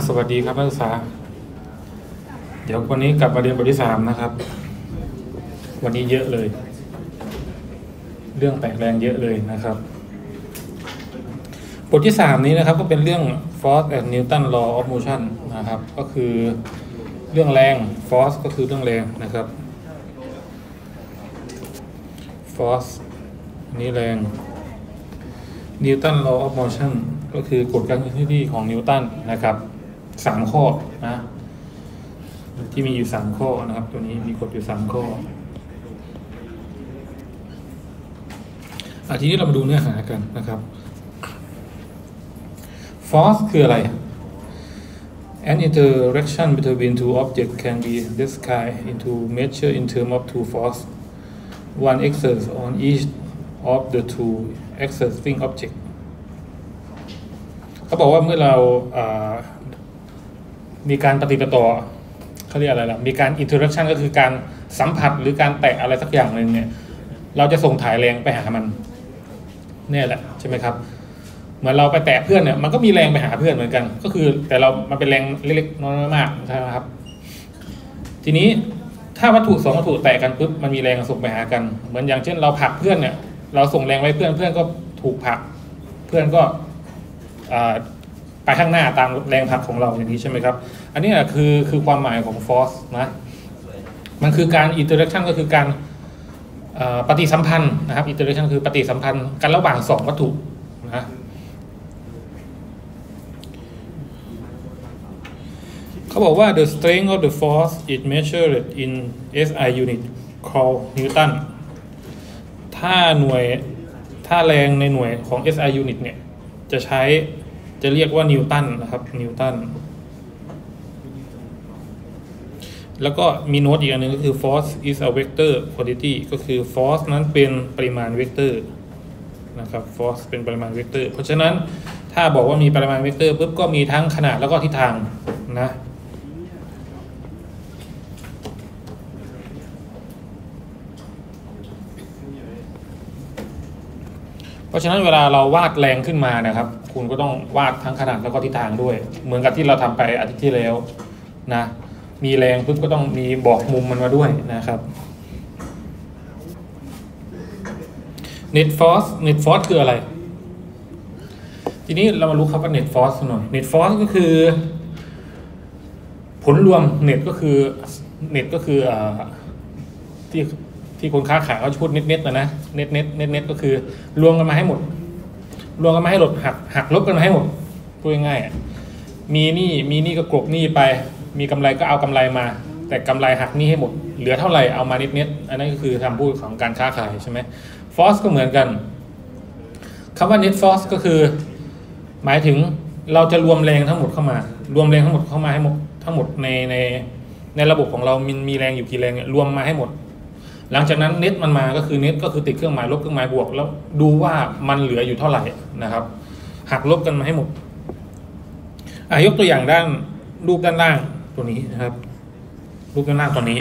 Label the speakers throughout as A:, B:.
A: สวัสดีครับนักศึกษาเดี๋ยววันนี้กลับมาเรียนบทที่3นะครับวันนี้เยอะเลยเรื่องแตกแรงเยอะเลยนะครับบทที่3นี้นะครับก็เป็นเรื่อง Force and Newton Law of Motion นะครับก็คือเรื่องแรง Force ก็คือเรื่องแรงนะครับ Force นี้แรง Newton Law of Motion ก็คือกฎการเคลื่อนที่ของนิวตันนะครับ3ข้อนะที่มีอยู่3ข้อนะครับตัวนี้มีกฎอยู่3ข้อทีนี้เรามาดูเนื้อหากันนะครับ Force คืออะไร An interaction between two objects can be described into measure in terms of two force one exerts on each of the two exerting objectsเขาบอกว่าเมื่อเรามีการปฏิปต่อเขาเรียกอะไรล่ะมีการ interaction ก็คือการสัมผัสหรือการแตะอะไรสักอย่างหนึ่งเนี่ยเราจะส่งถ่ายแรงไปหามันเนี่ยแหละใช่ไหมครับเหมือนเราไปแตะเพื่อนเนี่ยมันก็มีแรงไปหาเพื่อนเหมือนกันก็คือแต่มันเป็นแรงเล็กๆน้อยๆมากใช่ไหมครับทีนี้ถ้าวัตถุ2วัตถุแตะกันปุ๊บมันมีแรงส่งไปหากันเหมือนอย่างเช่นเราผลักเพื่อนเนี่ยเราส่งแรงไปเพื่อนก็ถูกผลักเพื่อนก็ไปข้างหน้าตามแรงผลักของเราอย่างนี้ใช่ไหมครับอันนี้คือความหมายของ force นะมันคือการ interaction ก็คือการปฏิสัมพันธ์นะครับ interaction คือปฏิสัมพันธ์กันระหว่าง2วัตถุนะเขาบอกว่า the strength of the force is measured in SI unit called Newton ถ้าแรงในหน่วยของ SI unit เนี่ยจะเรียกว่านิวตันนะครับนิวตันแล้วก็มีโน้ตอีกอันนึงก็คือ force is a vector quantity ก็คือ force นั้นเป็นปริมาณเวกเตอร์นะครับ force เป็นปริมาณเวกเตอร์เพราะฉะนั้นถ้าบอกว่ามีปริมาณเวกเตอร์ปุ๊บก็มีทั้งขนาดแล้วก็ทิศทางนะเพราะฉะนั้นเวลาเราวาดแรงขึ้นมานะครับคุณก็ต้องวาดทั้งขนาดแล้วก็ทิศทางด้วยเหมือนกับที่เราทำไปอาทิตย์ที่แล้วนะมีแรงปุ๊บก็ต้องมีบอกมุมมันมาด้วยนะครับ net force คืออะไรทีนี้เรามารู้ครับว่า net force หน่อย net force ก็คือผลรวม net ก็คือที่คนค้าขายเขาพูดเน็ตนะเน็ตก็คือรวมกันมาให้หมดรวมกันมาให้หมดหักลบกันมาให้หมดพูดง่ายๆมีนี่ก็กลบนี่ไปมีกำไรก็เอากำไรมาแต่กำไรหักนี่ให้หมดเหลือเท่าไหร่เอามาเน็ตอันนั้นก็คือคำพูดของการค้าขายใช่ไหม force ก็เหมือนกันคำว่า net force ก็คือหมายถึงเราจะรวมแรงทั้งหมดเข้ามารวมแรงทั้งหมดเข้ามาให้หมดทั้งหมดในระบบของเรามีแรงอยู่กี่แรงเนี่ยรวมมาให้หมดหลังจากนั้นเน็ตมันมาก็คือเน็ตก็คือติดเครื่องหมายลบเครื่องหมายบวกแล้วดูว่ามันเหลืออยู่เท่าไหร่นะครับหักลบกันมาให้หมดยกตัวอย่างรูปด้านล่างตัวนี้นะครับรูปด้านล่างตัวนี้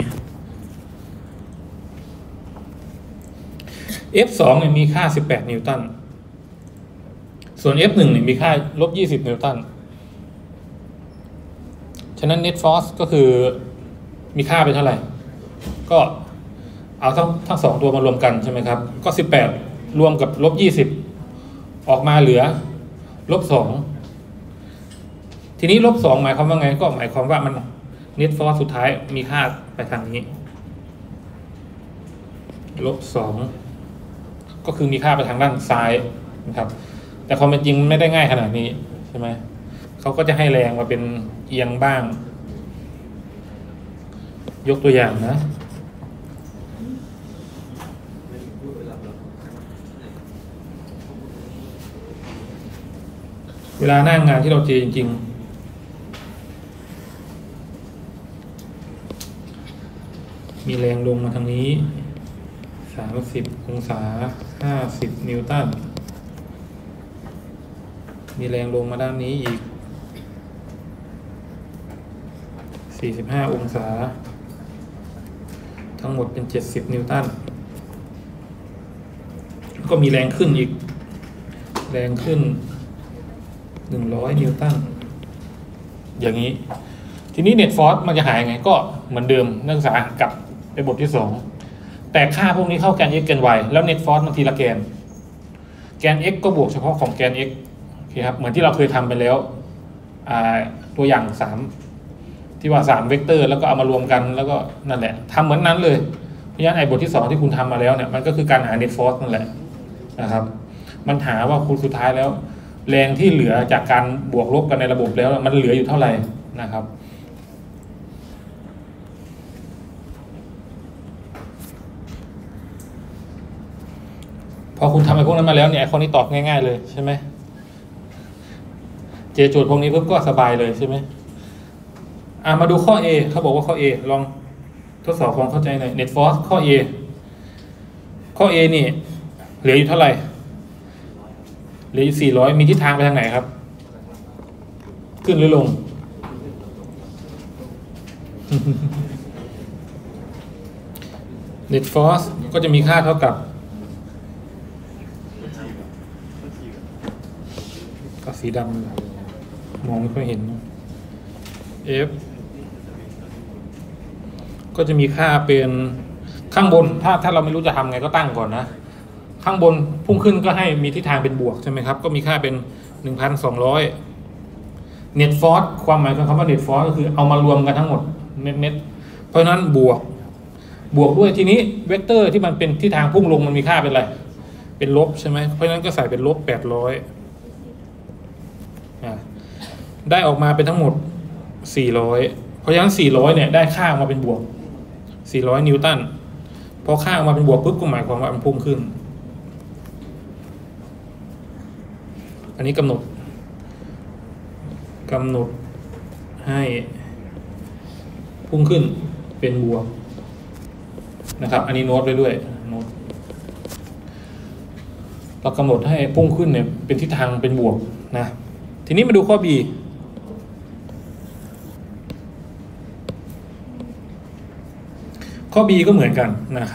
A: F2 เนี่ยมีค่า18นิวตันส่วน F1 เนี่ยมีค่าลบ20นิวตันฉะนั้น net force ก็คือมีค่าเป็นเท่าไหร่ก็เอาทั้ง2ตัวมารวมกันใช่ไหมครับก็18รวมกับลบ20ออกมาเหลือลบ2ทีนี้ลบ2หมายความว่าไงก็หมายความว่ามัน net force สุดท้ายมีค่าไปทางนี้ลบ2ก็คือมีค่าไปทางด้านซ้ายนะครับแต่ความเป็นจริงไม่ได้ง่ายขนาดนี้ใช่ไหมเขาก็จะให้แรงมาเป็นเอียงบ้างยกตัวอย่างนะเวลาหน้างานที่เราเจอจริงๆมีแรงลงมาทางนี้30องศา50นิวตันมีแรงลงมาด้านนี้อีก45องศาทั้งหมดเป็น70นิวตันก็มีแรงขึ้นอีกแรงขึ้น100นิวตันอย่างนี้ทีนี้ net force มันจะหายไงก็เหมือนเดิมนักศึกษากลับไปบทที่2แต่ค่าพวกนี้เข้าแกน x แกน y แล้ว net force มันทีละแกน x ก็บวกเฉพาะของแกน x โอเคครับเหมือนที่เราเคยทำไปแล้วตัวอย่าง3ที่ว่า3เวกเตอร์แล้วก็เอามารวมกันแล้วก็นั่นแหละทำเหมือนนั้นเลยเพราะฉะนั้นไอ้บทที่2ที่คุณทำมาแล้วเนี่ยมันก็คือการหา net force นั่นแหละนะครับมันหาว่าคุณสุดท้ายแล้วแรงที่เหลือจากการบวกลบกันในระบบแล้วมันเหลืออยู่เท่าไหร่นะครับพอคุณทำไอ้พวกนั้นมาแล้วเนี่ยไอ้ข้อนี้ตอบง่ายๆเลยใช่ไหมเจอโจทย์พวกนี้ปุ๊บก็สบายเลยใช่ไหมมาดูข้อ A เขาบอกว่าข้อ A ลองทดสอบความเข้าใจหน่อย net force ข้อ A ข้อ A นี่เหลืออยู่เท่าไหร่เหลืออยู่400มีทิศทางไปทางไหนครับขึ้นหรือลง net force ก็จะมีค่าเท่ากับก็สีดำมองไม่ค่อยเห็น F ก็จะมีค่าเป็นข้างบนถ้าเราไม่รู้จะทำไงก็ตั้งก่อนนะข้างบนพุ่งขึ้นก็ให้มีทิศทางเป็นบวกใช่ไหมครับก็มีค่าเป็น 1,200 net force ความหมายของคำว่า net force ก็คือเอามารวมกันทั้งหมดเน็ตเพราะฉะนั้นบวกด้วยทีนี้เวกเตอร์ที่มันเป็นทิศทางพุ่งลงมันมีค่าเป็นอะไรเป็นลบใช่ไหมเพราะฉะนั้นก็ใส่เป็นลบ800ได้ออกมาเป็นทั้งหมด400เพราะฉะนั้น400เนี่ยได้ค่าออกมาเป็นบวก400นิวตันพอค่าออกมาเป็นบวกปุ๊บก็หมายความว่ามันพุ่งขึ้นอันนี้กำหนดให้พุ่งขึ้นเป็นบวกนะครับอันนี้โน้ตไว้ด้วยโน้ตเรากำหนดให้พุ่งขึ้นเนี่ยเป็นทิศทางเป็นบวกนะทีนี้มาดูข้อ B ข้อ B ก็เหมือนกันนะครับ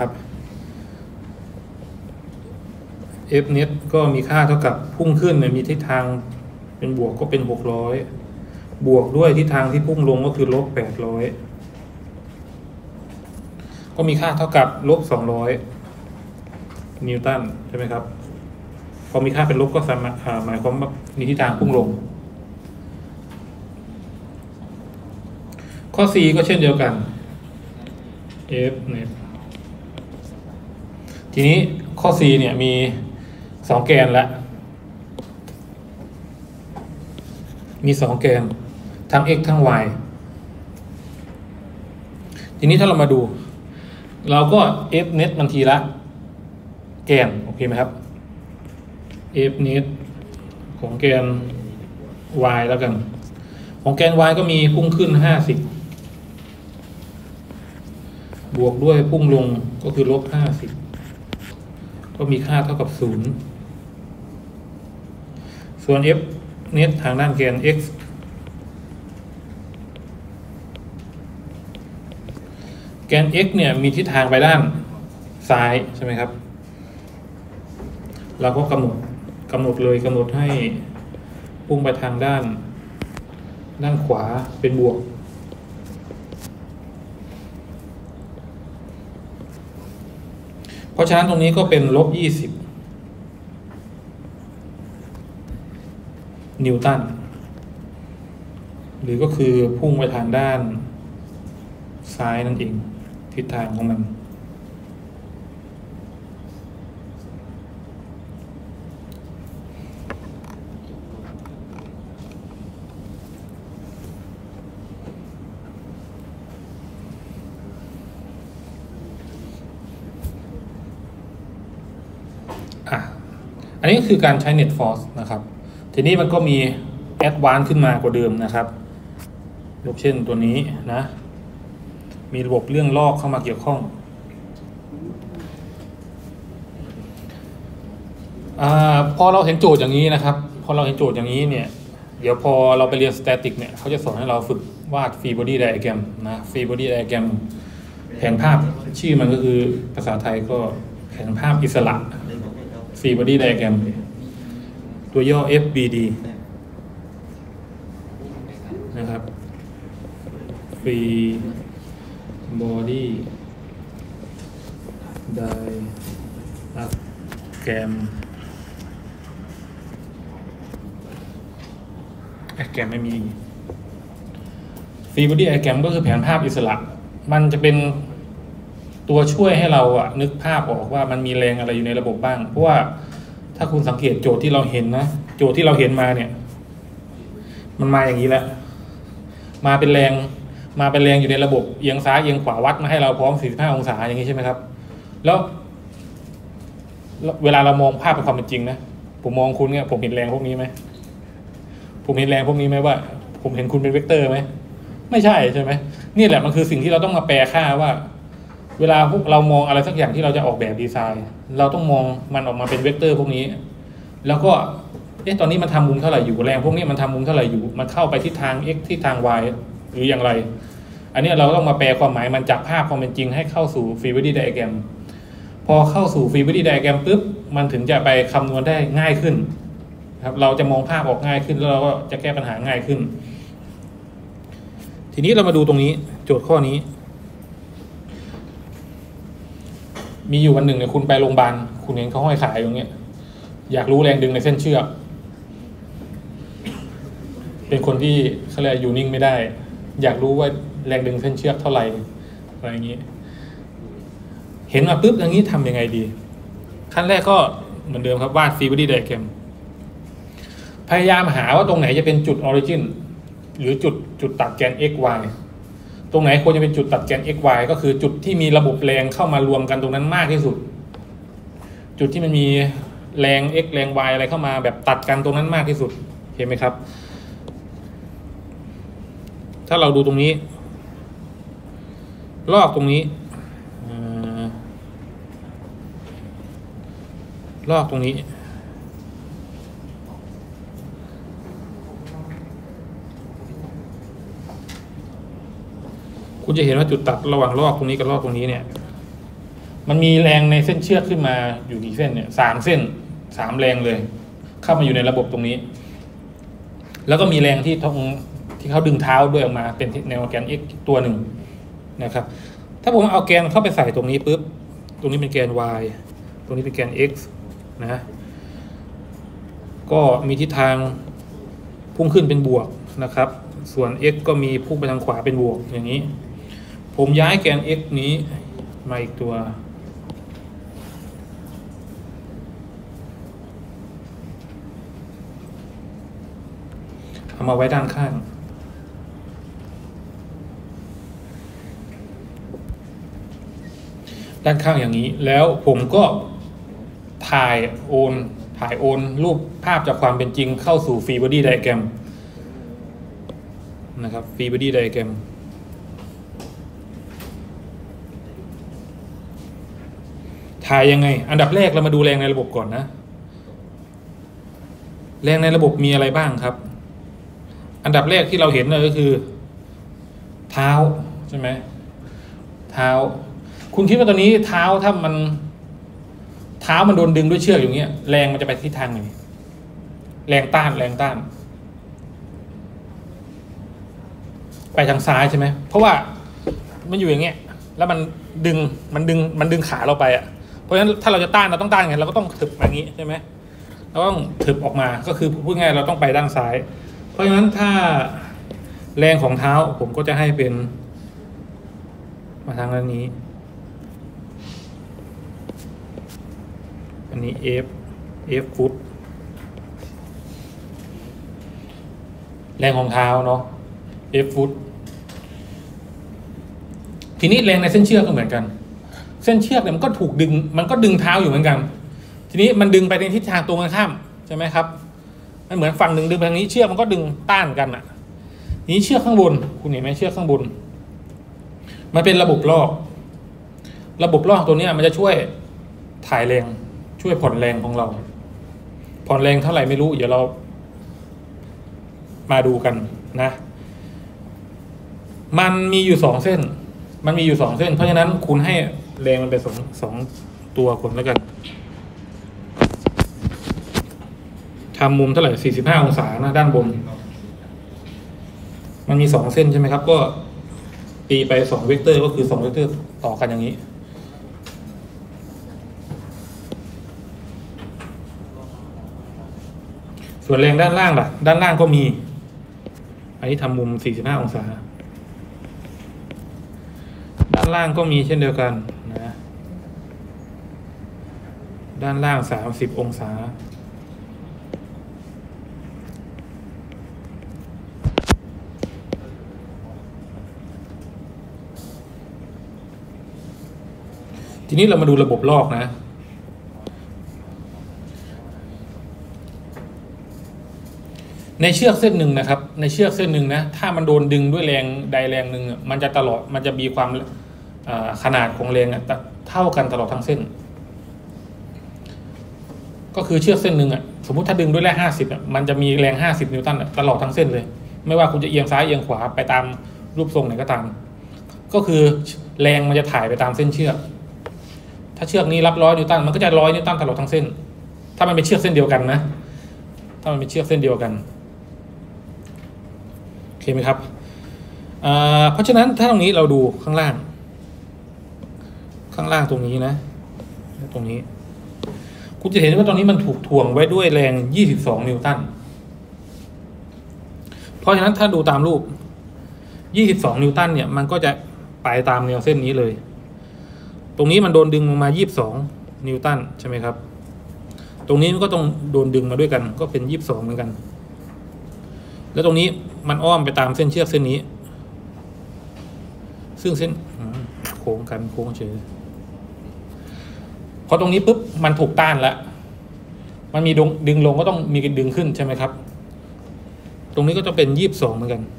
A: F net ก็มีค่าเท่ากับพุ่งขึ้นเนี่ยมีทิศทางเป็นบวกก็เป็น600บวกด้วยทิศทางที่พุ่งลงก็คือลบ800ก็มีค่าเท่ากับลบ200นิวตันใช่ไหมครับพอมีค่าเป็นลบก็หมายความว่ามีทิศทางพุ่งลงข้อ C ก็เช่นเดียวกัน F net ทีนี้ข้อ C เนี่ยมี2แกนแล้วมี2แกนทั้ง x ทั้ง y ทีนี้ถ้าเรามาดูเราก็ f net มันทีละแกนโอเคไหมครับ f net ของแกน y แล้วกันของแกน y ก็มีพุ่งขึ้น50บวกด้วยพุ่งลงก็คือลบ50ก็มีค่าเท่ากับ0ส่วน f net ทางด้านแกน x แกน x เนี่ยมีทิศทางไปด้านซ้ายใช่ไหมครับเราก็กำหนดเลยกำหนดให้พุ่งไปทางด้านขวาเป็นบวกเพราะฉะนั้นตรงนี้ก็เป็นลบ20นิวตันหรือก็คือพุ่งไปทางด้านซ้ายนั่นเองทิศทางของมันอันนี้ก็คือการใช้ net force นะครับทีนี้มันก็มี advance ขึ้นมากว่าเดิมนะครับยกเช่นตัวนี้นะมีระบบเรื่องลอกเข้ามาเกี่ยวข้องพอเราเห็นโจทย์อย่างนี้นะครับพอเราเห็นโจทย์อย่างนี้เนี่ยเดี๋ยวพอเราไปเรียน static เนี่ยเขาจะสอนให้เราฝึกวาด free body diagram นะ free body diagram แผนภาพชื่อมันก็คือภาษาไทยก็แผนภาพอิสระ free body diagram ตัวย่อ FBD นะครับ free body diagram ไม่มี free body diagram ก็คือแผนภาพอิสระมันจะเป็นตัวช่วยให้เราอะนึกภาพออกว่ามันมีแรงอะไรอยู่ในระบบบ้างเพราะว่าถ้าคุณสังเกตโจทย์ที่เราเห็นนะโจทย์ที่เราเห็นมาเนี่ยมันมาอย่างนี้แหละมาเป็นแรงอยู่ในระบบเอียงซ้ายเอียงขวาวัดมาให้เราพร้อม45องศาอย่างนี้ใช่ไหมครับแล้วเวลาเรามองภาพเป็นความเป็นจริงนะผมมองคุณเนี่ยผมเห็นแรงพวกนี้ไหมผมเห็นแรงพวกนี้ไหมว่าผมเห็นคุณเป็นเวกเตอร์ไหมไม่ใช่ใช่ไหมนี่แหละมันคือสิ่งที่เราต้องมาแปลค่าว่าเวลาพวกเรามองอะไรสักอย่างที่เราจะออกแบบดีไซน์เราต้องมองมันออกมาเป็นเวกเตอร์พวกนี้แล้วก็ตอนนี้มันทำมุมเท่าไหร่อยู่แรงพวกนี้มันทำมุมเท่าไหร่อยู่มันเข้าไปทิศทาง x ทิศทาง y หรืออย่างไรอันนี้เราต้องมาแปลความหมายมันจากภาพความเป็นจริงให้เข้าสู่ free body diagram พอเข้าสู่ free body diagram ปุ๊บมันถึงจะไปคำนวณได้ง่ายขึ้นครับเราจะมองภาพออกง่ายขึ้นแล้วเราก็จะแก้ปัญหาง่ายขึ้นทีนี้เรามาดูตรงนี้โจทย์ข้อนี้มีอยู่วันหนึ่งเนี่ยคุณไปโรงพยาบาลคุณเห็นเขาห้อยขายอย่างเงี้ยอยากรู้แรงดึงในเส้นเชือกเป็นคนที่เขาเรียกอยู่นิ่งไม่ได้อยากรู้ว่าแรงดึงเส้นเชือกเท่าไหร่อะไรอย่างนี้เห็นมาปุ๊บอย่างนี้ทำยังไงดีขั้นแรกก็เหมือนเดิมครับวาด free body diagram พยายามหาว่าตรงไหนจะเป็นจุด origin หรือจุดตัดแกน x y ตรงไหนควรจะเป็นจุดตัดแกน x y ก็คือจุดที่มีระบบแรงเข้ามารวมกันตรงนั้นมากที่สุดจุดที่มันมีแรง x แรง y อะไรเข้ามาแบบตัดกันตรงนั้นมากที่สุดเห็นไหมครับถ้าเราดูตรงนี้ลอกตรงนี้ลอกตรงนี้คุณจะเห็นว่าจุดตัดระหว่างลอกตรงนี้กับลอกตรงนี้เนี่ยมันมีแรงในเส้นเชือกขึ้นมาอยู่กี่เส้นเนี่ย3 เส้น 3 แรงเลยเข้ามาอยู่ในระบบตรงนี้แล้วก็มีแรงที่เขาดึงเท้าด้วยออกมาเป็นแนวแกน x ตัวหนึ่งนะครับถ้าผมเอาแกนเข้าไปใส่ตรงนี้ปุ๊บตรงนี้เป็นแกน y ตรงนี้เป็นแกน x นะก็มีทิศทางพุ่งขึ้นเป็นบวกนะครับส่วน x ก็มีพุ่งไปทางขวาเป็นบวกอย่างนี้ผมย้ายแกน x นี้มาอีกตัวเอามาไว้ด้านข้างอย่างนี้แล้วผมก็ถ่ายโอนรูปภาพจากความเป็นจริงเข้าสู่ free body diagram นะครับ free body diagram ถ่ายยังไงอันดับแรกเรามาดูแรงในระบบก่อนนะแรงในระบบมีอะไรบ้างครับอันดับแรกที่เราเห็นเลยก็คือเท้าใช่ไหมเท้าคุณคิดว่าตอนนี้เท้าถ้ามันโดนดึงด้วยเชือกอย่างเงี้ยแรงมันจะไปทิศทางไหนแรงต้านไปทางซ้ายใช่ไหมเพราะว่ามันอยู่อย่างเงี้ยแล้วมันดึงขาเราไปอ่ะเพราะฉะนั้นถ้าเราจะต้านเราต้องต้านไงเราก็ต้องถึบอย่างนี้ใช่ไหมเราต้องถึบออกมาก็คือพูดง่ายเราต้องไปด้านซ้ายเพราะฉะนั้นถ้าแรงของเท้าผมก็จะให้เป็นมาทางด้านนี้อันนี้ F ฟุตแรงของเท้าเนาะ F ฟุตทีนี้แรงในเส้นเชือกก็เหมือนกันเส้นเชือกเนี่ยมันก็ถูกดึงมันก็ดึงเท้าอยู่เหมือนกันทีนี้มันดึงไปในทิศทางตรงกันข้ามใช่ไหมครับมันเหมือนฝั่งหนึ่งดึงไปทางนี้เชือกมันก็ดึงต้านกันอ่ะนี้เชือกข้างบนคุณเห็นไหมเชือกข้างบนมันเป็นระบบลอกตัวนี้มันจะช่วยถ่ายแรงช่วยผ่อนแรงของเราผ่อนแรงเท่าไหร่ไม่รู้เดี๋ยวเรามาดูกันนะมันมีอยู่2 เส้นเพราะฉะนั้นคุณให้แรงมันไปสองตัวคนแล้วกันทำมุมเท่าไหร่45 องศานะด้านบนมันมี2เส้นใช่ไหมครับก็ตีไป2เวกเตอร์ก็คือ2เวกเตอร์ต่อกันอย่างนี้ส่วนแรงด้านล่างล่ะด้านล่างก็มีอันนี้ทำมุม45องศาด้านล่างก็มีเช่นเดียวกันนะด้านล่าง30องศาทีนี้เรามาดูระบบลอกนะในเชือกเส้นหนึ่งนะครับในเชือกเส้นหนึ่งนะถ้ามันโดนดึงด้วยแรงใดแรงหนึ่งมันจะมันจะมีความขนาดของแรงเท่ากันตลอดทั้งเส้นก็คือเชือกเส้นหนึ่งสมมุติถ้าดึงด้วยแรง50มันจะมีแรง50นิวตันตลอดทั้งเส้นเลยไม่ว่าคุณจะเอียงซ้ายเอียงขวาไปตามรูปทรงไหนก็ตามก็คือแรงมันจะถ่ายไปตามเส้นเชือกถ้าเชือกนี้รับ100นิวตันมันก็จะ100นิวตันตลอดทั้งเส้นถ้ามันเป็นเชือกเส้นเดียวกันนะถ้ามันเป็นเชือกเส้นเดียวกันโอเคไหมครับเพราะฉะนั้นถ้าตรงนี้เราดูข้างล่างตรงนี้นะตรงนี้คุณจะเห็นว่าตรงนี้มันถูกถ่วงไว้ด้วยแรง22นิวตันเพราะฉะนั้นถ้าดูตามรูป22นิวตันเนี่ยมันก็จะไปตามแนวเส้นนี้เลยตรงนี้มันโดนดึงลงมา22นิวตันใช่ไหมครับตรงนี้มันก็ต้องโดนดึงมาด้วยกันก็เป็น22เหมือนกันแล้วตรงนี้มันอ้อมไปตามเส้นเชือกเส้นนี้ซึ่งเส้นโค้งเฉยพอตรงนี้ปุ๊บมันถูกต้านแล้วมันมีดึงลงก็ต้องมีดึงขึ้นใช่ไหมครับตรงนี้ก็จะเป็น22เหมือนกัน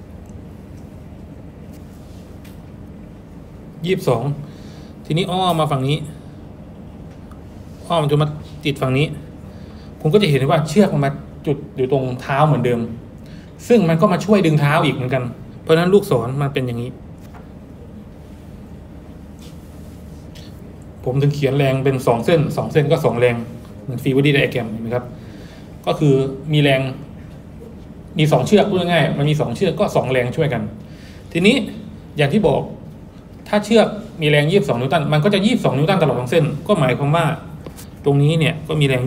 A: 22ทีนี้อ้อมมาฝั่งนี้อ้อมจนมาติดฝั่งนี้คุณก็จะเห็นว่าเชือกมันมาจุดอยู่ตรงเท้าเหมือนเดิมซึ่งมันก็มาช่วยดึงเท้าอีกเหมือนกันเพราะฉะนั้นลูกศรมันเป็นอย่างนี้ผมถึงเขียนแรงเป็น2เส้นก็2แรงเหมือนฟรีบอดี้ไดอะแกรมเห็นไหมครับก็คือมีแรงมี2เชือกพูดง่ายๆมันมี2เชือกก็2แรงช่วยกันทีนี้อย่างที่บอกถ้าเชือกมีแรง22นิวตันมันก็จะ22นิวตันตลอดทั้งเส้นก็หมายความว่าตรงนี้เนี่ยก็มีแรง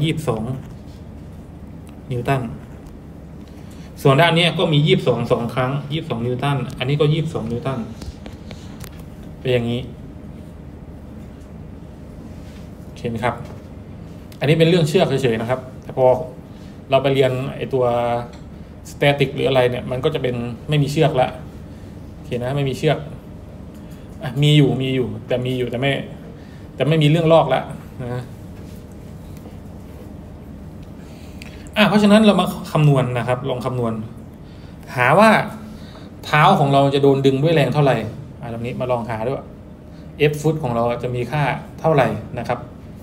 A: 22นิวตันส่วนด้านนี้ก็มี22 2ครั้ง22นิวตันอันนี้ก็22นิวตันเป็นอย่างนี้เห็นครับอันนี้เป็นเรื่องเชือกเฉยๆนะครับแต่พอเราไปเรียนไอตัวสแตติกหรืออะไรเนี่ยมันก็จะเป็นไม่มีเชือกละเห็นนะไม่มีเชือกมีอยู่แต่ไม่มีเรื่องลอกละนะเพราะฉะนั้นเรามาคำนวณนะครับลองคำนวณหาว่าเท้าของเราจะโดนดึงด้วยแรงเท่าไหร่ตรงนี้มาลองหาด้วย F ฟุตของเราจะมีค่าเท่าไหร่นะครับ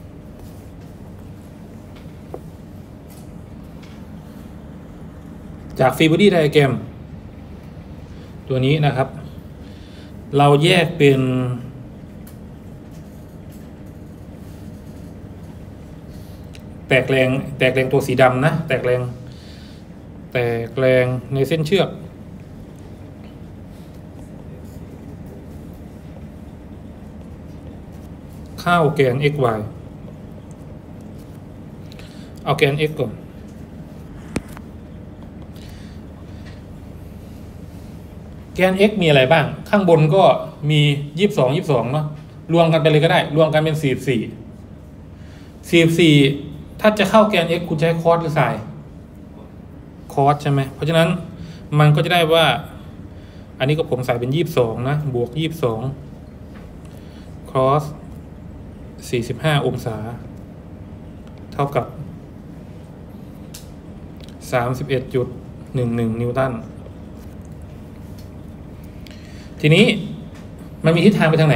A: จากฟรีบอดี้ไดอะแกรมตัวนี้นะครับเราแยกเป็นแตกแรงตัวสีดำนะแตกแรงในเส้นเชือกเข้าแกน xy เอาแกน x ก่อนแกน x มีอะไรบ้างข้างบนก็มี22เนาะรวมกันไปเลยก็ได้รวมกันเป็น44ถ้าจะเข้าแกน x คุณใช้คอสหรือไซน์คอสใช่ไหมเพราะฉะนั้นมันก็จะได้ว่าอันนี้ก็ผมใส่เป็น22นะบวก22คอส45องศาเท่ากับ31.11นิวตันทีนี้มันมีทิศทางไปทางไหน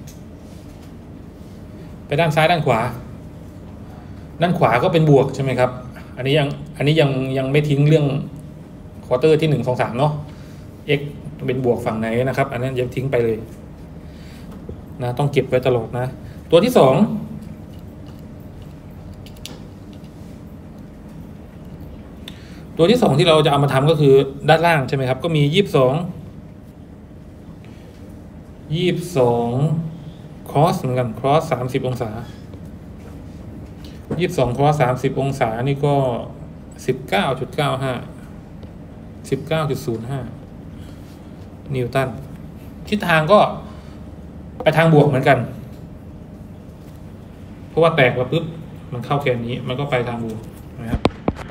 A: ไปด้านซ้ายด้านขวาด้านขวาก็เป็นบวกใช่ไหมครับอันนี้ยังไม่ทิ้งเรื่องควอเตอร์ที่1 2 3เนาะ x เป็นบวกฝั่งไหนนะครับอันนั้นยังทิ้งไปเลยนะต้องเก็บไว้ตลอดนะตัวที่2 ตัวที่2ที่เราจะเอามาทำก็คือด้านล่างใช่ไหมครับก็มี22 cross เหมือนกัน cross 30 องศา22 cross 30 องศานี่ก็ 19.05 นิวตันทิศทางก็ไปทางบวกเหมือนกันเพราะว่าแตกมาปุ๊บมันเข้าแกนนี้มันก็ไปทางบวกนะครับ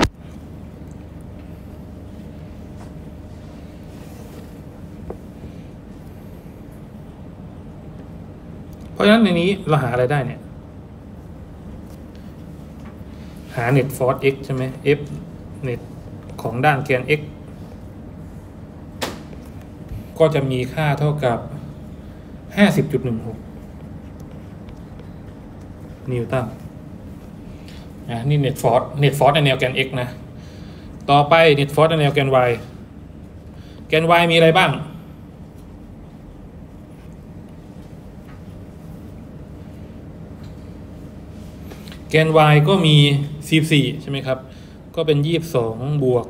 A: เพราะฉะนั้นในนี้เราหาอะไรได้เนี่ยหา net force x ใช่ไหม f net ของด้านแกน x ก็จะมีค่าเท่ากับ 50.16 นิวตันนี่ net force ในแนวแกน x นะต่อไป net force ในแนวแกน y แกน y มีอะไรบ้างแกน y ก็มี 14 ใช่ไหมครับก็เป็น22 บวก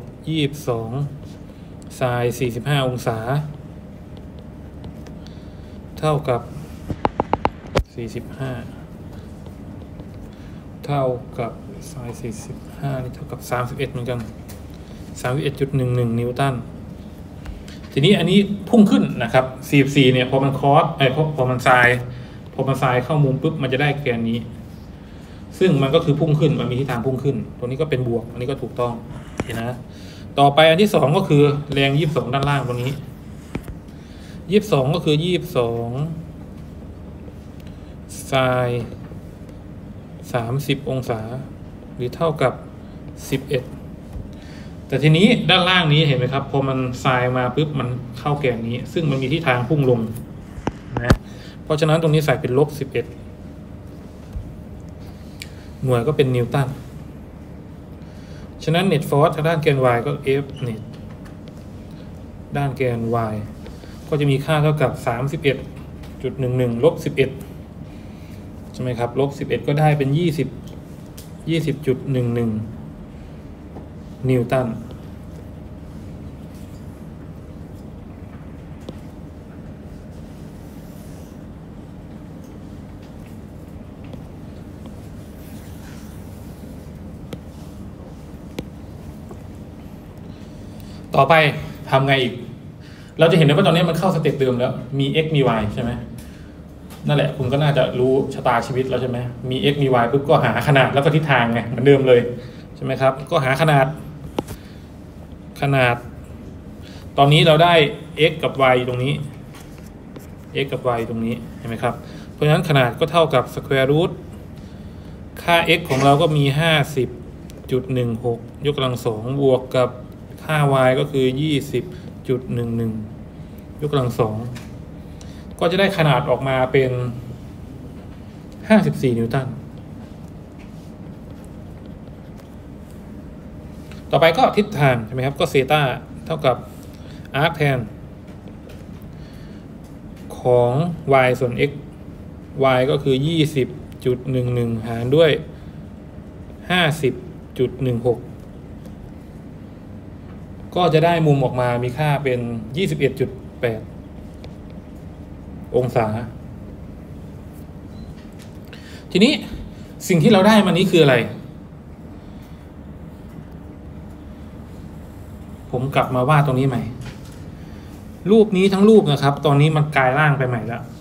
A: 22 sin 45 องศาเท่ากับ 45 เท่ากับ sin 45 นี่เท่ากับ 31 เหมือนกัน 31.11 นิวตันทีนี้อันนี้พุ่งขึ้นนะครับ 44 เนี่ยพอมันคอสพอมันไซน์เข้ามุมปุ๊บมันจะได้แกนนี้ซึ่งมันก็คือพุ่งขึ้นมันมีทิศทางพุ่งขึ้นตัวนี้ก็เป็นบวกอันนี้ก็ถูกต้องเห็นนะต่อไปอันที่2ก็คือแรง22ด้านล่างตรงนี้22ก็คือ22 sin 30 องศาหรือเท่ากับ11แต่ทีนี้ด้านล่างนี้เห็นไหมครับพอมันไซน์มาปุ๊บมันเข้าแกนนี้ซึ่งมันมีทิศทางพุ่งลงนะเพราะฉะนั้นตรงนี้ใส่เป็น-11หน่วยก็เป็นนิวตันฉะนั้น net force ทางด้านแกน y ก็ F net ด้านแกน y ก็จะมีค่าเท่ากับ 31.11 ลบ 11ใช่ไหมครับลบ 11ก็ได้เป็น20.11 นิวตันต่อไปทำไงอีกเราจะเห็นได้ว่าตอนนี้มันเข้าสเต็ปเดิมแล้วมี x มี y ใช่ไหมนั่นแหละคุณก็น่าจะรู้ชะตาชีวิตแล้วใช่ไหมมี x มี y ปุ๊บก็หาขนาดแล้วก็ทิศทางไงเหมือนเดิมเลยใช่ไหมครับก็หาขนาดตอนนี้เราได้ x กับ y ตรงนี้ x กับ y ตรงนี้เห็นไหมครับเพราะฉะนั้นขนาดก็เท่ากับ square root ค่า x ของเราก็มี 50.16 ยกกำลัง2บวกกับค่า y ก็คือ 20.11 ยกกำลัง2ก็จะได้ขนาดออกมาเป็น54 นิวตันต่อไปก็ทิศทางใช่ไหมครับก็เซตาเท่ากับ arc tan ของ y ส่วน x y ก็คือ 20.11 หารด้วย 50.16 ก็จะได้มุมออกมามีค่าเป็น 21.8 องศาทีนี้สิ่งที่เราได้มานี้คืออะไรผมกลับมาวาดตรงนี้ใหม่รูปนี้ทั้งรูปนะครับตอนนี้มันกลายร่างไปใหม่แล้ว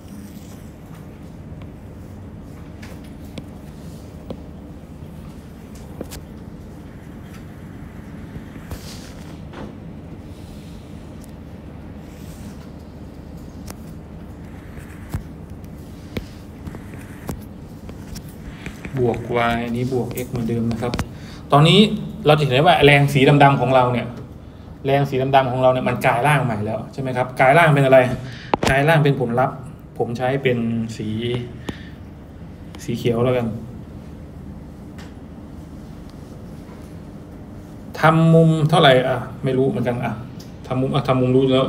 A: บวก y อันนี้บวก x เหมือนเดิมนะครับตอนนี้เราจะเห็นได้ว่าแรงสีดำๆของเราเนี่ยมันกลายร่างใหม่แล้วใช่ไหมครับกลายร่างเป็นอะไรกลายร่างเป็นผลลัพธ์ผมใช้เป็นสีเขียวแล้วกันทำมุมเท่าไหร่ไม่รู้เหมือนกันทำมุมรู้แล้ว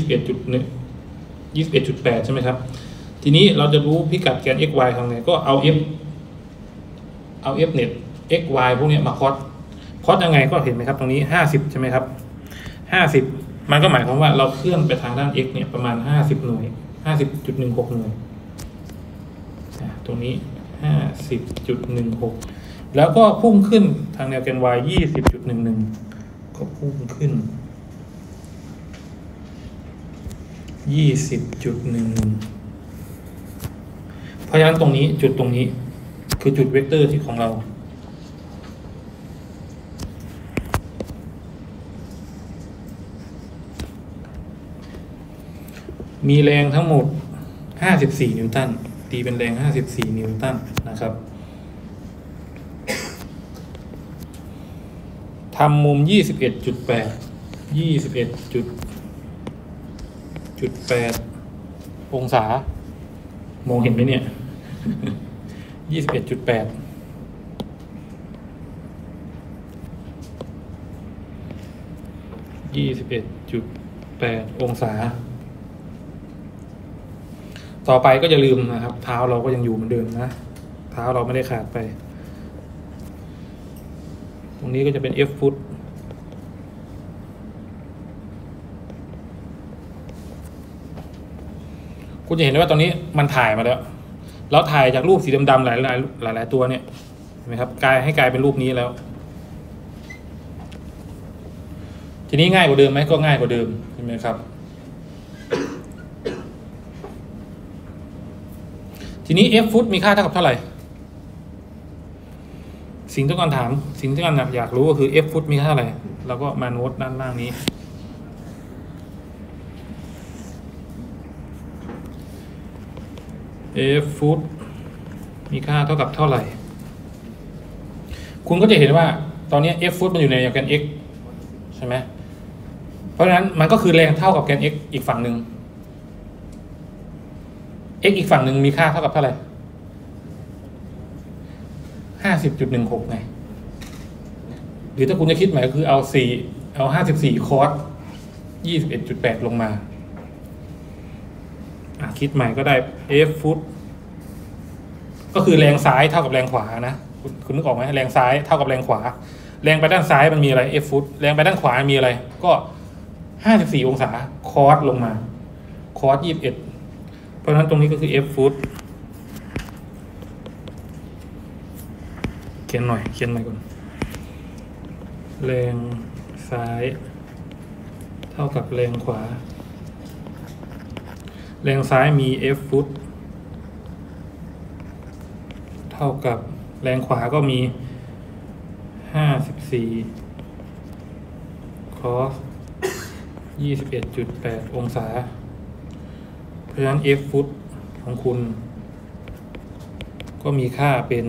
A: 21.8 ใช่ไหมครับทีนี้เราจะรู้พิกัดแกน x y ทำไงก็เอา f net x y พวกนี้มาคอสเพราะยังไงก็เห็นไหมครับตรงนี้50ใช่ไหมครับ50มันก็หมายความว่าเราเคลื่อนไปทางด้าน x เนี่ยประมาณ50หน่วย50.16หน่วยตรงนี้50.16แล้วก็พุ่งขึ้นทางแนวแกน y 20.11ก็พุ่งขึ้น20.11เพราะฉะนั้นตรงนี้จุดตรงนี้คือจุดเวกเตอร์ที่ของเรามีแรงทั้งหมด54นิวตันตีเป็นแรง54นิวตันนะครับทำมุม 21.8 องศามองเห็นไหมเนี่ย 21.8 องศาต่อไปก็อย่าลืมนะครับเท้าเราก็ยังอยู่เหมือนเดิมนะเท้าเราไม่ได้ขาดไปตรงนี้ก็จะเป็น F ฟุตคุณจะเห็นได้ว่าตอนนี้มันถ่ายมาแล้วเราถ่ายจากรูปสีดำๆหลายตัวเนี่ยเห็นไหมครับกลายเป็นรูปนี้แล้วทีนี้ง่ายกว่าเดิมไหมก็ง่ายกว่าเดิมเห็นไหมครับทีนี้ F ฟุตมีค่าเท่ากับเท่าไหร่สิ่งที่ต้องการถามสิ่งที่ต้องการอยากรู้ก็คือ F ฟุตมีค่าเท่าไหร่เราก็มาโน้ตด้านล่างนี้F ฟุตมีค่าเท่ากับเท่าไหร่คุณก็จะเห็นว่าตอนนี้ F ฟุตมันอยู่ในแกน x ใช่ไหมเพราะฉะนั้นมันก็คือแรงเท่ากับแกน x อีกฝั่งหนึ่ง x อีกฝั่งหนึ่งมีค่าเท่ากับเท่าไหร่50.16ไงหรือถ้าคุณจะคิดใหม่ก็คือเอา54คอส21.8ลงมาคิดใหม่ก็ได้ F ฟุตก็คือแรงซ้ายเท่ากับแรงขวานะคุณนึกออกไหมแรงซ้ายเท่ากับแรงขวาแรงไปด้านซ้ายมันมีอะไร F ฟุตแรงไปด้านขวามีอะไรก็54องศาคอสลงมาคอส21เพราะฉะนั้นตรงนี้ก็คือ F ฟุตเขียนใหม่ก่อนแรงซ้ายเท่ากับแรงขวาแรงซ้ายมี F ฟุตเท่ากับแรงขวาก็มี54 cos 21.8 องศาเพราะฉะนั้น F ฟุตของคุณก็มีค่าเป็น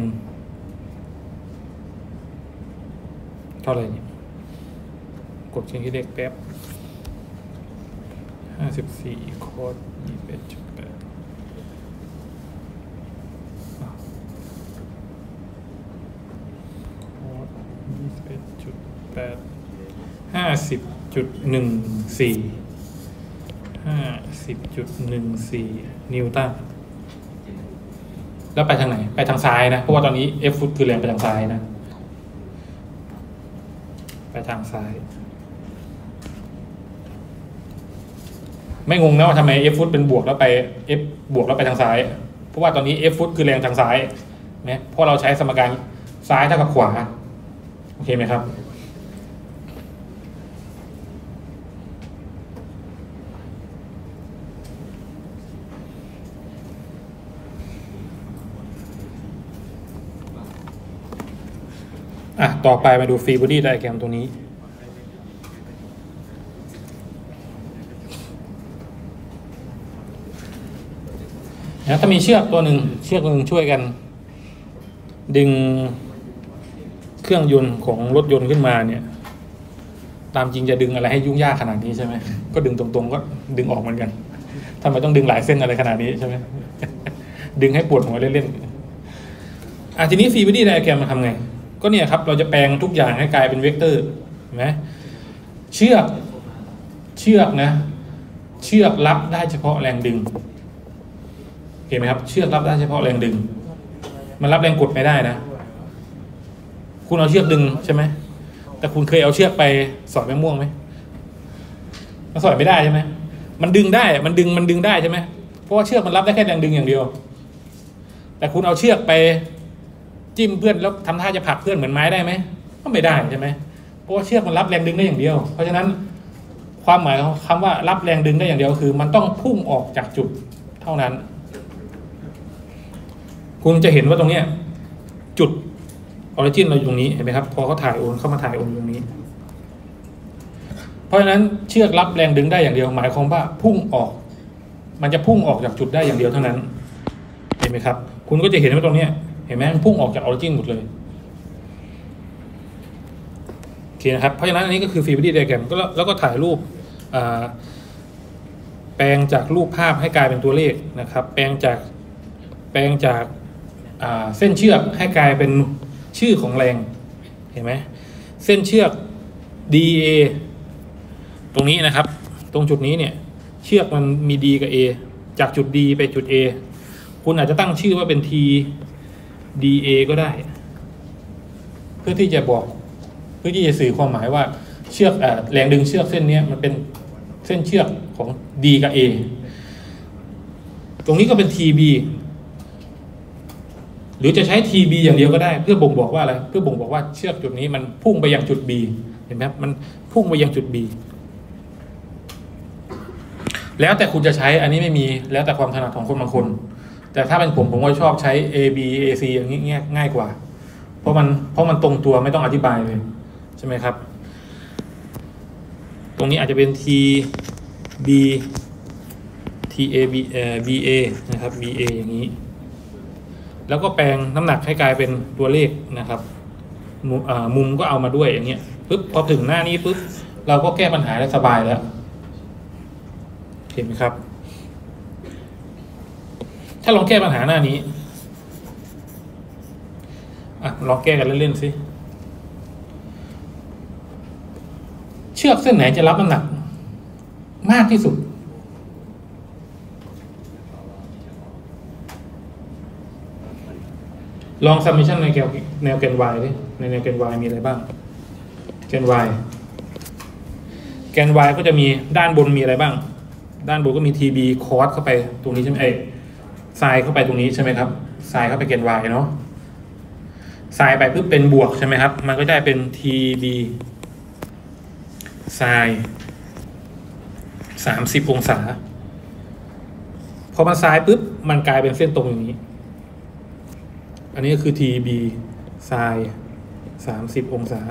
A: เท่าไหร่นี่กดเช็คที่เลขแป๊บ54 cos 21.8 50.14 นิวตันแล้วไปทางไหนไปทางซ้ายนะเพราะว่าตอนนี้ F ฟุตคือแรงไปทางซ้ายนะไปทางซ้ายไม่งงนะว่าทำไม F ฟุตเป็นบวกแล้วไป F บวกแล้วไปทางซ้ายเพราะว่าตอนนี้ F ฟุตคือแรงทางซ้ายนะเพราะเราใช้สมการซ้ายเท่ากับขวาโอเคไหมครับต่อไปมาดูฟรีบอดี้ไดอะแกรมตัวนี้ถ้ามีเชือกตัวหนึ่งช่วยกันดึงเครื่องยนต์ของรถยนต์ขึ้นมาเนี่ยตามจริงจะดึงอะไรให้ยุ่งยากขนาดนี้ใช่ไหมก็ดึงตรงๆก็ดึงออกเหมือนกันทำไมต้องดึงหลายเส้นอะไรขนาดนี้ใช่ไหม ดึงให้ปวดหัวเล่นๆทีนี้ฟรีบอดี้ไดอะแกรมมันทำไงก็เนี่ยครับเราจะแปลงทุกอย่างให้กลายเป็นเวกเตอร์เห็นไหมเชือกนะเชือกรับได้เฉพาะแรงดึงเห็นไหมครับเชือกรับได้เฉพาะแรงดึงมันรับแรงกดไม่ได้นะคุณเอาเชือกดึงใช่ไหมแต่คุณเคยเอาเชือกไปสอยมะม่วงไหมมันสอยไม่ได้ใช่ไหมมันดึงได้มันดึงได้ใช่ไหมเพราะว่าเชือกมันรับได้แค่แรงดึงอย่างเดียวแต่คุณเอาเชือกไปจิ้มเพื่อนแล้วทำท่าจะผลักเพื่อนเหมือนไม้ได้ไหมก็ไม่ได้ใช่ไหมเพราะว่าเชือกมันรับแรงดึงได้อย่างเดียวเพราะฉะนั้นความหมายของคำว่ารับแรงดึงได้อย่างเดียวคือมันต้องพุ่งออกจากจุดเท่านั้นคุณจะเห็นว่าตรงเนี้ยจุดออริจินเราอยู่ตรงนี้เห็นไหมครับพอเขาถ่ายโอนเข้ามาถ่ายโอนตรงนี้เพราะฉะนั้นเชือกรับแรงดึงได้อย่างเดียวหมายความว่าพุ่งออกมันจะพุ่งออกจากจุดได้อย่างเดียวเท่านั้นเห็นไหมครับคุณก็จะเห็นว่าตรงเนี้ยเห็นไหมมันพุ่งออกจากออริจินหมดเลยโอเคนะครับเพราะฉะนั้นอันนี้ก็คือ Free Body Diagram ก็แล้วก็ถ่ายรูปแปลงจากรูปภาพให้กลายเป็นตัวเลขนะครับแปลงจากเส้นเชือกให้กลายเป็นชื่อของแรงเห็นไหมเส้นเชือก DA ตรงนี้นะครับตรงจุดนี้เนี่ยเชือกมันมี D กับ A จากจุด D ไปจุด A คุณอาจจะตั้งชื่อว่าเป็น TDA ก็ได้เพื่อที่จะบอกเพื่อที่จะสื่อความหมายว่าเชือกแรงดึงเชือกเส้นนี้มันเป็นเส้นเชือกของ D กับ A ตรงนี้ก็เป็น TB หรือจะใช้ TB อย่างเดียวก็ได้เพื่อบ่งบอกว่าอะไรเพื่อบ่งบอกว่าเชือกจุดนี้มันพุ่งไปยังจุด B เห็นไหมครับมันพุ่งไปยังจุด B แล้วแต่คุณจะใช้อันนี้ไม่มีแล้วแต่ความถนัดของคนบางคนแต่ถ้าเป็นผมก็ชอบใช้ AB AC อย่างนี้ง่ายกว่าเพราะมันตรงตัวไม่ต้องอธิบายเลยใช่ไหมครับตรงนี้อาจจะเป็น TB TAB BA นะครับ BA อย่างนี้แล้วก็แปลงน้ำหนักให้กลายเป็นตัวเลขนะครับมุมก็เอามาด้วยอย่างเงี้ยปึ๊บพอถึงหน้านี้ปึ๊บเราก็แก้ปัญหาได้สบายแล้วเห็นไหมครับถ้าลองแก้ปัญหาหน้านี้ลองแก้กันเล่นๆสิเชือกเส้นไหนจะรับน้ำหนักมากที่สุดลองซัมมิชันในแนวแกน y ดิในแนวแกน y มีอะไรบ้างแกน y ก็จะมีด้านบนมีอะไรบ้างด้านบนก็มี TB คอสเข้าไปตรงนี้ใช่ไหมไซน์เข้าไปตรงนี้ใช่ไหมครับไซน์เข้าไปแกน y เนาะไซน์ไปปุ๊บเป็นบวกใช่ไหมครับมันก็ได้เป็น TB ไซน์30 องศาพอมันไซน์ปุ๊บมันกลายเป็นเส้นตรงอย่างนี้อันนี้ก็คือ TB ไซน์30 องศา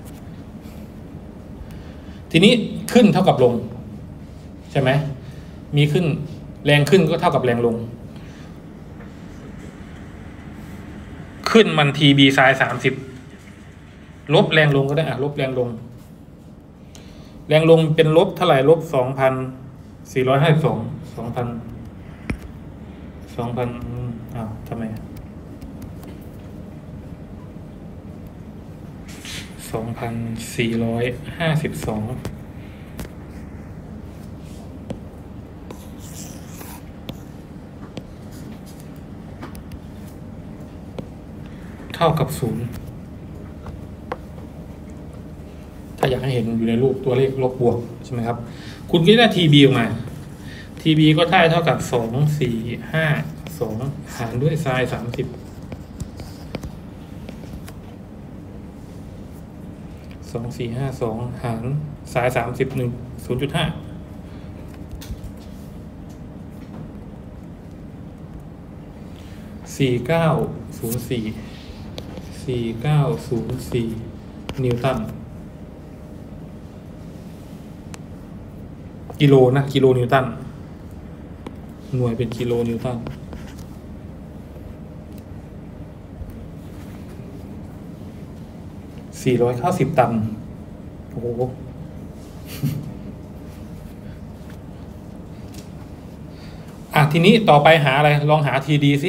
A: ทีนี้ขึ้นเท่ากับลงใช่ไหมมีขึ้นแรงขึ้นก็เท่ากับแรงลงขึ้นมัน TB ไซน์30ลบแรงลงก็ได้ลบแรงลงเป็นลบเท่าไหร่ลบ 2,452 ทำไม2,452เท่ากับ0ถ้าอยากให้เห็นอยู่ในรูปตัวเลขลบบวกใช่ไหมครับคุณก็ได้ TB ออกมา TB ก็ได้เท่ากับ2,452หารด้วยไซน์30 2,452หารไซน์30 0.5 4904 นิวตันกิโลนิวตันหน่วยเป็นกิโลนิวตัน490 ตันโอ้โหทีนี้ต่อไปหาอะไรลองหา TD สิ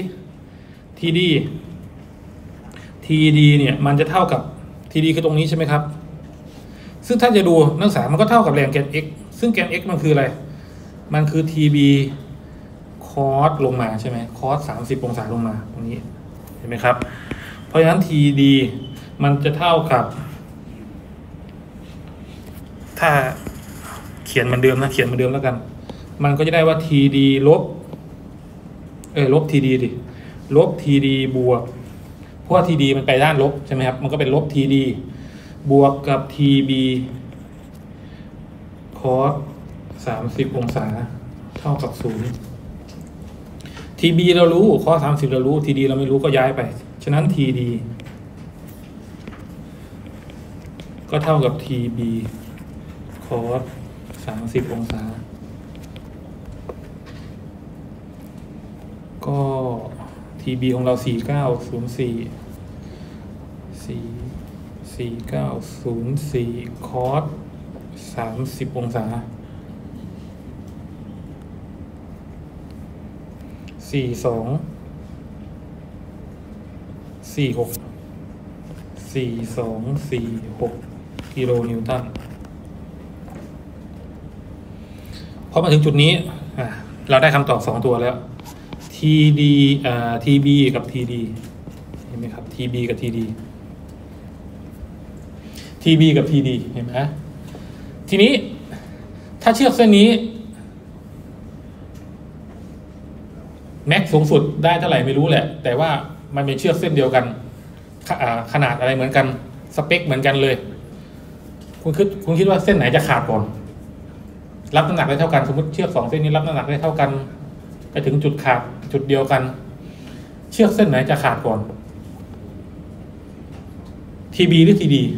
A: TD เนี่ยมันจะเท่ากับ TD คือตรงนี้ใช่ไหมครับซึ่งถ้าจะดูนักศึกษามันก็เท่ากับแรงแกน x ซึ่งแกน x มันคืออะไรมันคือ TB คอสลงมาใช่ไหมคอส30 องศาลงมาตรงนี้เห็นไหมครับเพราะฉะนั้น TD มันจะเท่ากับถ้าเขียนเหมือนเดิมนะเขียนเหมือนเดิมแล้วกัน มันก็จะได้ว่า TD ลบลบ TD ดิลบ TD บวกเพราะว่า TD มันไปด้านลบใช่ไหมครับมันก็เป็นลบ TD บวกกับ TB cos 30 องศาเท่ากับ0 TB เรารู้ cos 30เรารู้ TD เราไม่รู้ก็ย้ายไปฉะนั้น TD ก็เท่ากับ TB cos 30 องศาก็ TB ของเรา4904 cos 30 องศา4246กิโลนิวตันพอมาถึงจุดนี้เราได้คำตอบ2ตัวแล้ว TD TB กับ TD เห็นไหมครับ TB กับ TD TB กับ TD เห็นไหมทีนี้ถ้าเชือกเส้นนี้แม็กสูงสุดได้เท่าไหร่ไม่รู้แหละแต่ว่ามันเป็นเชือกเส้นเดียวกันขนาดอะไรเหมือนกันสเปคเหมือนกันเลยคุณคิดว่าเส้นไหนจะขาดก่อนรับน้ำหนักได้เท่ากันสมมติเชือก2เส้นนี้รับน้ำหนักได้เท่ากันไปถึงจุดขาดจุดเดียวกันเชือกเส้นไหนจะขาดก่อน TB หรือ TD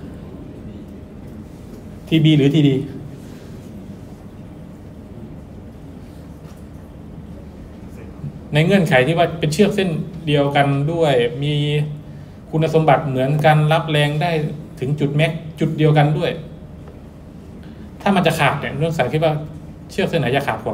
A: TB หรือ TD ในเงื่อนไขที่ว่าเป็นเชือกเส้นเดียวกันด้วยมีคุณสมบัติเหมือนกันรับแรงได้ถึงจุดแม็กจุดเดียวกันด้วยถ้ามันจะขาดเนี่ยเรื่องสายคิดว่าเชือกเส้นไหนจะขาดก่อน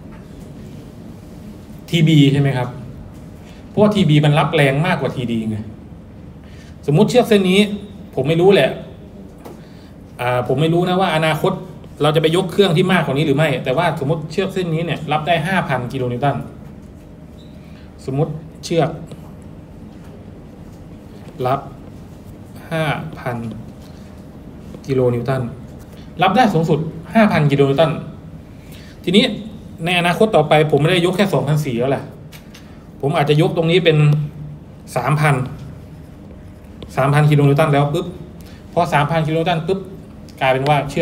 A: TB ใช่ไหมครับเพราะว่า TB มันรับแรงมากกว่า TD ไงสมมุติเชือกเส้นนี้ผมไม่รู้แหละผมไม่รู้นะว่าอนาคตเราจะไปยกเครื่องที่มากกว่านี้หรือไม่แต่ว่าสมมติเชือกเส้นนี้เนี่ยรับได้ 5,000 กิโลนิวตันสมมติเชือกรับ 5,000 กิโลนิวตันรับได้สูงสุด 5,000 กิโลนิวตันทีนี้ในอนาคตต่อไปผมไม่ได้ยกแค่ 2,400 แล้วแหละผมอาจจะยกตรงนี้เป็น 3,000 กิโลนิวตันแล้วปุ๊บพอ 3,000 กิโลนิวตันปุ๊บกลายเป็นว่าเชื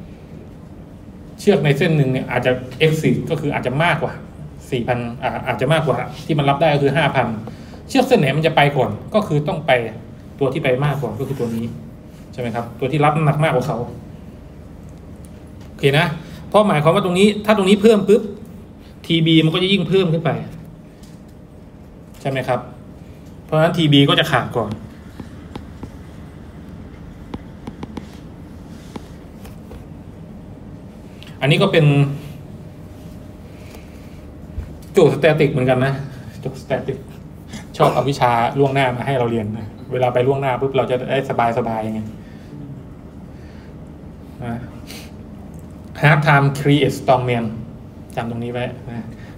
A: อกในเส้นหนึ่งเนี่ยอาจจะ exceed ก็คืออาจจะมากกว่า 4,000 อาจจะมากกว่าที่มันรับได้ก็คือ 5,000 เชือกเส้นไหนมันจะไปก่อนก็คือต้องไปตัวที่ไปมากกว่าก็คือตัวนี้ใช่ไหมครับตัวที่รับน้ำหนักมากกว่าเขาโอเคนะเพราะหมายความว่าตรงนี้ถ้าตรงนี้เพิ่มปุ๊บ TB มันก็จะยิ่งเพิ่มขึ้นไปใช่ไหมครับเพราะฉะนั้น TB ก็จะขาดก่อนอันนี้ก็เป็นโจทย์สแตติกเหมือนกันนะโจทย์สแตติกชอบเอาวิชาล่วงหน้ามาให้เราเรียนนะเวลาไปล่วงหน้าปุ๊บเราจะได้สบายไงHalf time create strongman จำตรงนี้ไว้นะ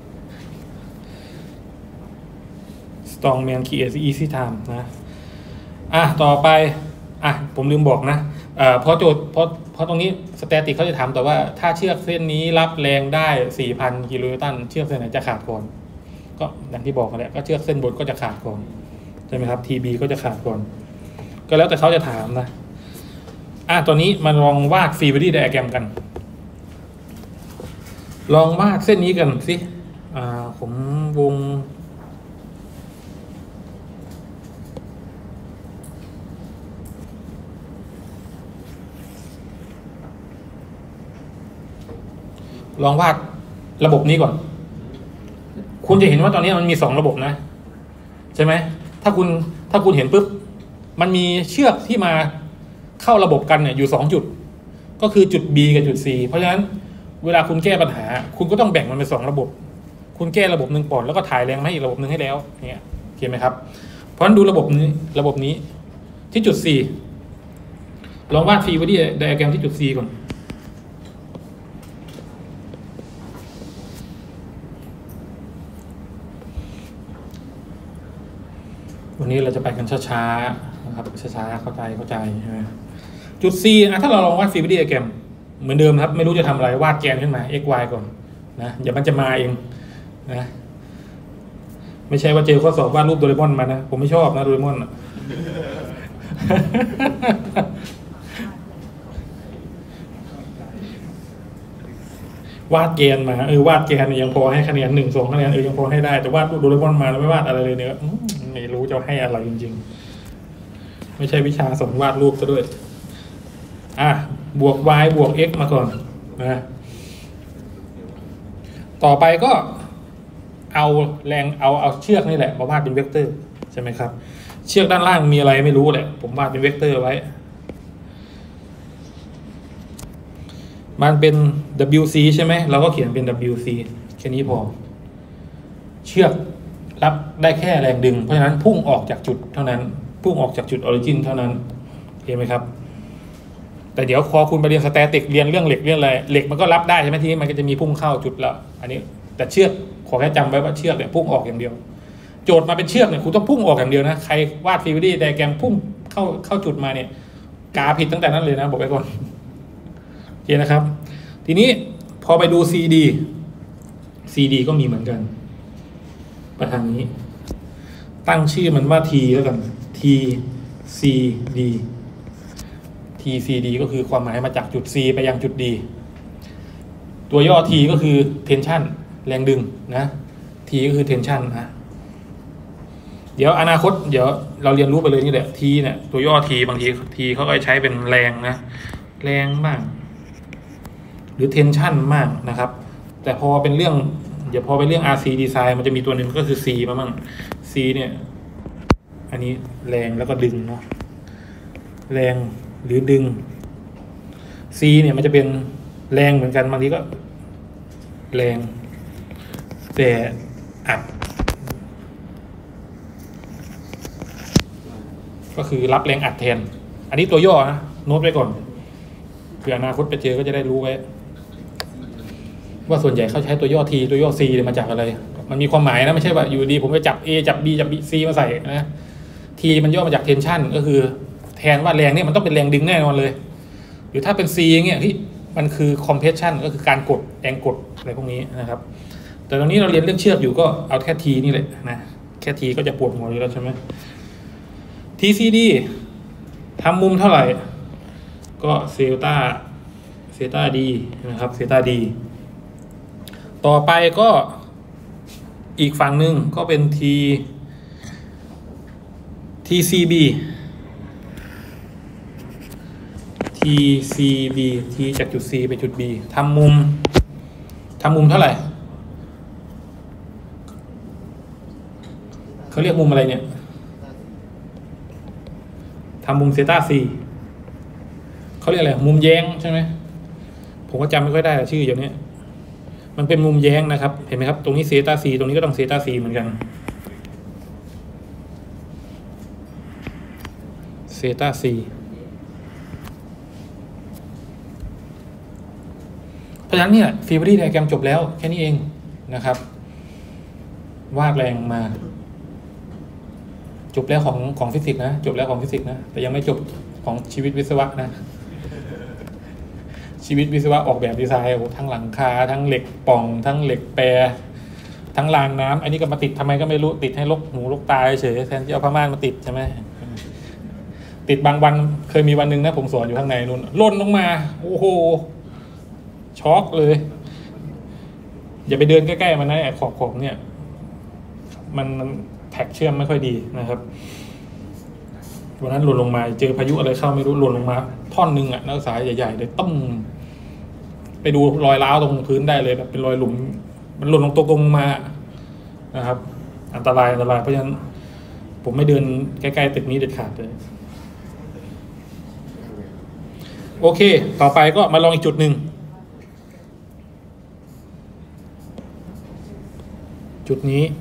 A: strongman create easy time นะต่อไปผมลืมบอกนะเพราะโจทย์เพราะตรงนี้สแตติกเขาจะถามแต่ว่าถ้าเชือกเส้นนี้รับแรงได้ 4,000 กิโลนิวตันเชือกเส้นไหนจะขาดก่อนก็อย่างที่บอกกันแหละก็เชือกเส้นบนก็จะขาดก่อนใช่ไหมครับ TB ก็จะขาดก่อนก็แล้วแต่เขาจะถามนะตอนนี้มาลองวาดฟรีบอดี้ไดอะแกรมกันลองวาดเส้นนี้กันสิผมวงลองวาดระบบนี้ก่อนคุณจะเห็นว่าตอนนี้มันมี2ระบบนะใช่ไหมถ้าคุณเห็นปุ๊บมันมีเชือกที่มาเข้าระบบกันเนี่ยอยู่2จุดก็คือจุด B กับจุด C เพราะฉะนั้นเวลาคุณแก้ปัญหาคุณก็ต้องแบ่งมันเป็น2ระบบคุณแก้ระบบหนึ่งก่อนแล้วก็ถ่ายแรงมาให้อีกระบบหนึ่งให้แล้วเนี่ยเห็นไหมครับเพราะฉะนั้นดูระบบนี้ที่จุด C ลองวาดฟรีบอดี้ไดอะแกรมที่จุด C ก่อนวันนี้เราจะไปกันช้าๆนะครับช้าๆเข้าใจใช่ไหมจุด C ถ้าเราลองวาดฟรีบอดี้ไดอะแกรมเหมือนเดิมครับไม่รู้จะทำอะไรวาดแกนขึ้นมา x y ก่อนนะเดี๋ยวมันจะมาเองนะไม่ใช่ว่าเจอข้อสอบวาดรูปโดเรมอนมานะผมไม่ชอบนะโดเรมอนวาดแกนมาวาดแกนยังพอให้คะแนน1-2คะแนนยังพอให้ได้แต่วาดรูปโดเรมอนมาแล้วไม่วาดอะไรเลยเนี่ยไม่รู้จะให้อะไรจริงๆไม่ใช่วิชาสอนวาดรูปซะด้วยบวก y บวก x มาก่อนนะต่อไปก็เอาแรงเอาเชือกนี่แหละมาวาดเป็นเวกเตอร์ใช่ไหมครับเชือกด้านล่างมีอะไรไม่รู้แหละผมวาดเป็นเวกเตอร์ไว้มันเป็น WC ใช่ไหมเราก็เขียนเป็น WC แค่นี้พอเชือกรับได้แค่แรงดึงเพราะฉะนั้นพุ่งออกจากจุดเท่านั้นพุ่งออกจากจุดออริจินเท่านั้นเห็นไหมครับแต่เดี๋ยวพอคุณไปเรียนสแตติกเรียนเรื่องเหล็กเรื่องอะไรเหล็กมันก็รับได้ใช่ไหมทีนี้มันก็จะมีพุ่งเข้าจุดแล้วอันนี้แต่เชือกขอแค่จำไว้ว่าเชือกเนี่ยพุ่งออกอย่างเดียวโจทย์มาเป็นเชือกเนี่ยคุณต้องพุ่งออกอย่างเดียวนะใครวาดฟรีวิดีไดอะแกรมพุ่งเข้าจุดมาเนี่ยกาผิดตั้งแต่นั้นเลยนะบอกไว้ก่อนโอเคนะครับทีนี้พอไปดู CD ก็มีเหมือนกันประทางนี้ตั้งชื่อมันว่า T แล้วกัน TCD ก็คือความหมายมาจากจุด C ไปยังจุด D ตัวย่อ T ก็คือ tension แรงดึงนะ T ก็คือ tension นะเดี๋ยวอนาคตเดี๋ยวเราเรียนรู้ไปเลยนี่แหละ T เนี่ยตัวย่อ T บางที T เขาก็ใช้เป็นแรงนะแรงบ้างหรือ tension มากนะครับแต่พอเป็นเรื่องเดี๋ยวพอเป็นเรื่อง RC design มันจะมีตัวหนึ่งก็คือ C มามั่ง C เนี่ยอันนี้แรงแล้วก็ดึงเนาะแรงหรือดึง C เนี่ยมันจะเป็นแรงเหมือนกันบางทีก็แรงแต่อัดก็คือรับแรงอัดแทนอันนี้ตัวย่อนะโน้ตไว้ก่อนเผื่ออนาคตไปเจอก็จะได้รู้ไว้ว่าส่วนใหญ่เขาใช้ตัวย่อ T ตัวย่อ C มาจากอะไรมันมีความหมายนะไม่ใช่ว่าอยู่ดีผมไปจับ A จับ B จับ C มาใส่นะ T มันย่อมาจาก tension ก็คือแทนว่าแรงเนี่ยมันต้องเป็นแรงดึงแน่นอนเลยหรือถ้าเป็น C อย่างเงี้ยที่มันคือ compression ก็คือการกดแรงกดอะไรพวกนี้นะครับแต่ตอนนี้เราเรียนเรื่องเชือกอยู่ก็เอาแค่ T นี่แหละนะแค่ T ก็จะปวดหัวอยู่แล้วใช่ไหม TCD ทำมุมเท่าไหร่ก็เซตาดีนะครับเซตาดีต่อไปก็อีกฝั่งหนึ่งก็เป็น TCB T จากจุด C ไปจุด B ทำมุมเท่าไหร่เขาเรียกมุมอะไรเนี่ยทำมุมเซตา C เขาเรียกอะไรมุมแย้งใช่ไหมผมก็จำไม่ค่อยได้ชื่ออย่างนี้มันเป็นมุมแย้งนะครับเห็นไหมครับตรงนี้เซตา C ตรงนี้ก็ต้องเซตา C เหมือนกันเซตา C เพราะฉะนั้นเนี่ยฟรีบอดี้ไดอะแกรมจบแล้วแค่นี้เองนะครับวาดแรงมาจบแล้วของฟิสิกส์นะจบแล้วของฟิสิกส์นะแต่ยังไม่จบของชีวิตวิศวะนะชีวิตวิศวะออกแบบดีไซน์ทั้งหลังคาทั้งเหล็กป่องทั้งเหล็กแปรทั้งรางน้ำอันนี้ก็มาติดทำไมก็ไม่รู้ติดให้ลกหูลกตาเฉยแทนที่เอาผ้าม่านมาติดใช่ไหมติดบางวันเคยมีวันหนึ่งนะผมสอนอยู่ข้างในนู่นล่นลงมาโอ้โหช็อกเลยอย่าไปเดินใกล้ๆมันนะขอบเนี่ยมันแท็กเชื่อมไม่ค่อยดีนะครับวันนั้นหล่นลงมาเจอพายุอะไรเข้าไม่รู้หล่นลงมาท่อนนึงอ่ะนักศึกษาใหญ่ๆเลยต้มไปดูรอยร้าวตรงพื้นได้เลยแบบเป็นรอยหลุมมันหล่นลงตรงมานะครับอันตรายเพราะฉะนั้นผมไม่เดินใกล้ๆตึกนี้เด็ดขาดเลยโอเคต่อไปก็มาลองอีกจุดหนึ่งจุดนี้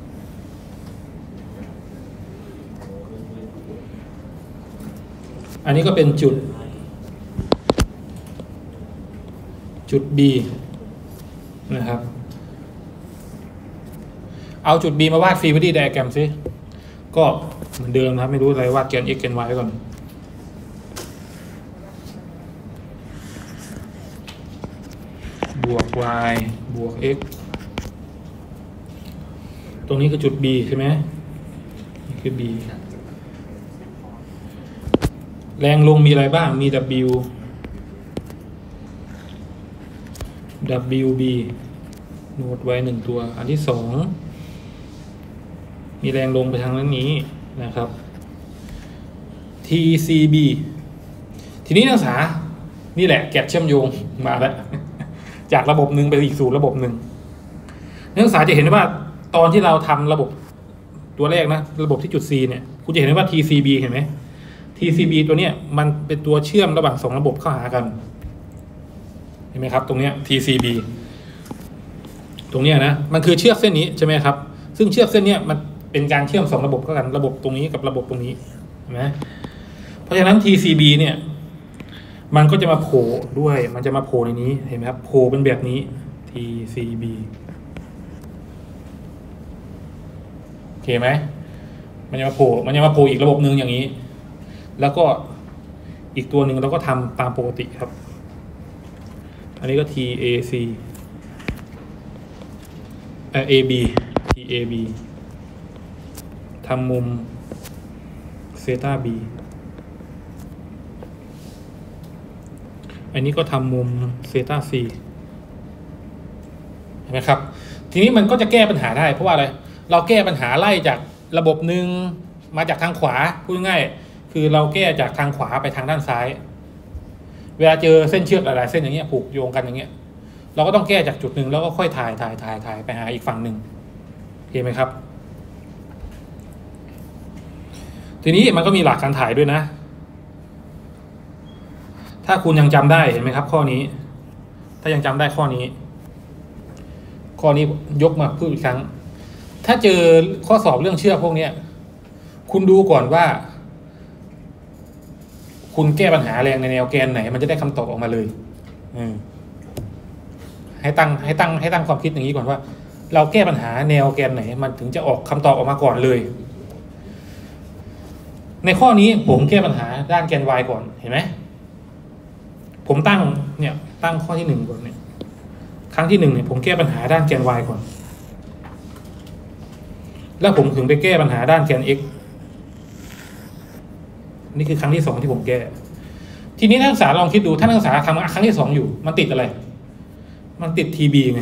A: อันนี้ก็เป็นจุด B นะครับเอาจุด B มาวาดฟรีบอดี้ไดอะแกรมซิก็เหมือนเดิมครับไม่รู้อะไรวาดแกน x แกน y ก่อน y บวก x ตรงนี้คือจุด b ใช่ไหมนี่คือ b แรงลงมีอะไรบ้างมี w wb โน้ตไว้1ตัวอันที่2มีแรงลงไปทางด้านนี้นะครับ tcb ทีนี้นักศึกษานี่แหละแกะเชื่อมโยงมาแล้ว จากระบบหนึ่งไปอีกสู่ระบบหนึ่งนักศึกษาจะเห็นว่าตอนที่เราทำระบบตัวแรกนะระบบที่จุด C เนี่ยคุณจะเห็นว่า tcb เห็นไหม tcb ตัวเนี้ยมันเป็นตัวเชื่อมระหว่าง2ระบบเข้าหากันเห็นไหมครับตรงเนี้ย tcb ตรงเนี้ยนะมันคือเชือกเส้นนี้ใช่ไหมครับซึ่งเชือกเส้นเนี้ยมันเป็นการเชื่อม2ระบบเข้ากันระบบตรงนี้กับระบบตรงนี้เห็นไหมเพราะฉะนั้น tcb เนี่ยมันก็จะมาโผล่ด้วยมันจะมาโผล่ในนี้เห็นไหมครับโผล่เป็นแบบนี้ tcb โอเคไหมมันจะมาโผล่อีกระบบหนึ่งอย่างนี้แล้วก็อีกตัวหนึ่งเราก็ทำตามปกติครับอันนี้ก็ TAC AB TAB ทำมุมเซต้า B อันนี้ก็ทำมุมเซต้า C เห็นไหมครับทีนี้มันก็จะแก้ปัญหาได้เพราะว่าอะไรเราแก้ปัญหาไล่จากระบบหนึ่งมาจากทางขวาพูดง่ายคือเราแก้จากทางขวาไปทางด้านซ้ายเวลาเจอเส้นเชือกหลายๆเส้นอย่างเงี้ยผูกโยงกันอย่างเงี้ยเราก็ต้องแก้จากจุดหนึ่งแล้วก็ค่อยถ่ายไปหาอีกฝั่งหนึ่งโอเคไหมครับทีนี้มันก็มีหลักการถ่ายด้วยนะถ้าคุณยังจำได้เห็นไหมครับข้อนี้ถ้ายังจำได้ข้อนี้ยกมาพูดอีกครั้งถ้าเจอข้อสอบเรื่องเชือกพวกนี้คุณดูก่อนว่าคุณแก้ปัญหาแรงในแนวแกนไหนมันจะได้คำตอบออกมาเลยให้ตั้งความคิดอย่างนี้ก่อนว่าเราแก้ปัญหาแนวแกนไหนมันถึงจะออกคำตอบออกมาก่อนเลยในข้อนี้ผมแก้ปัญหาด้านแกน y ก่อนเห็นไหมผมตั้งข้อที่1ก่อนเนี่ยครั้งที่1เนี่ยผมแก้ปัญหาด้านแกน y ก่อนแล้วผมถึงไปแก้ปัญหาด้านแกน x นี่คือครั้งที่2ที่ผมแก้ทีนี้นักศึกษาลองคิดดูถ้านักศึกษาทำครั้งที่2อยู่มันติดอะไรมันติด TB ไง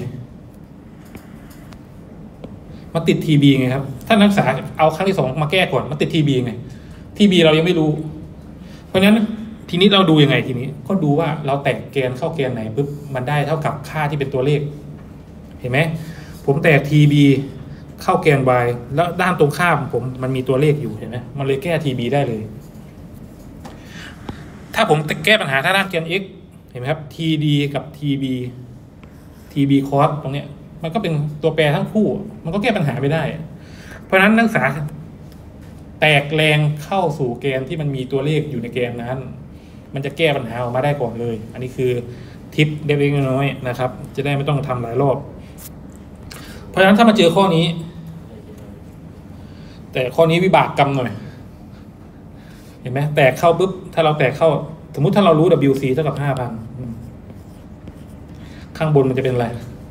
A: มันติด TB ไงครับถ้านักศึกษาเอาครั้งที่2มาแก้ก่อนมันติด TB ไง TB เรายังไม่รู้เพราะฉะนั้นทีนี้เราดูยังไงทีนี้ก็ดูว่าเราแตกแกนเข้าแกนไหนปุ๊บมันได้เท่ากับค่าที่เป็นตัวเลขเห็นไหมผมแตก TB เข้าแกน y แล้วด้านตรงข้ามผมมันมีตัวเลขอยู่เห็นไหมมันเลยแก้ TB ได้เลยถ้าผมแก้ปัญหาทางด้านแกน x เห็นไหมครับ TD กับ TB cos ตรงเนี้ยมันก็เป็นตัวแปรทั้งคู่มันก็แก้ปัญหาไม่ได้เพราะฉะนั้นนักศึกษาแตกแรงเข้าสู่แกนที่มันมีตัวเลขอยู่ในแกนนั้นมันจะแก้ปัญหาออกมาได้ก่อนเลยอันนี้คือทิปเล็กๆน้อยๆนะครับจะได้ไม่ต้องทำหลายรอบเพราะฉะนั้นถ้ามาเจอข้อนี้แต่ข้อนี้วิบากกรรมหน่อยเห็นไหมแตกเข้าปุ๊บถ้าเราแตกเข้าสมมุติถ้าเรารู้ WC เท่ากับ 5,000 ข้างบนมันจะเป็นอะไร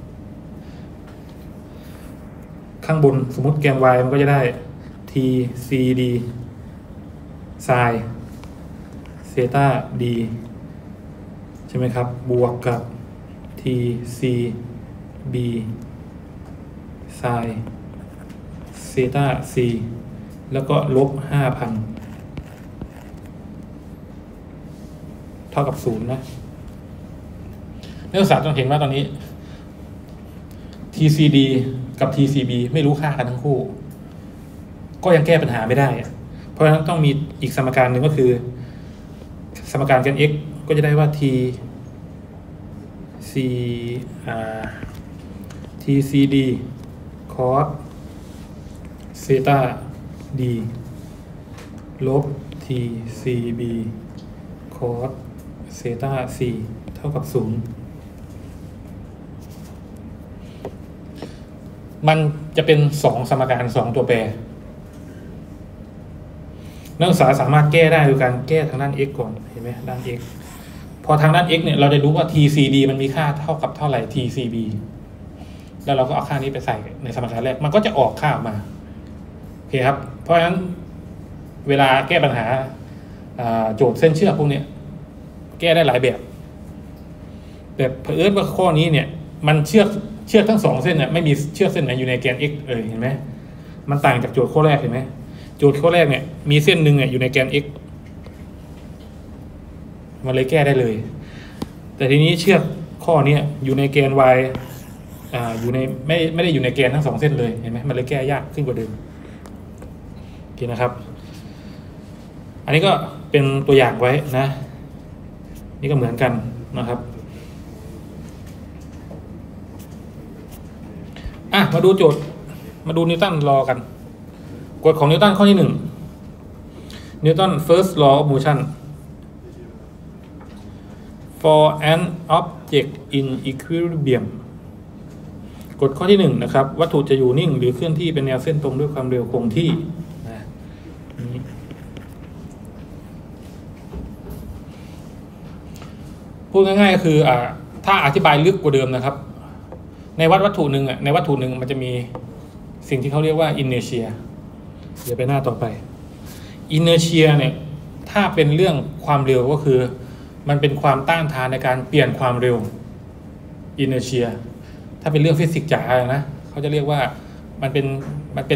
A: ข้างบนสมมุติแกน y มันก็จะได้ TCD ไซน์เซต้า D ใช่ไหมครับบวกกับ TCB ไซน์เซต้า C แล้วก็ลบ 5,000 เท่ากับ0นะนักศึกษาต้องเห็นว่าตอนนี้ TCD กับ TCB ไม่รู้ค่ากันทั้งคู่ก็ยังแก้ปัญหาไม่ได้เพราะฉะนั้นต้องมีอีกสมการหนึ่งก็คือสมการแกน x ก็จะได้ว่า TCD cos เซต้า D ลบ TCB cos เซต้า C เท่ากับ0มันจะเป็น2สมการ2ตัวแปรนักศึกษาสามารถแก้ได้โดยการแก้ทางด้าน x ก่อนเห็นไหมด้าน x พอทางด้าน x เนี่ยเราจะรู้ว่า tcd มันมีค่าเท่ากับเท่าไหร่ tcb แล้วเราก็เอาค่านี้ไปใส่ในสมการแรกมันก็จะออกค่าออกมาโอเคครับเพราะฉะนั้นเวลาแก้ปัญหาโจทย์เส้นเชือกพวกนี้แก้ได้หลายแบบเผอิญว่าข้อนี้เนี่ยมันเชือกทั้งสองเส้นเนี่ยไม่มีเชือกเส้นไหนอยู่ในแกน x เลยเห็นไหมมันต่างจากโจทย์ข้อแรกเห็นไหมโจทย์ข้อแรกเนี่ยมีเส้นหนึ่งเนี่ยอยู่ในแกน x มันเลยแก้ได้เลยแต่ทีนี้เชือกข้อนี้อยู่ในแกน y อยู่ในไม่ได้อยู่ในแกนทั้งสองเส้นเลยเห็นไหมมันเลยแก้ยากขึ้นกว่าเดิมโอเคนะครับอันนี้ก็เป็นตัวอย่างไว้นะนี่ก็เหมือนกันนะครับมาดูโจทย์มาดูนิวตันลอกันกฎของนิวตันข้อที่1นิวตัน first law of motion for an object in equilibrium กฎข้อที่1นะครับวัตถุจะอยู่นิ่งหรือเคลื่อนที่เป็นแนวเส้นตรงด้วยความเร็วคงที่นะพูดง่ายๆก็คือถ้าอธิบายลึกกว่าเดิมนะครับในวัตถุหนึ่งในวัตถุหนึ่งมันจะมีสิ่งที่เขาเรียกว่า inertia เดี๋ยวไปหน้าต่อไป inertia เนี่ยถ้าเป็นเรื่องความเร็วก็คือมันเป็นความต้านทานในการเปลี่ยนความเร็ว inertia ถ้าเป็นเรื่องฟิสิกส์จ๋านะเขาจะเรียกว่ามันเป็น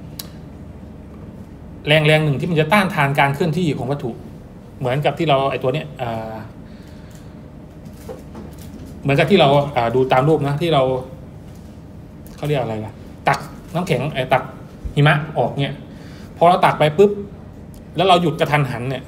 A: แรงหนึ่งที่มันจะต้านทานการเคลื่อนที่ของวัตถุเหมือนกับที่เราไอตัวเนี้ยเหมือนกับที่เราดูตามรูปนะที่เราเขาเรียกอะไรล่ะตักน้ำแข็งตักหิมะออกเนี่ยพอเราตักไปปุ๊บแล้วเราหยุดกระทันหันเนี่ย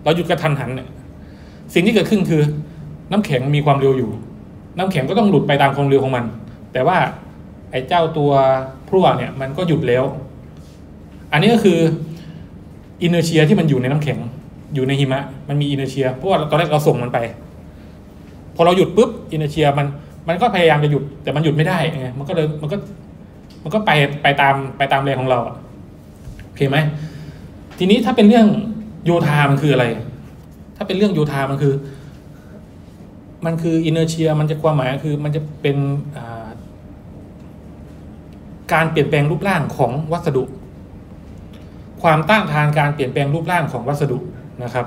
A: สิ่งที่เกิดขึ้นคือน้ำแข็งมีความเร็วอยู่น้ำแข็งก็ต้องหลุดไปตามความเร็วของมันแต่ว่าไอ้เจ้าตัวพลั่วเนี่ยมันก็หยุดแล้วอันนี้ก็คืออินเนอร์เชียที่มันอยู่ในน้ำแข็งอยู่ในหิมะมันมีอินเนอร์เชียเพราะว่าตอนแรกเราส่งมันไปพอเราหยุดปุ๊บอินเนอร์เชียมันก็พยายามจะหยุดแต่มันหยุดไม่ได้ไงมันก็ไปตามแรงของเราโอเคไหมทีนี้ถ้าเป็นเรื่องโยธามันคืออะไรถ้าเป็นเรื่องโยธามันคืออินเนอร์เชียมันจะความหมายคือมันจะเป็นการเปลี่ยนแปลงรูปร่างของวัสดุความต้านทานการเปลี่ยนแปลงรูปร่างของวัสดุนะครับ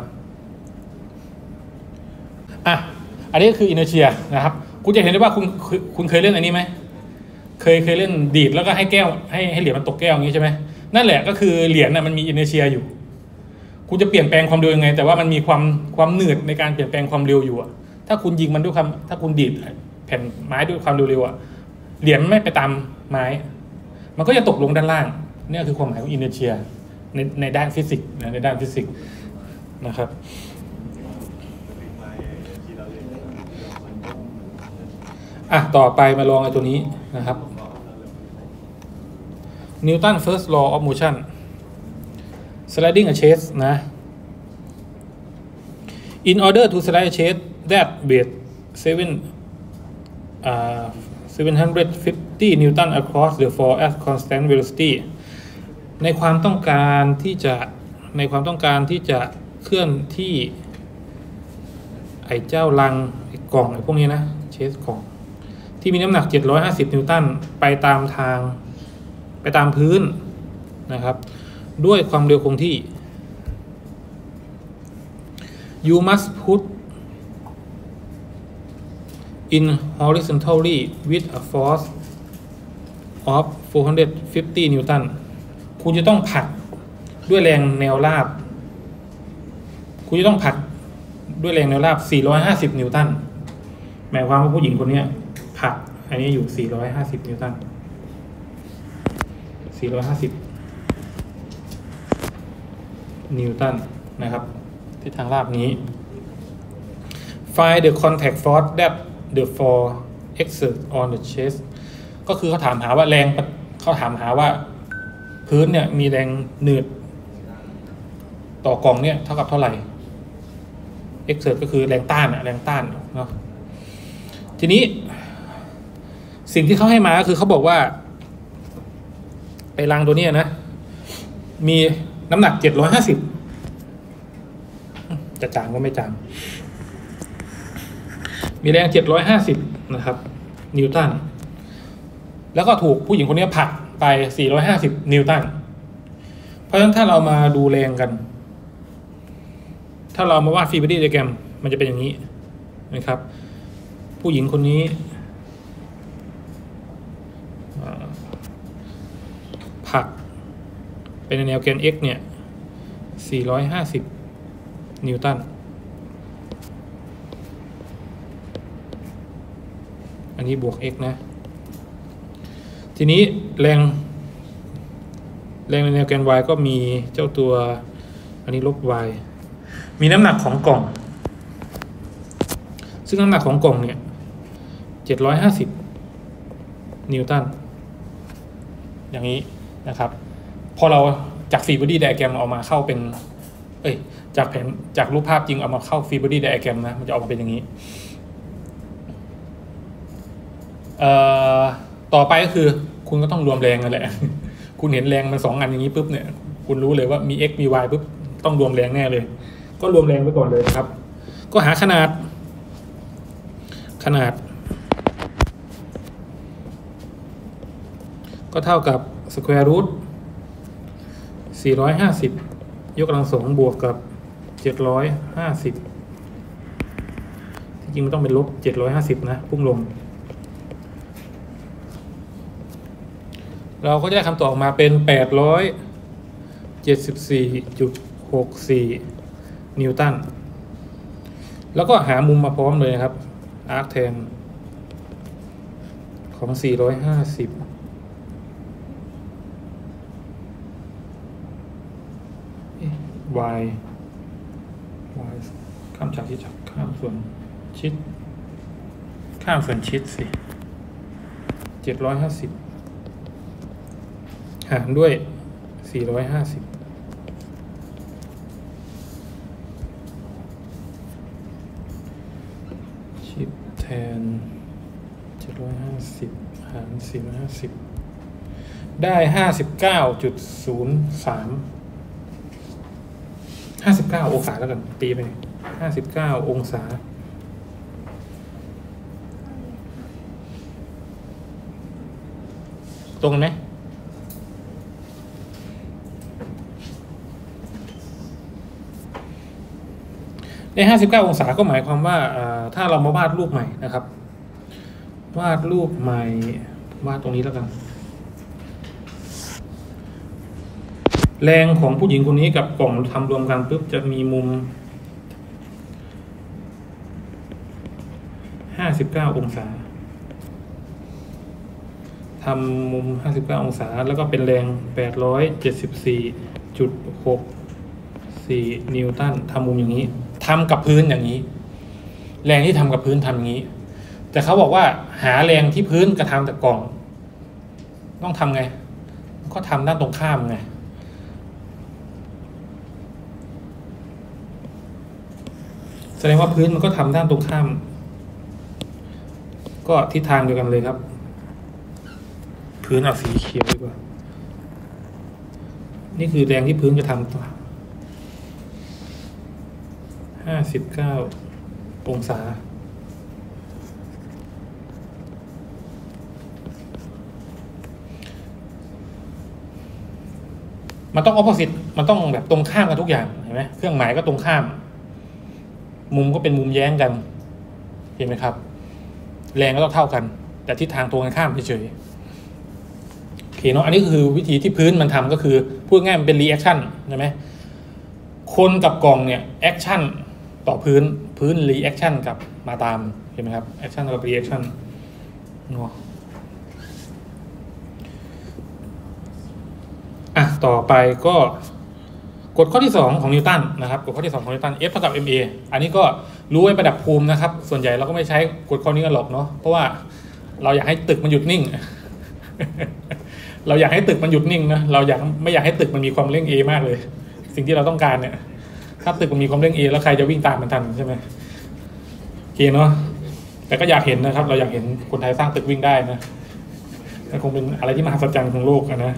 A: อันนี้ก็คืออินเนอร์เชียนะครับคุณจะเห็นได้ว่าคุณเคยเล่นอันนี้ไหมเคยเล่นดีดแล้วก็ให้แก้วให้เหรียญมันตกแก้วอย่างนี้ใช่ไหมนั่นแหละก็คือเหรียญน่ะมันมีอินเนอร์เชียอยู่คุณจะเปลี่ยนแปลงความเร็วยังไงแต่ว่ามันมีความหนืดในการเปลี่ยนแปลงความเร็วอยู่ถ้าคุณยิงมันด้วยถ้าคุณดีดแผ่นไม้ด้วยความเร็วเหรียญไม่ไปตามไม้มันก็จะตกลงด้านล่างนี่คือความหมายของอินเนอร์เชียในด้านฟิสิกส์ในด้านฟิสิกส์นะครับต่อไปมาลองไอ้ตัวนี้นะครับนิวตัน first law of motion sliding a chaise นะ in order to slide a chaise that weight 750 Newton across the floor at constant velocity ในความต้องการที่จะเคลื่อนที่ไอ้เจ้าลังไอ้กล่องไอ้พวกนี้นะเชสกล่องที่มีน้ำหนัก750นิวตันไปตามพื้นนะครับด้วยความเร็วคงที่ you must put in horizontally with a force of 450 นิวตันคุณจะต้องผลักด้วยแรงแนวราบ450นิวตันหมายความว่าผู้หญิงคนนี้ผลักอันนี้อยู่450นิวตันนะครับที่ทางราบนี้ find the contact force that the floor exerts on the chest ก็คือเขาถามหาว่าพื้นเนี่ยมีแรงหนืดต่อกล่องเนี่ยเท่ากับเท่าไหร่ exert ก็คือแรงต้านเนาะทีนี้สิ่งที่เขาให้มาก็คือเขาบอกว่าไอ้รังตัวนี้นะมีน้ำหนัก750จะจางก็ไม่จางมีแรง750นะครับนิวตันแล้วก็ถูกผู้หญิงคนนี้ผลักไป450นิวตันเพราะฉะนั้นถ้าเรามาดูแรงกันถ้าเรามาวาดฟรีบอดี้ไดอะแกรมมันจะเป็นอย่างนี้นะครับผู้หญิงคนนี้ผลักเป็นแนวแกน x เนี่ย450นิวตันอันนี้บวก x นะทีนี้แรงในแนวแกน y ก็มีเจ้าตัวอันนี้ลบ y มีน้ำหนักของกล่องซึ่งน้ำหนักของกล่องเนี่ย750นิวตันอย่างนี้นะครับพอเราจากฟรีบอดี้ไดอะแกรมเอามาเข้าเป็นจากแผนจากรูปภาพจริงเอามาเข้าฟรีบอดี้ไดอะแกรมนะมันจะออกมาเป็นอย่างนี้ต่อไปก็คือคุณก็ต้องรวมแรงกันแหละ คุณเห็นแรงมัน2อันอย่างนี้ปุ๊บเนี่ยคุณรู้เลยว่ามี x มี y ปุ๊บต้องรวมแรงแน่เลยก็รวมแรงไปก่อนเลยครับก็หาขนาดก็เท่ากับ square root 450ยกกำลัง2บวกกับ750ที่จริงมันต้องเป็นลบ750นะพุ่งลงเราก็จะได้คำตอบออกมาเป็น874.64นิวตันแล้วก็หามุมมาพร้อมเลยนะครับ arctan ของ450y ข้ามจากที่จับข้ามส่วนชิดสิ750หารด้วย450ชิดแทน750หาร450ได้59.03 59องศาแล้วกันตีไป59องศาตรงไหมใน59องศาก็หมายความว่าถ้าเรามาวาดรูปใหม่นะครับวาดรูปใหม่วาดตรงนี้แล้วกันแรงของผู้หญิงคนนี้กับกล่องทำรวมกันปุ๊บจะมีมุม59องศาทำมุม59องศาแล้วก็เป็นแรง874.64นิวตันทำมุมอย่างนี้ทำกับพื้นอย่างนี้แรงที่ทำกับพื้นทำอย่างนี้แต่เขาบอกว่าหาแรงที่พื้นกระทำจากกล่องต้องทำไงก็ทำด้านตรงข้ามไงแสดงว่าพื้นมันก็ทำด้านตรงข้ามก็ทิศทางเดียวกันเลยครับพื้นเอาสีเขียวดีกว่านี่คือแรงที่พื้นจะทำตัว59องศามันต้อง opposite มันต้องแบบตรงข้ามกันทุกอย่างเห็นไหมเครื่องหมายก็ตรงข้ามมุมก็เป็นมุมแย้งกันเห็นไหมครับแรงก็ต้องเท่ากันแต่ทิศทางตรงกันข้ามเฉยๆโอเคเนาะอันนี้คือวิธีที่พื้นมันทำก็คือพูดง่ายมันเป็น reaction ใช่ไหมคนกับกล่องเนี่ย action ต่อพื้น reaction กับมาตามเห็นไหมครับ action กับ reaction เนาะต่อไปก็กฎข้อที่2ของนิวตันนะครับกฎข้อที่2ของนิวตัน F เท่ากับ ma อันนี้ก็รู้ไว้ประดับภูมินะครับส่วนใหญ่เราก็ไม่ใช้กฎข้อนี้กันหรอกเนาะเพราะว่าเราอยากให้ตึกมันหยุดนิ่ง เราอยากให้ตึกมันหยุดนิ่งนะเราไม่อยากให้ตึกมันมีความเร่ง a มากเลยสิ่งที่เราต้องการเนี่ยถ้าตึกมันมีความเร่ง a แล้วใครจะวิ่งตามมันทันใช่ไหมโอเคเนาะแต่ก็อยากเห็นนะครับเราอยากเห็นคนไทยสร้างตึกวิ่งได้นะมันคงเป็นอะไรที่มหัศจรรย์ของโลกนะ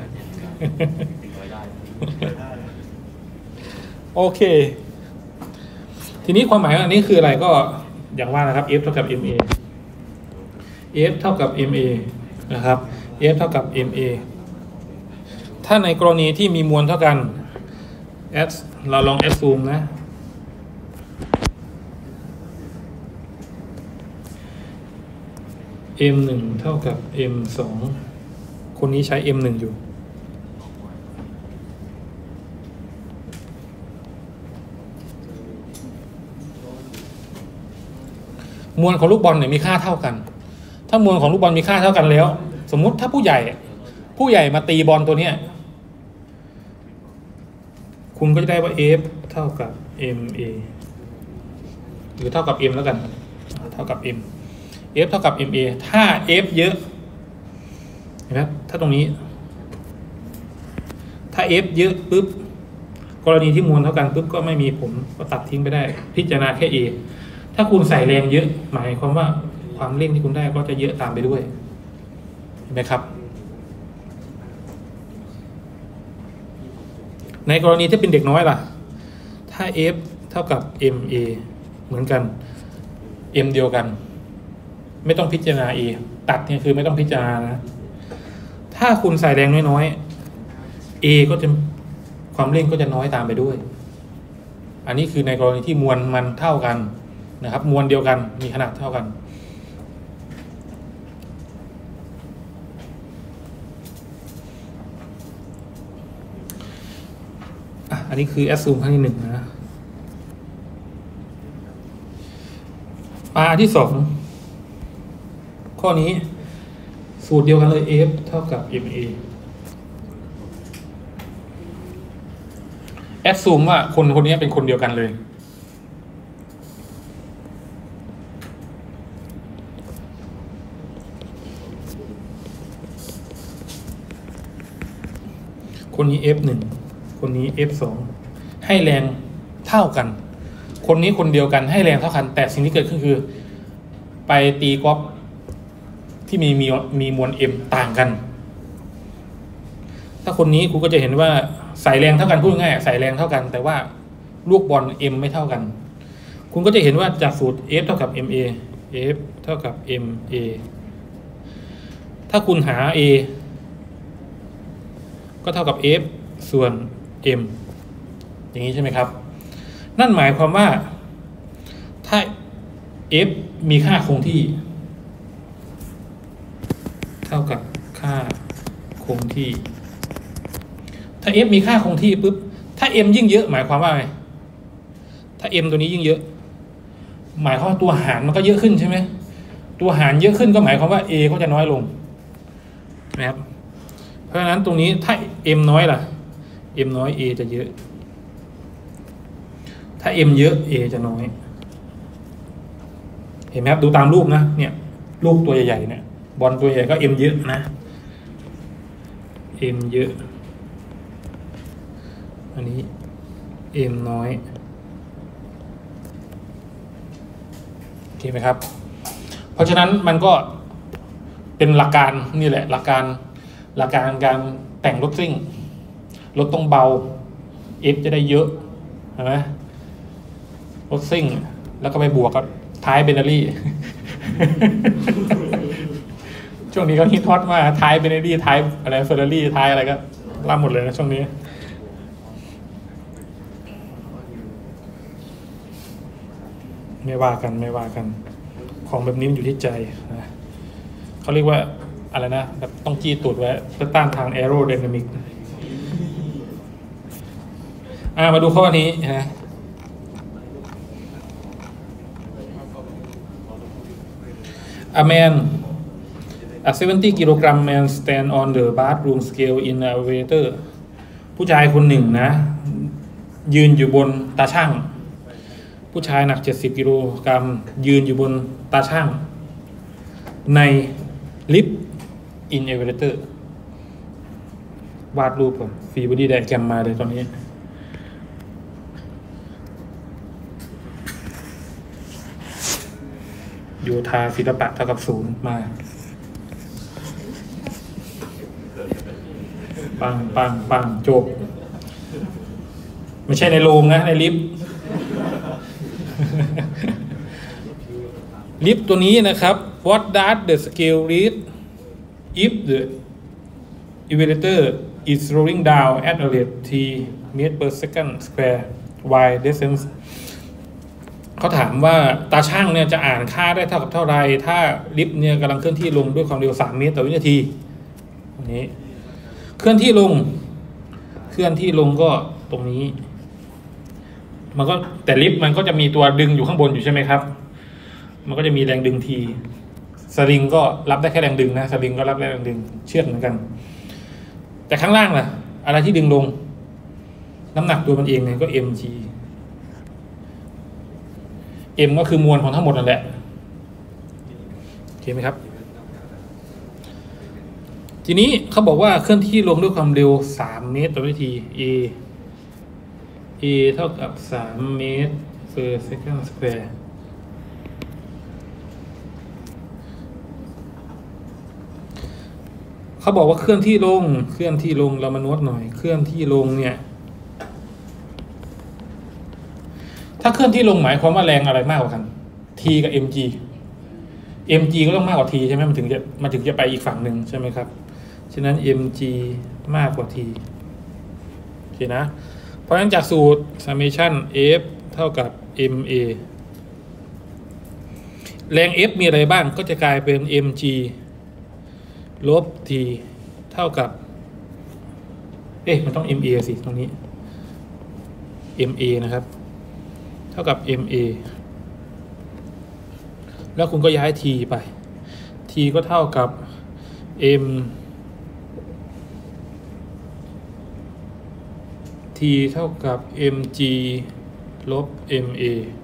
A: โอเคทีนี้ความหมายอันนี้คืออะไรก็อย่างว่านะครับ F เท่ากับ ma F เท่ากับ ma นะครับ F เท่ากับ ma ถ้าในกรณีที่มีมวลเท่ากัน เราลอง assume นะ m1 เท่ากับ m2 คนนี้ใช้ m1 อยู่มวลของลูกบอลเนี่ยมีค่าเท่ากันถ้ามวลของลูกบอลมีค่าเท่ากันแล้วสมมุติถ้าผู้ใหญ่มาตีบอลตัวเนี้ยคุณก็จะได้ว่า F เท่ากับ ma หรือเท่ากับ m แล้วกันเท่ากับ m F เท่ากับ ma ถ้า F เยอะเห็นไหมถ้าตรงนี้ถ้า F เยอะปุ๊บกรณีที่มวลเท่ากันปุ๊บก็ไม่มีผลก็ตัดทิ้งไปได้พิจารณาแค่ A ถ้าคุณใส่แรงเยอะหมายความว่าความเร่งที่คุณได้ก็จะเยอะตามไปด้วยเห็นไหมครับในกรณีที่เป็นเด็กน้อยล่ะถ้า F เท่ากับ ma เหมือนกัน m เดียวกันไม่ต้องพิจารณา A ตัดเนี่ยคือไม่ต้องพิจารณานะถ้าคุณใส่แรงน้อยๆ A ก็จะความเร่งก็จะน้อยตามไปด้วยอันนี้คือในกรณีที่มวลมันเท่ากันนะครับมวลเดียวกันมีขนาดเท่ากันอันนี้คือ assume ขั้นที่ 1นะที่ 2ข้อนี้สูตรเดียวกันเลย F เท่ากับ ma assume ว่าคนนี้เป็นคนเดียวกันเลยคนนี้ F1 คนนี้ F2 ให้แรงเท่ากันคนนี้คนเดียวกันให้แรงเท่ากันแต่สิ่งที่เกิดขึ้นคือไปตีกอล์ฟที่มีมวล M ต่างกันถ้าคนนี้คุณก็จะเห็นว่าใส่แรงเท่ากันพูดง่ายใส่แรงเท่ากันแต่ว่าลูกบอล M ไม่เท่ากันคุณก็จะเห็นว่าจากสูตร F เท่ากับ ma F เท่ากับ ma ถ้าคุณหา A ก็เท่ากับ F ส่วน M อย่างนี้ใช่ไหมครับนั่นหมายความว่าถ้า F มีค่าคงที่เท่ากับค่าคงที่ถ้า F มีค่าคงที่ปุ๊บถ้า M ยิ่งเยอะหมายความว่าไงถ้า M ตัวนี้ยิ่งเยอะหมายความว่าตัวหารมันก็เยอะขึ้นใช่ไหมตัวหารเยอะขึ้นก็หมายความว่า A ก็จะน้อยลงนะครับเพราะฉะนั้นตรงนี้ถ้า M น้อยล่ะ M น้อย A จะเยอะถ้า M เยอะ A จะน้อยเห็นไหมครับดูตามรูปนะเนี่ยรูปตัวใหญ่ๆเนี่ยบอลตัวใหญ่ก็ M เยอะนะ M เยอะอันนี้ M น้อยโอเคไหมครับเพราะฉะนั้นมันก็เป็นหลักการนี่แหละหลักการการแต่งรถซิ่งรถต้องเบา F จะได้เยอะเห็นไหมรถซิ่งแล้วก็ไปบวกกับท้ายเบนเนอรี่ ช่วงนี้เขาฮิตฮอตมากท้ายเบนเนอรี่ท้ายอะไรเฟอร์รารี่ท้ายอะไรก็ล่ำหมดเลยนะช่วงนี้ไม่ว่ากันของแบบนี้มันอยู่ที่ใจนะเขาเรียกว่าอะไรนะแบบต้องจี้ตูดไว้เพื่อต้านทางแอโรไดนามิกมาดูข้อนี้นะA man, a 70 kilogram man stand on the bathroom scale in an elevator ผู้ชายคนหนึ่งนะยืนอยู่บนตาช่างผู้ชายหนัก70กิโลกรัมยืนอยู่บนตาช่างในลิฟต์ in elevator วาดรูปก่อนฟรีบอดี้ไดอะแกรมมาเลยตอนนี้โยธาศิลปะเท่ากับ0มาปังจบไม่ใช่ในโรงนะในลิฟต์ลิฟต์ตัวนี้นะครับ what does the scale read if the elevator is rolling down at a rate t meter per second square y distance เขาถามว่าตาช่างเนี่ยจะอ่านค่าได้เท่ากับเท่าไรถ้าลิฟต์เนี่ยกำลังเคลื่อนที่ลงด้วยความเร็ว3 เมตรต่อวินาทีตรงนี้เคลื่อนที่ลงก็ตรงนี้มันก็แต่ลิฟต์มันก็จะมีตัวดึงอยู่ข้างบนอยู่ใช่ไหมครับมันก็จะมีแรงดึงทีสลิงก็รับได้แค่แรงดึงนะสลิงก็รับได้แรงดึงเชือกเหมือนกันแต่ข้างล่างล่ะอะไรที่ดึงลงน้ำหนักตัวมันเองเนี่ยก็ mg m ก็คือมวลของทั้งหมดนั่นแหละโอเคไหมครับทีนี้เขาบอกว่าเคลื่อนที่ลงด้วยความเร็ว3 เมตรต่อวินาที a เท่ากับ3 เมตร per second square เขาบอกว่าเคลื่อนที่ลงเรามาโน้ตหน่อยเคลื่อนที่ลงเนี่ยถ้าเคลื่อนที่ลงหมายความว่าแรงอะไรมากกว่ากัน t กับ mg ก็ต้องมากกว่า t ใช่ไหมมันถึงจะไปอีกฝั่งหนึ่งใช่ไหมครับฉะนั้น mg มากกว่า t โอเคนะเพราะฉะนั้นจากสูตร summation f เท่ากับ ma แรง F มีอะไรบ้างก็จะกลายเป็น mg ลบ t เท่ากับมันต้อง ma สิตรงนี้ ma นะครับเท่ากับ ma แล้วคุณก็ย้าย t ไป t ก็เท่ากับ m t เท่ากับ mg ลบ ma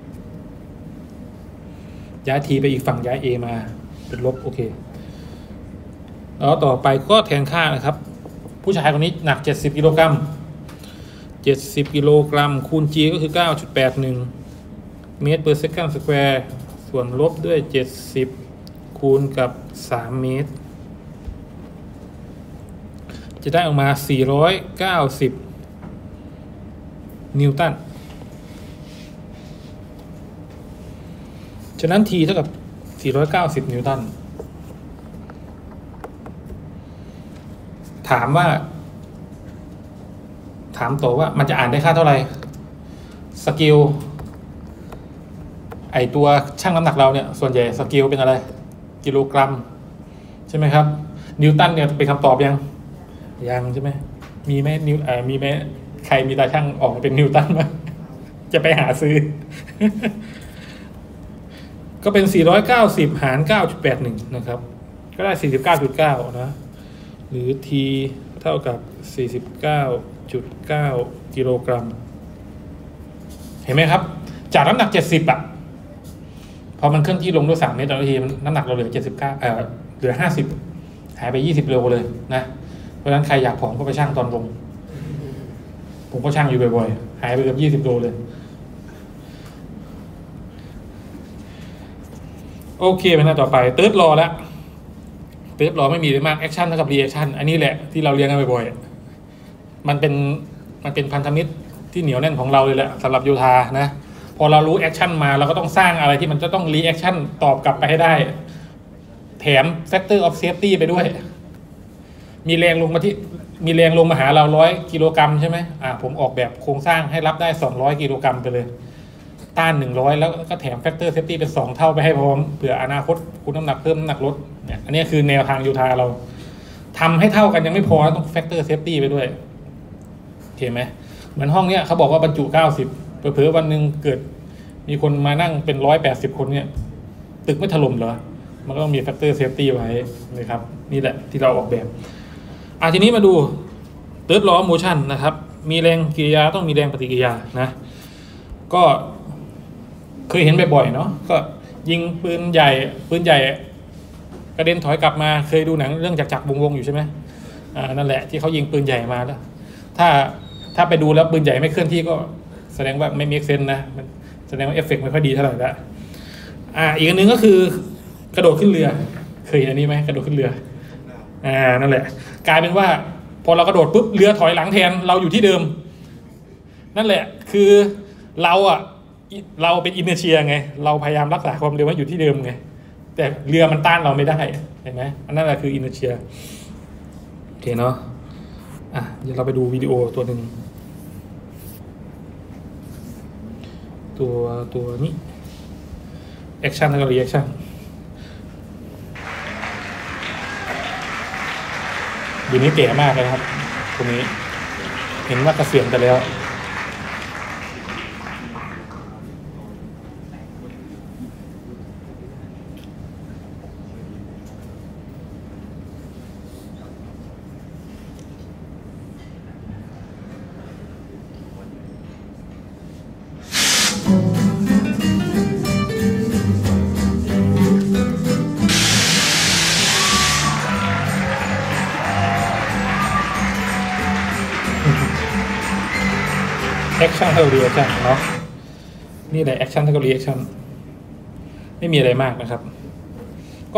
A: ย้าย t ไปอีกฝั่งย้าย a มาเป็นลบโอเคแล้วต่อไปก็แทนค่านะครับผู้ชายคนนี้หนัก70 กิโลกรัม70 กิโลกรัมคูณ g ก็คือ 9.81 เมตร per second square ส่วนลบด้วย70คูณกับ3 เมตรจะได้ออกมา490 นิวตันฉะนั้น t เท่ากับ490 นิวตันถามต่อว่ามันจะอ่านได้ค่าเท่าไหร่สเกลไอตัวชั่งน้ำหนักเราเนี่ยส่วนใหญ่สเกลเป็นอะไรกิโลกรัมใช่ไหมครับนิวตันเนี่ยเป็นคำตอบยังใช่ไหมมีไหมมีไหมใครมีตาช่างออกมาเป็นนิวตันไหมจะไปหาซื้อ ก็เป็น490หาร 9.81 นะครับก็ได้ 49.9 นะหรือ t เท่ากับ 49.9 กิโลกรัมเห็นไหมครับจากน้ำหนัก70อ่ะพอมันเคลื่อนที่ลงด้วย3 เมตรต่อนาทีน้ำหนักเราเหลือ79เหลือ50หายไป20 โลเลยนะเพราะฉะนั้นใครอยากผอมก็ไปชั่งตอนลงผมก็ชั่งอยู่บ่อยๆหายไปเกือบ20 โลเลยโอเคไปหน้าต่อไปเติร์ดรอแล้วเติร์ดรอไม่มีเลยมากแอคชั่นเท่ากับรีแอคชั่นอันนี้แหละที่เราเรียนกันบ่อยๆมันเป็นพันธมิตรที่เหนียวแน่นของเราเลยแหละสำหรับโยธานะพอเรารู้แอคชั่นมาเราก็ต้องสร้างอะไรที่มันจะต้องรีแอคชั่นตอบกลับไปให้ได้แถม factor of safety ไปด้วยมีแรงลงมาหาเรา100 กิโลกรัมใช่ไหมผมออกแบบโครงสร้างให้รับได้200 กิโลกรัมไปเลยต้าน100แล้วก็แถม factor safety เป็น2 เท่าไปให้พร้อมเผื่ออนาคตคุณน้ำหนักเพิ่มน้ำหนักลดเนี่ยอันนี้คือแนวทางโยธาเราทำให้เท่ากันยังไม่พอต้อง factor safety ไปด้วยโอเคไหมเหมือนห้องเนี้ยเขาบอกว่าบรรจุ90เผลอๆวันหนึ่งเกิดมีคนมานั่งเป็น180 คนเนี่ยตึกไม่ถล่มเหรอมันก็ต้องมี factor safety ไว้นะครับนี่แหละที่เราออกแบบทีนี้มาดู third law of motion นะครับมีแรงกิริยาต้องมีแรงปฏิกิริยานะก็เคยเห็นบ่อยๆเนาะก็ยิงปืนใหญ่กระเด็นถอยกลับมาเคยดูหนังเรื่องจักรวงอยู่ใช่ไหมนั่นแหละที่เขายิงปืนใหญ่มาแล้วถ้าไปดูแล้วปืนใหญ่ไม่เคลื่อนที่ก็แสดงว่าไม่มีเซนนะแสดงว่าเอฟเฟกต์ไม่ค่อยดีเท่าไหร่ละอีกอันนึงก็คือกระโดดขึ้นเรือเคยเห็นอันนี้ไหมกระโดดขึ้นเรือนั่นแหละกลายเป็นว่าพอเรากระโดดปุ๊บเรือถอยหลังแทนเราอยู่ที่เดิมนั่นแหละคือเราเราเป็นอินเนเชียไงเราพยายามรักษาความเร็วให้อยู่ที่เดิมไงแต่เรือมันต้านเราไม่ได้เห็นไหมอันนั้นแหละคืออินเนเชียโอเคเนาะเดี๋ยวเราไปดูวิดีโอตัวหนึ่งตัวนี้แอคชั่นแล้วก็รีแอคชั่นอยู่นี้เก๋มากเลยครับตรงนี้เห็นว่าเกษียณไปแล้วแอคชั่นเท่ารีแอคชั่นเนาะนี่แหละแอคชั่นเท่ารีแอคชั่นไม่มีอะไรมากนะครับก็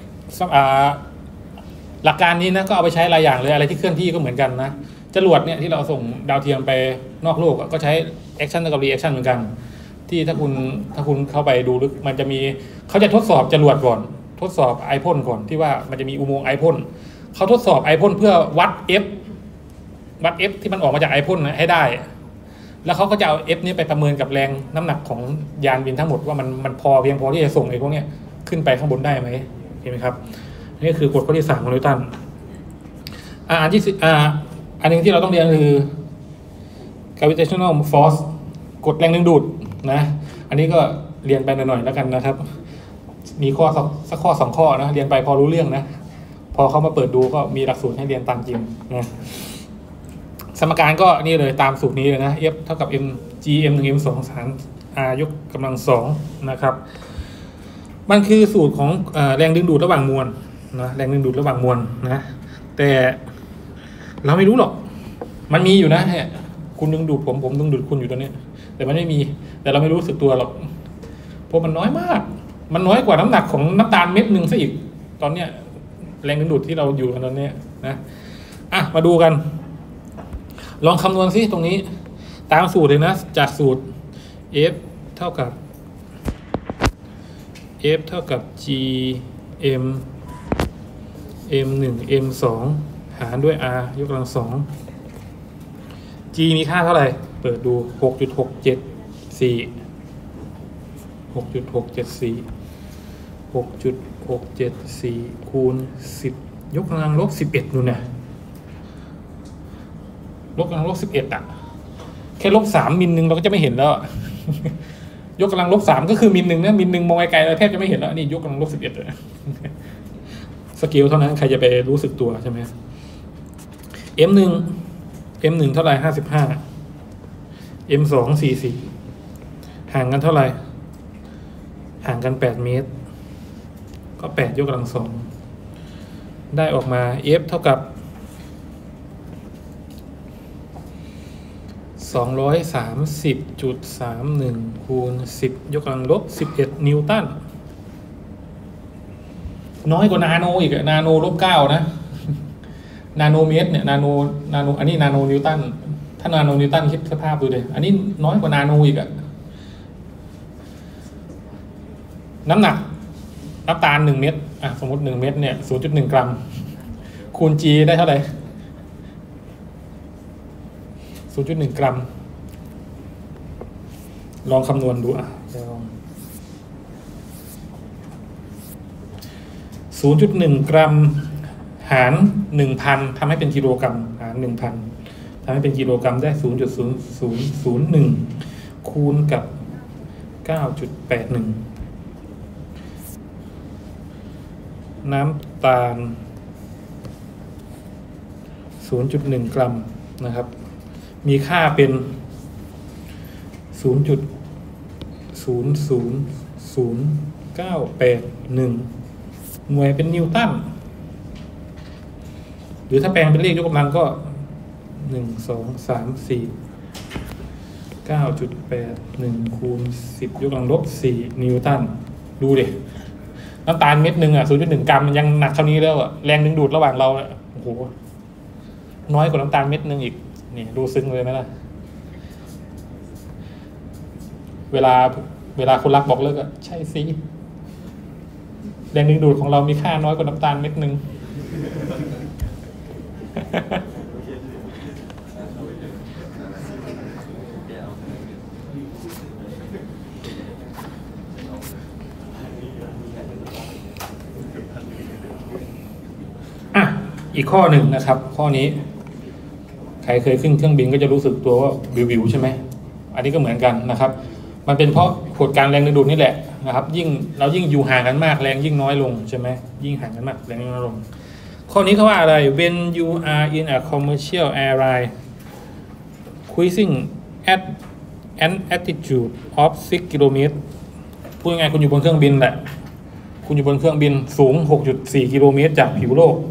A: หลักการนี้นะก็เอาไปใช้หลายอย่างเลยอะไรที่เคลื่อนที่ก็เหมือนกันนะจรวดเนี่ยที่เราส่งดาวเทียมไปนอกโลกก็ใช้แอคชั่นกับรีแอคชั่นเหมือนกันที่ถ้าคุณเข้าไปดูลึกมันจะมีเขาจะทดสอบจรวดก่อนทดสอบไอพ่นก่อนที่ว่ามันจะมีอุโมงค์ไอพ่นเขาทดสอบไอพ่นเพื่อวัด F ที่มันออกมาจากไอพ่นนะให้ได้แล้วเขาก็จะเอา F นี้ไปประเมินกับแรงน้ำหนักของยานบินทั้งหมดว่ามันเพียงพอที่จะส่งไอ้พวกนี้ขึ้นไปข้างบนได้ไหมเห็นไหมครับนี่คือกฎข้อที่ 3ของนิวตันอันที่อันหนึ่งที่เราต้องเรียนคือ gravitational force กฎแรงดึงดูดนะอันนี้ก็เรียนไปหน่อยๆแล้วกันนะครับมีข้อสักข้อ2ข้อนะเรียนไปพอรู้เรื่องนะพอเขามาเปิดดูก็มีหลักสูตรให้เรียนตามจริงนะสมการก็นี่เลยตามสูตรนี้เลยนะ F เท่ากับ mg m1 m2 3 r ยกกำลัง2นะครับมันคือสูตรของแรงดึงดูดระหว่างมวลนะแรงดึงดูดระหว่างมวลนะแต่เราไม่รู้หรอกมันมีอยู่นะเนี่ยคุณดึงดูดผมดึงดูดคุณอยู่ตอนนี้แต่มันไม่มีแต่เราไม่รู้สึกตัวหรอกเพราะมันน้อยมากมันน้อยกว่าน้ำหนักของน้ำตาลเม็ดหนึ่งซะอีกตอนเนี้ยแรงดึงดูดที่เราอยู่กันตอนนี้นะมาดูกันลองคำนวณซิตรงนี้ตามสูตรเลยนะจากสูตร F เท่ากับ g m m1 m2 หารด้วย r ยกกำลัง2 g มีค่าเท่าไหร่เปิดดู 6.674 คูณ 10 ยกกำลังลบ 11นู่นน่ะลบกำลังลบ 11แค่ลบ3มิลนึงเราก็จะไม่เห็นแล้วยกกำลังลบ3ก็คือมิลนึงนะมิลนึงมองไกลๆเราแทบจะไม่เห็นแล้วนี่ยกกำลังลบ11เลยสเกลเท่านั้นใครจะไปรู้สึกตัวใช่ไหม m1 เท่าไหร่55 m2 44ห่างกันเท่าไหร่ห่างกัน8เมตรก็8ยกกำลัง2ได้ออกมา f เท่ากับ230.31 คูณ 10 ยกกำลังลบ 11 นิวตันน้อยกว่านาโนอีกนาโนลบ9นะนาโนเมตรเนี่ยนาโนอันนี้นาโนนิวตันถ้านาโนนิวตันคิดสภาพดูเลยอันนี้น้อยกว่านาโนอีกน้ำหนักน้ำตาล1เม็ดสมมติ1เม็ดเนี่ย 0.1 กรัมคูณ G ได้เท่าไหร่ 0.1 กรัมลองคำนวณดู0.1 กรัมหาร 1,000 ทำให้เป็นกิโลกรัมหาร 1,000 ทำให้เป็นกิโลกรัมได้ 0.0001 คูณกับ 9.81 น้ำตาล 0.1 กรัมนะครับมีค่าเป็น 0.000981 หน่วยเป็นนิวตันหรือถ้าแปลงเป็นเลขยกกำลังก็ 1 2 3 4 9.81 คูณ 10 ยกกำลังลบ 4 นิวตันดูดิน้ำตาลเม็ดหนึ่ง0.1 กรัมมันยังหนักเท่านี้แล้วแรงดึงดูดระหว่างเราโอ้โหน้อยกว่าน้ำตาลเม็ดหนึ่งอีกนี่ดูซึ้งเลยไหมล่ะเวลาคนรักบอกเลิกอะใช่สิแรงดึงดูดของเรามีค่าน้อยกว่าน้ำตาลเม็ดนึง อ่ะอีกข้อหนึ่งนะครับ ข้อนี้ใครเคยขึ้นเครื่องบินก็จะรู้สึกตัวว่าวิวใช่ไหมอันนี้ก็เหมือนกันนะครับ มันเป็นเพราะกฎการแรงดึงดูดนี่แหละนะครับยิ่งอยู่ห่างกันมากแรงยิ่งน้อยลงใช่ไหมยิ่งห่างกันมากแรงยิ่งน้อยลงข้อนี้เขาว่าอะไร when you are in a commercial airline cruising at an altitude of 6 kilometers พูดง่ายๆคุณอยู่บนเครื่องบินแหละคุณอยู่บนเครื่องบินสูง 6.4 กิโลเมตรจากผิวโลก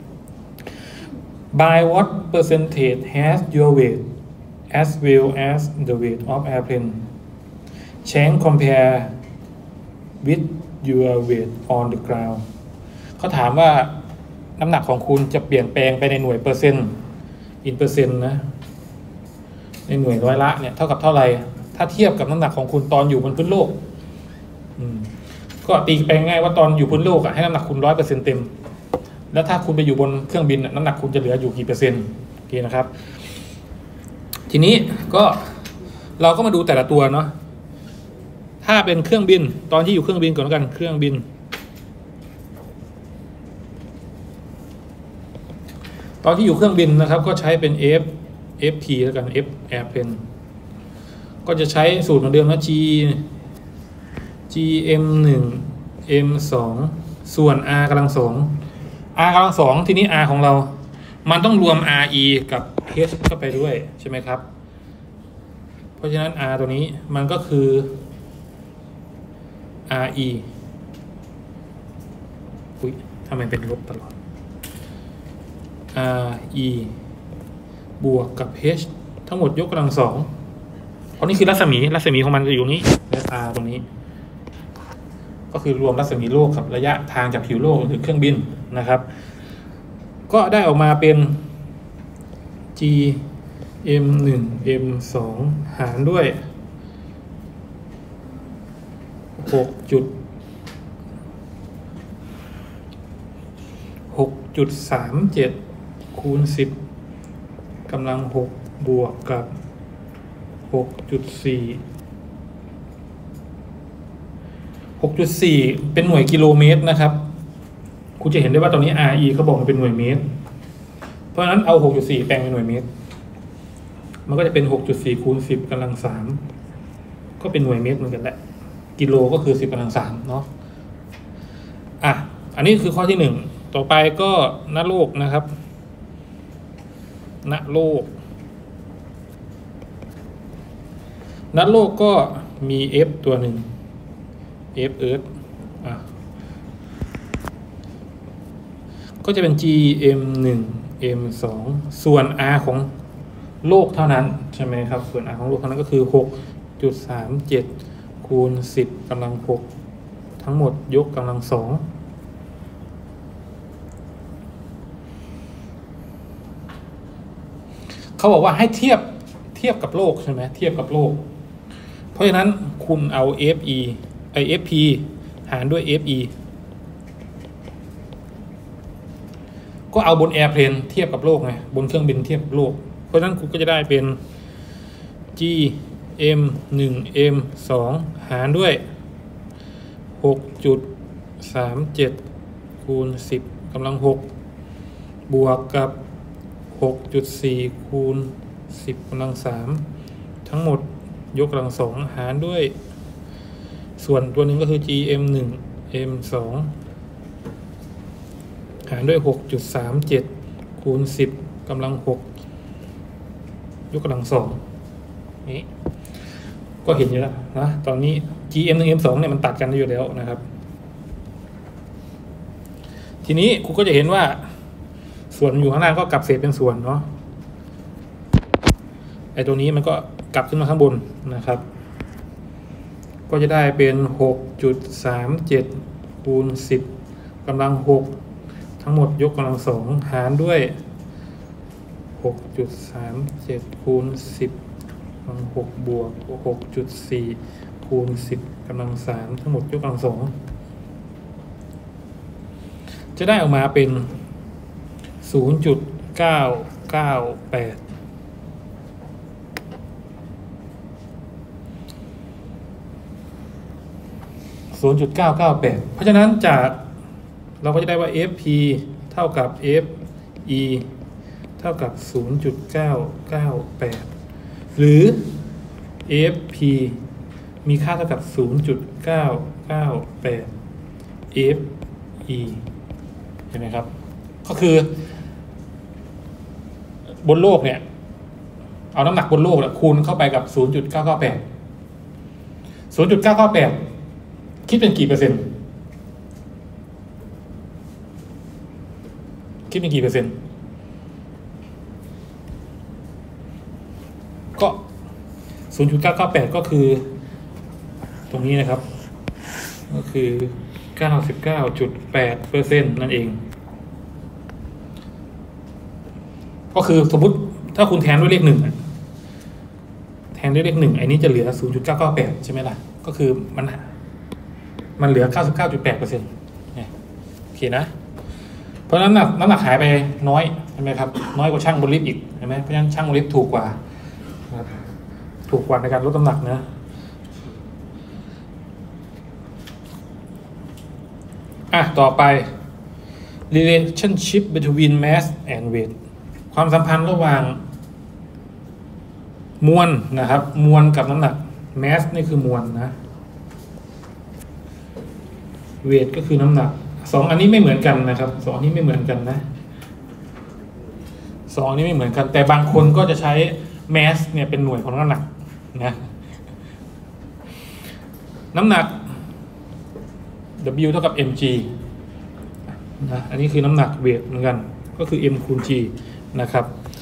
A: by what percentage has your weight as well as the weight of airplane change compare with your weight on the ground เขาถามว่าน้ำหนักของคุณจะเปลี่ยนแปลงไปในหน่วยเปอร์เซ็นต์ in เปอร์เซ็นต์นะในหน่วยร้อยละเนี่ยเท่ากับเท่าไหร่ถ้าเทียบกับน้ำหนักของคุณตอนอยู่บนพื้นโลกก็ตีไปง่ายว่าตอนอยู่พื้นโลกให้น้ำหนักคุณ 100% เต็มแล้วถ้าคุณไปอยู่บนเครื่องบินน้ำหนักคุณจะเหลืออยู่กี่เปอร์เซ็นต์โอเคนะครับ ทีนี้ก็เราก็มาดูแต่ละตัวเนาะถ้าเป็นเครื่องบินตอนที่อยู่เครื่องบินก่อนแล้วกันเครื่องบินตอนที่อยู่เครื่องบินนะครับก็ใช้เป็น FP แล้วกัน F airplane ก็จะใช้สูตรเหมือนเดิมนะ GM1 M2 ส่วน R กำลังสอง R กำลังสองทีนี้ R ของเรามันต้องรวม RE กับ H เข้าไปด้วยใช่ไหมครับเพราะฉะนั้น R ตัวนี้มันก็คือ RE อุ๊ยทำไมเป็นลบตลอด RE บวกกับ H ทั้งหมดยกกำลังสองเพราะนี่คือรัศมีของมันจะอยู่นี้และ R ตรงนี้ก็คือรวมรัศมีโลกครับระยะทางจากผิวโลกถึงเครื่องบินนะครับก็ได้ออกมาเป็น GM1 M2 หารด้วย6.37 คูณ 10 กำลัง 6 บวกกับ 6.4 เป็นหน่วยกิโลเมตรนะครับคุณจะเห็นได้ว่าตรงนี้ RE เขาบอกมันเป็นหน่วยเมตรเพราะฉะนั้นเอา 6.4 แปลงเป็นหน่วยเมตรมันก็จะเป็น 6.4 คูณ 10 กำลัง 3ก็เป็นหน่วยเมตรเหมือนกันแหละกิโลก็คือ 10 กำลัง 3เนาะอันนี้คือข้อที่1ต่อไปก็ณโลกนะครับณโลกก็มี F ตัวหนึ่ง F Earth ก็จะเป็น GM1 M2 ส่วน R ของโลกเท่านั้นใช่ไหมครับส่วน R ของโลกเท่านั้นก็คือ 6.37 คูณ 10 กำลัง 6 ทั้งหมดยกกำลัง 2เขาบอกว่าให้เทียบกับโลกใช่ไหมเทียบกับโลกเพราะฉะนั้นคุณเอา FP หารด้วย FE ก็เอาบนแอร์เพลนเทียบกับโลกไงบนเครื่องบินเทียบกับโลกเพราะฉะนั้นคุณก็จะได้เป็น GM1 M2 หารด้วย 6.37 คูณ 10 กำลัง 6 บวกกับ 6.4 คูณ 10 กำลัง 3 ทั้งหมดยกกำลัง 2 หารด้วยส่วนตัวหนึ่งก็คือ GM1 M2 หารด้วย 6.37 คูณ 10 กำลัง 6 ยกกำลัง 2นี้ก็เห็นอยู่แล้วนะตอนนี้ GM1 M2 เนี่ยมันตัดกันอยู่แล้วนะครับทีนี้คุณก็จะเห็นว่าส่วนอยู่ข้างล่างก็กลับเศษเป็นส่วนเนาะไอ้ตัวนี้มันก็กลับขึ้นมาข้างบนนะครับก็จะได้เป็น 6.37 คูณ 10 กำลัง 6 ทั้งหมดยกกำลัง 2 หารด้วย 6.37 คูณ 10 6 บวก 6.4 คูณ 10 กำลัง 3 ทั้งหมดยกกำลัง 2จะได้ออกมาเป็น 0.998 0.998 เพราะฉะนั้นจากเราก็จะได้ว่า FP เท่ากับ FE เท่ากับ 0.998 หรือ FP มีค่าเท่ากับ 0.998 FE เห็นไหมครับก็คือบนโลกเนี่ยเอาน้ำหนักบนโลกคูณเข้าไปกับ 0.998 0.998 คิดเป็นกี่เปอร์เซ็นต์คิดเป็นกี่เปอร์เซ็นต์ก็ 0.998 ก็คือตรงนี้นะครับก็คือ 99.8% นั่นเองก็คือสมมุติถ้าคุณแทนด้วยเลข1แทนด้วยเลข1ไอ้นี้จะเหลือ 0.998 ใช่ไหมล่ะก็คือมันเหลือ 99.8% เนี่ยโอเคนะเพราะฉะนั้นน้ำหนักหายไปน้อยใช่ไหมครับน้อยกว่าช่างบนลิฟต์อีกเห็นไหมเพราะฉะนั้นช่างบนลิฟต์ถูกกว่าในการลดน้ำหนักนะต่อไป relationship between mass and weight ความสัมพันธ์ระหว่างมวลนะครับมวลกับน้ำหนัก mass นี่คือมวลนะเวทก็คือน้ำหนัก2อันนี้ไม่เหมือนกันนะครับ2อันนี้ไม่เหมือนกันนะ2อันนี้ไม่เหมือนกันแต่บางคนก็จะใช้ mass เนี่ยเป็นหน่วยของน้ำหนักนะน้ำหนัก W เท่ากับ mg นะอันนี้คือน้ำหนักเวทเหมือนกันก็คือ m คูณ g นะครับ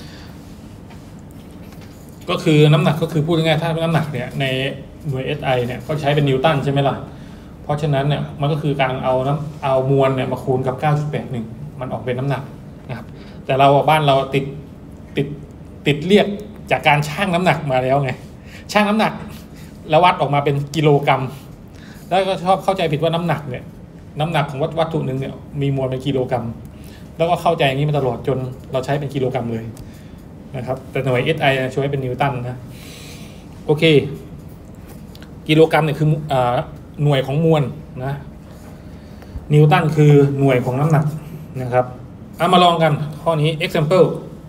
A: ก็คือน้ำหนักก็คือพูดง่ายๆถ้าน้ำหนักเนี่ยในหน่วย SI เนี่ยก็ใช้เป็นนิวตันใช่ไหมล่ะเพราะฉะนั้นเนี่ยมันก็คือการเอามวลเนี่ยมาคูณกับ 9.81 มันออกเป็นน้ำหนักนะครับแต่เราบ้านเราติดเรียกจากการชั่งน้ำหนักมาแล้วไงชั่งน้ำหนักแล้ววัดออกมาเป็นกิโลกรัมแล้วก็ชอบเข้าใจผิดว่าน้ำหนักเนี่ยน้ำหนักของวัตถุหนึ่งเนี่ยมีมวลเป็นกิโลกรัมแล้วก็เข้าใจอย่างนี้มาตลอดจนเราใช้เป็นกิโลกรัมเลยนะครับแต่หน่วย SI ช่วยเป็นนิวตันนะโอเคกิโลกรัมเนี่ยคือหน่วยของมวลนะนิวตันคือหน่วยของน้ำหนักนะครับมาลองกันข้อนี้ example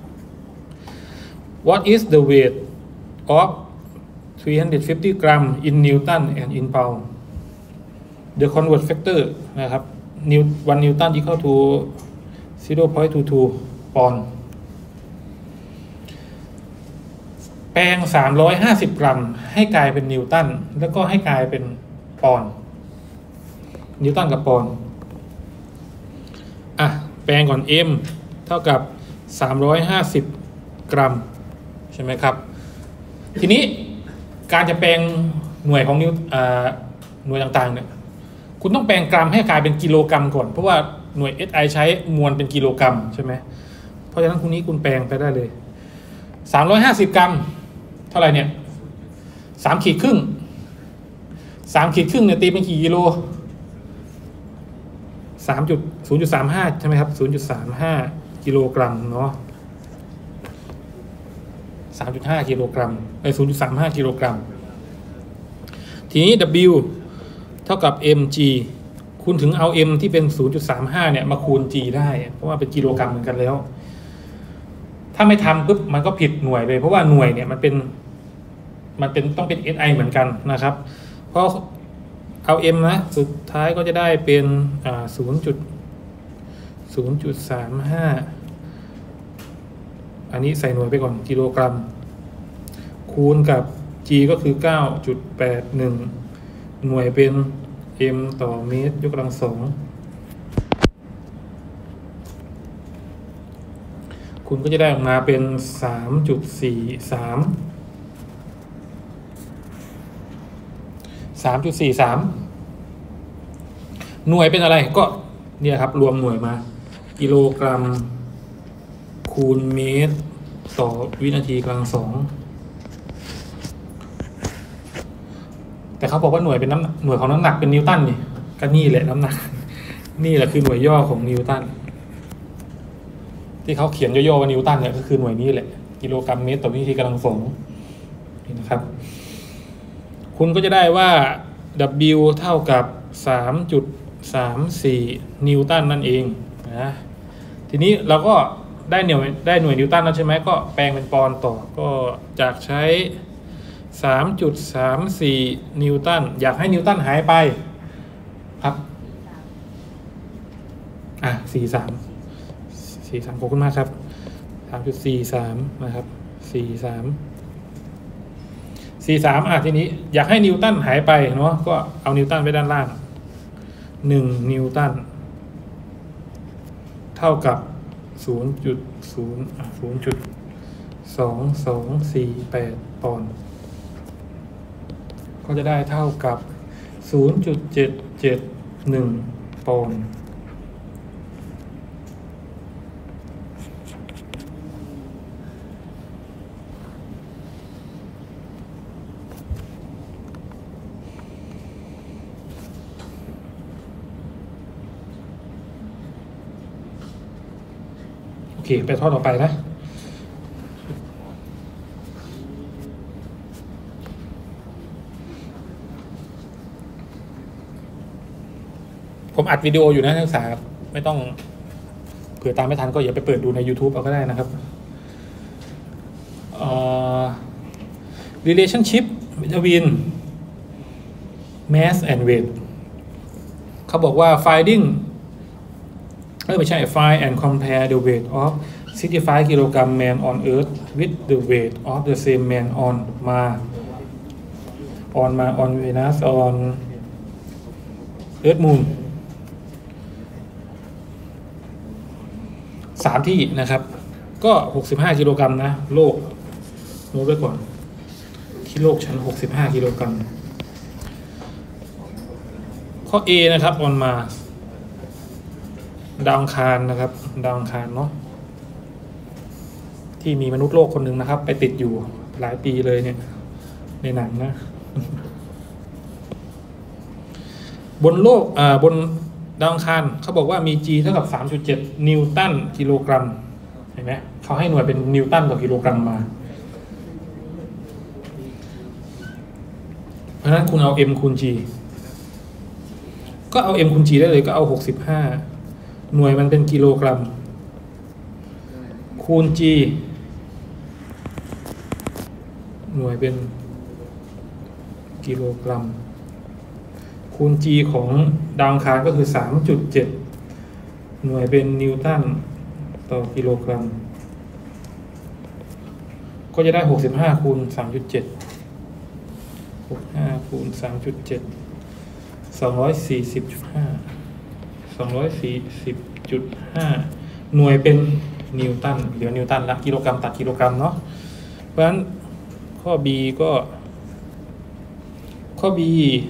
A: what is the weight of 350 gram in Newton and in pound the convert factor นะครับ1 Newton equal to 0.22 ปอนด์แปลง350 กรัมให้กลายเป็นนิวตันแล้วก็ให้กลายเป็นปอนด์นิวตันกับปอนด์แปลงก่อน m เท่ากับ350 กรัมใช่ไหมครับทีนี้การจะแปลงหน่วยของหน่วยต่างๆเนี่ยคุณต้องแปลงกรัมให้กลายเป็นกิโลกรัมก่อนเพราะว่าหน่วย SI ใช้มวลเป็นกิโลกรัมใช่ไหมเพราะฉะนั้นคุณแปลงไปได้เลย350 กรัมเท่าไหร่เนี่ย3 ขีดครึ่งเนี่ยตีเป็นกี่กิโล 0.35 ใช่ไหมครับ 0.35 กิโลกรัมเนาะ 3.5 กิโลกรัม0.35 กิโลกรัมทีนี้ W เท่ากับ mg คุณถึงเอา m ที่เป็น 0.35 เนี่ยมาคูณ g ได้เพราะว่าเป็นกิโลกรัมเหมือนกันแล้วถ้าไม่ทำปุ๊บมันก็ผิดหน่วยเลยเพราะว่าหน่วยเนี่ยมันเป็นต้องเป็น SI เหมือนกันนะครับเพราะเอา m นะสุดท้ายก็จะได้เป็น0.35 อันนี้ใส่หน่วยไปก่อนกิโลกรัมคูณกับ g ก็คือ 9.81 หน่วยเป็น m ต่อเมตรยกกำลัง 2คุณก็จะได้ออกมาเป็น 3.43 หน่วยเป็นอะไรก็เนี่ยครับรวมหน่วยมากิโลกรัมคูณเมตรต่อวินาทีกำลัง 2 เขาบอกว่าหน่วยเป็นหน่วยของน้ำหนักเป็นนิวตันนี่ก็นี่แหละน้ำหนัก นี่แหละคือหน่วยย่อของนิวตันที่เขาเขียนย่อๆว่านิวตันเนี่ยก็คือหน่วยนี้แหละกิโลกรัมเมตรต่อวินาทีกำลังสองนี่นะครับคุณก็จะได้ว่า W เท่ากับ 3.34 นิวตันนั่นเองนะทีนี้เราก็ได้หน่วยนิวตันแล้วใช่ไหมก็แปลงเป็นปอนด์ต่อก็จากใช้ 3.34 นิวตันอยากให้นิวตันหายไปครับ43ขอบคุณมากครับ 3.43 นะครับ43ทีนี้อยากให้นิวตันหายไปเนาะก็เอานิวตันไว้ด้านล่าง1นิวตันเท่ากับ 0.2248 ปอนด์ก็จะได้เท่ากับ 0.771 ปอนด์โอเคไปข้อต่อไปนะผมอัดวิดีโออยู่นะนักศึกษาไม่ต้องเผื่อตามไม่ทันก็อย่าไปเปิดดูใน YouTube เอาก็ได้นะครับrelationship between mass and weight เขาบอกว่า ไม่ใช่ find and compare the weight of 65 kilogram man on earth with the weight of the same man on Venus on earth moon 3 ที่นะครับก็65 กิโลกรัมนะโลกโน้ตไว้ก่อนที่โลกชั้น65 กิโลกรัมข้อ A นะครับ on Mars ดาวอังคารนะครับดาวอังคารเนาะที่มีมนุษย์โลกคนหนึ่งนะครับไปติดอยู่หลายปีเลยเนี่ยในหนังนะ บนโลกบนดาวอังคารเขาบอกว่ามี G เท่ากับ 3.7 นิวตันกิโลกรัมเห็นไหมเขาให้หน่วยเป็นนิวตันต่อกิโลกรัมมาเพราะฉะนั้นคุณเอา M คูณ G ก็เอา M คูณ G ได้เลยก็เอา65หน่วยมันเป็นกิโลกรัมคูณ G หน่วยเป็นกิโลกรัมคูณ G ของดาวอังคารก็คือ 3.7 หน่วยเป็นนิวตันต่อกิโลกรัมก็จะได้65คูณ 3.7 65คูณ 3.7 240.5 หน่วยเป็นนิวตันเดี๋ยวนิวตันละกิโลกรัมตัดกิโลกรัมเนาะเพราะฉะนั้นข้อ B ก็ข้อ B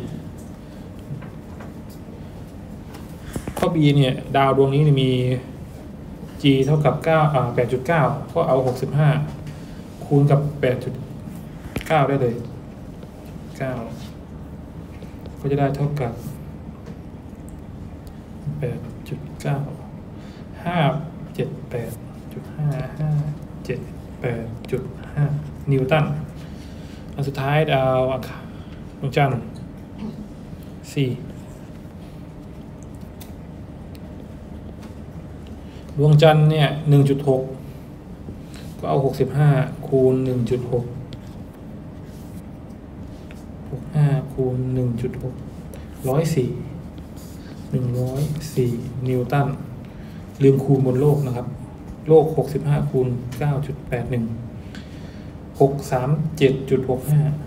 A: เนี่ยดาวดวงนี้มี G เท่ากับ8.9 ก็เอา65คูณกับ 8.9 ได้เลย9ก็จะได้เท่ากับ 8.9 578.5 นิวตันอันสุดท้ายดาวอังคารดวงจันทร์ ดวงจันทร์เนี่ย 1.6 ก็เอา65คูณ 1.6 65คูณ 1.6 104 นิวตันลืมคูณบนโลกนะครับโลก65คูณ 9.81 637.65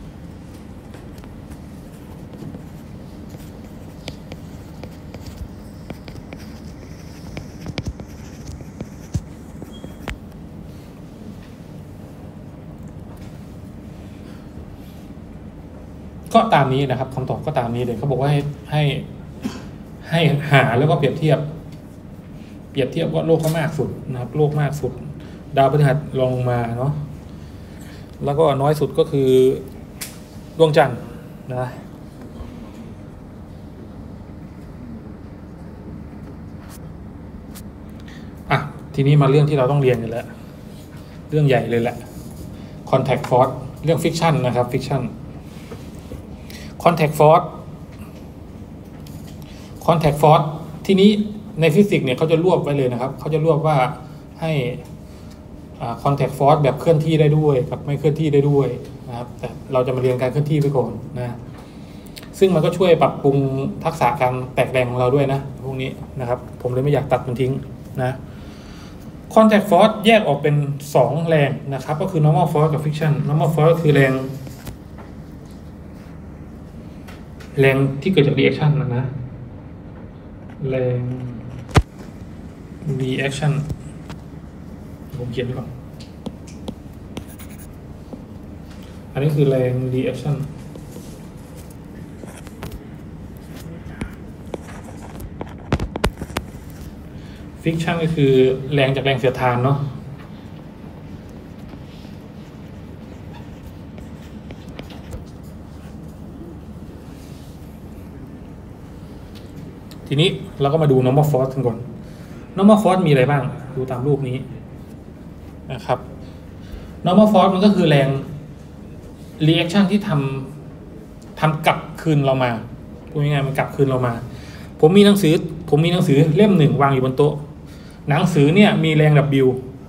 A: ก็ตามนี้นะครับคำตอบก็ตามนี้เลยเขาบอกว่าให้หาแล้วก็เปรียบเทียบว่าโลกก็มากสุดนะครับโลกมากสุดดาวพฤหัสลงมาเนาะแล้วก็น้อยสุดก็คือดวงจันทร์นะทีนี้มาเรื่องที่เราต้องเรียนกันแล้วเรื่องใหญ่เลยแหละ contact force เรื่อง friction นะครับ friction contact force ทีนี้ในฟิสิกส์เนี่ยเขาจะรวบไว้เลยนะครับเขาจะรวบว่าให้contact force แบบเคลื่อนที่ได้ด้วยกับไม่เคลื่อนที่ได้ด้วยนะครับแต่เราจะมาเรียนการเคลื่อนที่ไปก่อนนะซึ่งมันก็ช่วยปรับปรุงทักษะการแตกแรงของเราด้วยนะพวกนี้นะครับผมเลยไม่อยากตัดมันทิ้งนะ contact force แยกออกเป็น2แรงนะครับก็คือ normal force กับ friction normal force ก็คือแรงที่เกิดจาก reaction นะแรง reaction ผมเขียนไว้ก่อนอันนี้คือแรง reaction friction ก็คือแรงจากแรงเสียดทานเนาะทีนี้เราก็มาดู normal force กันก่อน normal force มีอะไรบ้างดูตามรูปนี้นะครับ normal force มันก็คือแรง reaction ที่ทำกลับคืนเรามาพูดง่ายๆมันกลับคืนเรามาผมมีหนังสือเล่มหนึ่งวางอยู่บนโต๊ะหนังสือเนี่ยมีแรง W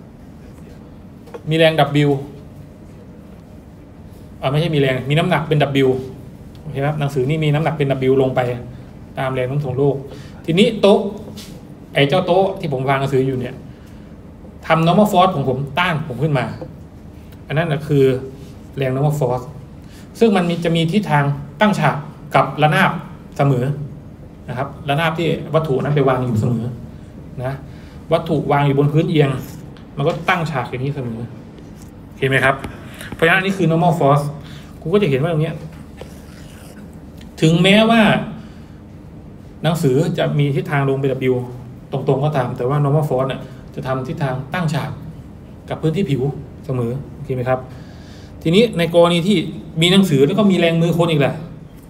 A: ไม่ใช่มีแรงมีน้ำหนักเป็น W โอเคครับหนังสือนี่มีน้ำหนักเป็น W ลงไปตามแรงโน้มถ่วงโลกทีนี้โต๊ะเจ้าโต๊ะที่ผมวางหนังสืออยู่เนี่ยทำ normal force ของผมต้านผมขึ้นมาอันนั้นนะคือแรง normal force ซึ่งมันจะมีทิศทางตั้งฉากกับระนาบเสมอนะครับระนาบที่วัตถุนั้นไปวางอยู่เสมอนะวัตถุวางอยู่บนพื้นเอียงมันก็ตั้งฉากอย่างนี้เสมอเห็นไหมครับเพราะฉะนั้นนี่คือ normal force กูก็จะเห็นว่าตรงนี้ถึงแม้ว่าหนังสือจะมีทิศทางลงไป W ตรงๆก็ตามแต่ว่า normal force เนี่ยจะทำทิศทางตั้งฉากกับพื้นที่ผิวเสมอโอเคไหมครับทีนี้ในกรณีที่มีหนังสือแล้วก็มีแรงมือคนอีกแหละ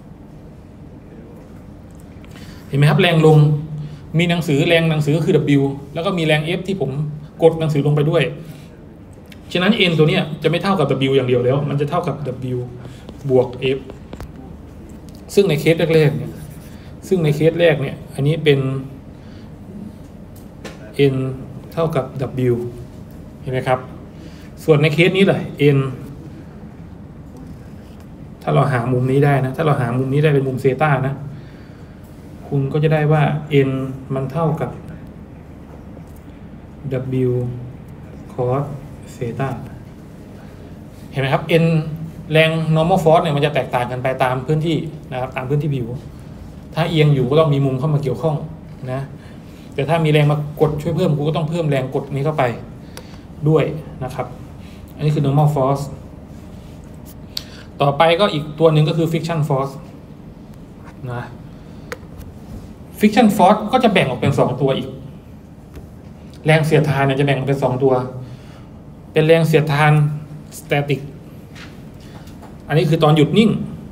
A: เห็นไหมครับแรงลงมีแรงหนังสือคือ W แล้วก็มีแรง F ที่ผมกดหนังสือลงไปด้วยฉะนั้น N ตัวเนี้ยจะไม่เท่ากับ W อย่างเดียวแล้วมันจะเท่ากับ W บวก F ซึ่งในเคสแรกเนี่ยอันนี้เป็น N เท่ากับ W เห็นไหมครับส่วนในเคสนี้เลย N ถ้าเราหามุมนี้ได้นะถ้าเราหามุมนี้ได้เป็นมุมเซต้านะคุณก็จะได้ว่า n มันเท่ากับ w cos เซตาเห็นไหมครับ n แรง normal force เนี่ยมันจะแตกต่างกันไปตามพื้นที่นะครับตามพื้นที่ผิวถ้าเอียงอยู่ก็ต้องมีมุมเข้ามาเกี่ยวข้องนะแต่ถ้ามีแรงมากดช่วยเพิ่มกูก็ต้องเพิ่มแรงกดนี้เข้าไปด้วยนะครับอันนี้คือ normal force ต่อไปก็อีกตัวหนึ่งก็คือ friction force นะ friction force ก็จะแบ่งออกเป็น2ตัวอีกแรงเสียดทานเนี่ยจะแบ่งออกเป็น2ตัวเป็นแรงเสียดทาน static อันนี้คือตอนหยุดนิ่ง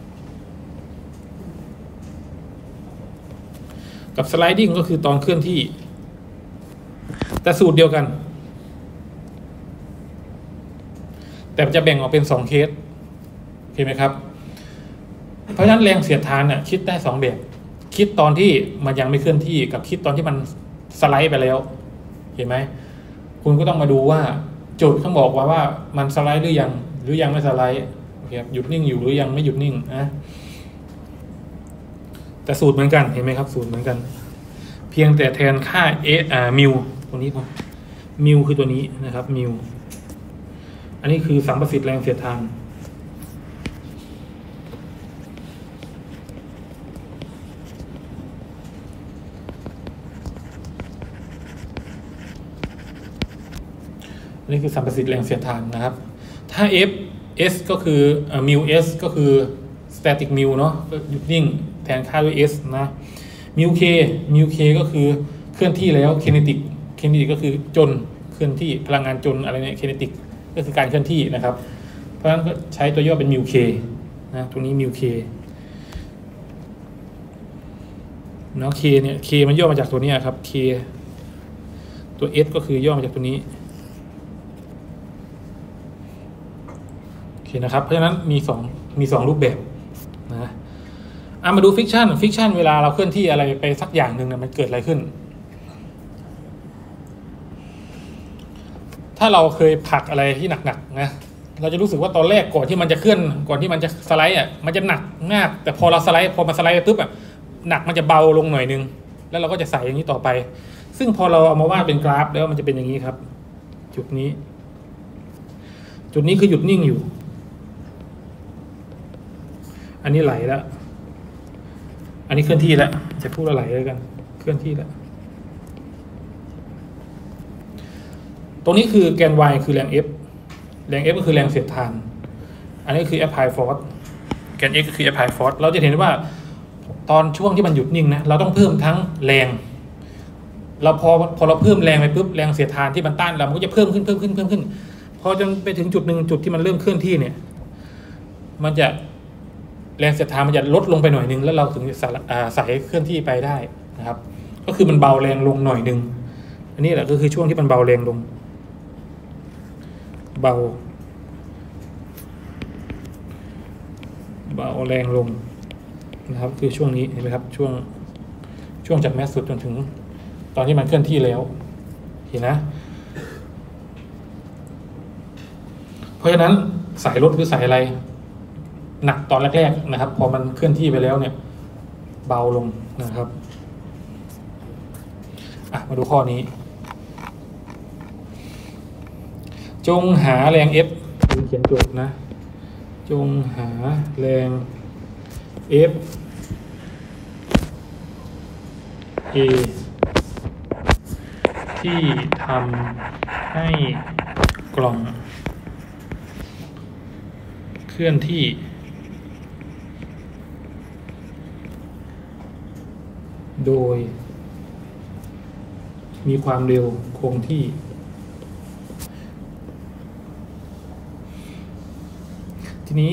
A: กับ sliding ก็คือตอนเคลื่อนที่แต่สูตรเดียวกันแต่จะแบ่งออกเป็น2เคสเห็นไหมครับเพราะฉะนั้นแรงเสียดทานเนี่ยคิดได้2แบบคิดตอนที่มันยังไม่เคลื่อนที่กับคิดตอนที่มันสไลด์ไปแล้วเห็นไหมคุณก็ต้องมาดูว่าโจทย์ต้องบอกว่ามันสไลด์หรือยังไม่สไลด์โอเคหยุดนิ่งอยู่หรือยังไม่หยุดนิ่งนะแต่สูตรเหมือนกันเห็นไหมครับสูตรเหมือนกันเพียงแต่แทนค่ามิวตัวนี้ครับมิวคือตัวนี้นะครับมิวอันนี้คือสัมประสิทธิ์แรงเสียดทานนี่คือสัมประสิทธิ์แรงเสียดทานนะครับถ้า S ก็คือมิว S ก็คือ static mu เนาะหยุดนิ่งแทนค่าด้วย S นะมิว K ก็คือเคลื่อนที่แล้ว kinetic ก็คือจนเคลื่อนที่พลังงานจนอะไรเนี่ย kinetic ก็คือการเคลื่อนที่นะครับเพราะฉะนั้นก็ใช้ตัวย่อเป็นมิว K นะตรงนี้มิว K เนาะ K เนี่ย K มันย่อมาจากตัวนี้ครับ K ตัวตัว S ก็คือย่อมาจากตัวนี้โอเคนะครับเพราะฉะนั้นมีสองรูปแบบนะมาดูฟิกชันเวลาเราเคลื่อนที่อะไรไปสักอย่างหนึ่งเนี่ยมันเกิดอะไรขึ้นถ้าเราเคยผลักอะไรที่หนักๆนะเราจะรู้สึกว่าตอนแรกก่อนที่มันจะเคลื่อนก่อนที่มันจะสไลด์มันจะหนักมากแต่พอมันสไลด์ไปปุ๊บหนักมันจะเบาลงหน่อยนึงแล้วเราก็จะใส่อย่างนี้ต่อไปซึ่งพอเราเอามาวาดเป็นกราฟแล้วมันจะเป็นอย่างนี้ครับจุดนี้คือหยุดนิ่งอยู่อันนี้ไหลแล้วอันนี้เคลื่อนที่แล้วจะพูดว่าไหลเลยกันเคลื่อนที่แล้วตรงนี้คือแกน y คือแรง f ก็คือแรงเสียดทานอันนี้คือ apply force แกน x ก็คือ apply force เราจะเห็นว่าตอนช่วงที่มันหยุดนิ่งนะเราต้องเพิ่มทั้งแรงเราพอเราเพิ่มแรงไปปุ๊บแรงเสียดทานที่มันต้านเรามันก็จะเพิ่มขึ้นพอจนไปถึงจุดหนึ่งจุดที่มันเริ่มเคลื่อนที่เนี่ยมันจะแรงเสียดทานมันจะลดลงไปหน่อยนึงแล้วเราถึงจะสายเคลื่อนที่ไปได้นะครับก็คือมันเบาแรงลงหน่อยนึงอันนี้แหละก็คือช่วงที่มันเบาแรงลงเบาแรงลงนะครับคือช่วงนี้เห็นไหมครับช่วงจากแมสสุดจนถึงตอนที่มันเคลื่อนที่แล้วเห็นนะเพราะฉะนั้นสายรถหรือสายอะไรหนักตอนแรกๆนะครับพอมันเคลื่อนที่ไปแล้วเนี่ยเบาลงนะครับมาดูข้อนี้จงหาแรง F เขียนโจทย์นะจงหาแรง F A ที่ทำให้กล่องเคลื่อนที่โดยมีความเร็วคงที่ทีนี้